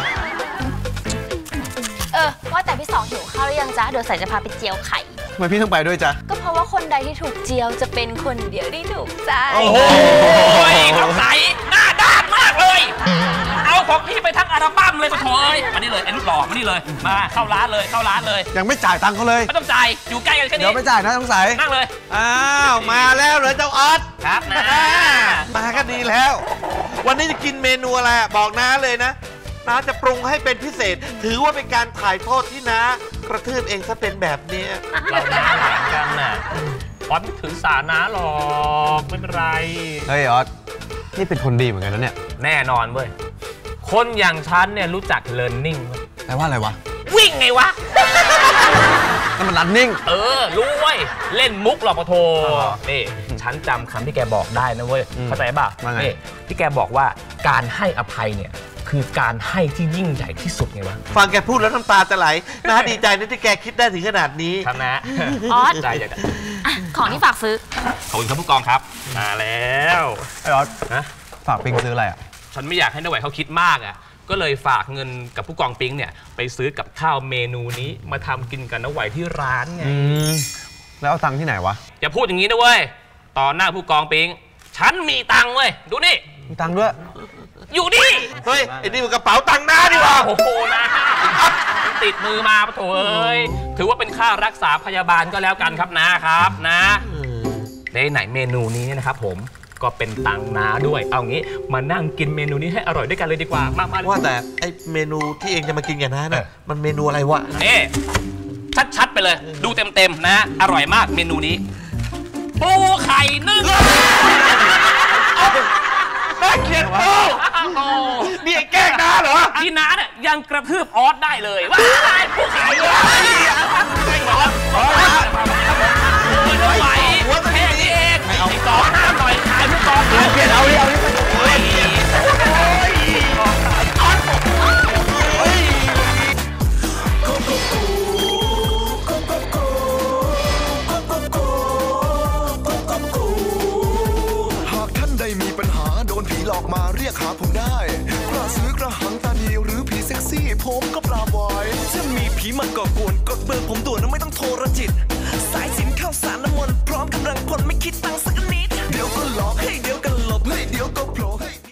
ว่าแต่พี่2หิวข้าวหรือยังจ๊ะเดี๋ยวสายจะพาไปเจียวไข่ทำไมพี่ต้องไปด้วยจ๊ะก็เพราะว่าคนใดที่ถูกเจียวจะเป็นคนเดียวที่ถูกใจโอ้โหน้องใสหน้าด้านมากเลยเอาของพี่ไปทั้งอัลบั้มเลยปะโถมานี่เลยไอ้ลูกหล่อมานี่เลยมาเข้าร้านเลยยังไม่จ่ายตังค์เขาเลยไม่ต้องจ่ายอยู่ใกล้กันแค่นี้เดี๋ยวไม่จ่ายนะต้องใส่นั่งเลยอ้าวมาแล้วเหรอเจ้าออสครับนะมาก็ดีแล้ววันนี้จะกินเมนูอะไรบอกน้าเลยนะน้าจะปรุงให้เป็นพิเศษถือว่าเป็นการถ่ายโทษที่น้ากระทืบเองซะเป็นแบบนี้เราหน้าหลังกันน่ะออสไม่ถือสาน้าหรอกไม่เป็นไรเฮ้ยออสนี่เป็นคนดีเหมือนกันนะเนี่ยแน่นอนเว้ยคนอย่างฉันเนี่ยรู้จัก learning แปลว่าอะไรวะวิ่งไงวะนั่นมัน running รู้เว้ยเล่นมุกหรอกปะโทนี่ฉันจำคำที่แกบอกได้นะเว้ยเข้าใจป่ะนี่ที่แกบอกว่าการให้อภัยเนี่ยคือการให้ที่ยิ่งใหญ่ที่สุดไงวะฟังแกพูดแล้วน้ำตาจะไหลน้าดีใจนะที่แกคิดได้ถึงขนาดนี้ครับนะออสใจของที่ฝากซื้อขอบคุณครับผู้กองครับมาแล้วไอ้ออสนะฝากปิ๊งซื้ออะไรอ่ะฉันไม่อยากให้น้าไหวเขาคิดมากอ่ะก็เลยฝากเงินกับผู้กองปิ๊งเนี่ยไปซื้อกับข้าวเมนูนี้มาทำกินกันน้าไหวที่ร้านไงแล้วเอาตังค์ที่ไหนวะอย่าพูดอย่างนี้นะเว้ยต่อหน้าผู้กองปิ๊งฉันมีตังค์เว้ยดูนี่มีตังค์ด้วยอยู่นี่เฮ้ยไอ้นี่มันกระเป๋าตังค์น้าดิวะโอ้โหนะติดมือมาปะโถเอ้ยถือว่าเป็นค่ารักษาพยาบาลก็แล้วกันครับนะครับนะในไหนเมนูนี้นะครับผมก็เป็นตังค์น้าด้วยเอางี้มานั่งกินเมนูนี้ให้อร่อยด้วยกันเลยดีกว่ามาว่าแต่ไอ้เมนูที่เองจะมากินกันนะมันเมนูอะไรวะนี่ชัดๆไปเลยดูเต็มๆนะอร่อยมากเมนูนี้ปูไข่นึ่งน่าเกลียดโอ้นี่แกล้งน้าเหรอที่น้าเนี่ยยังกระทืบออสได้เลยว้ายผู้ขายเลยไม่หรอไม่ไหวแค่นี้เองไอ้กองห้ามหน่อยขายผู้กองเปลี่ยนเอาดิหลอกมาเรียกหาผมได้กระสือกระหังตาดีหรือผีเซ็กซี่ผมก็ปราบไว้ถ้ามีผีมันก่อกวนกดเบอร์ผมด่วนนะไม่ต้องโทรจิต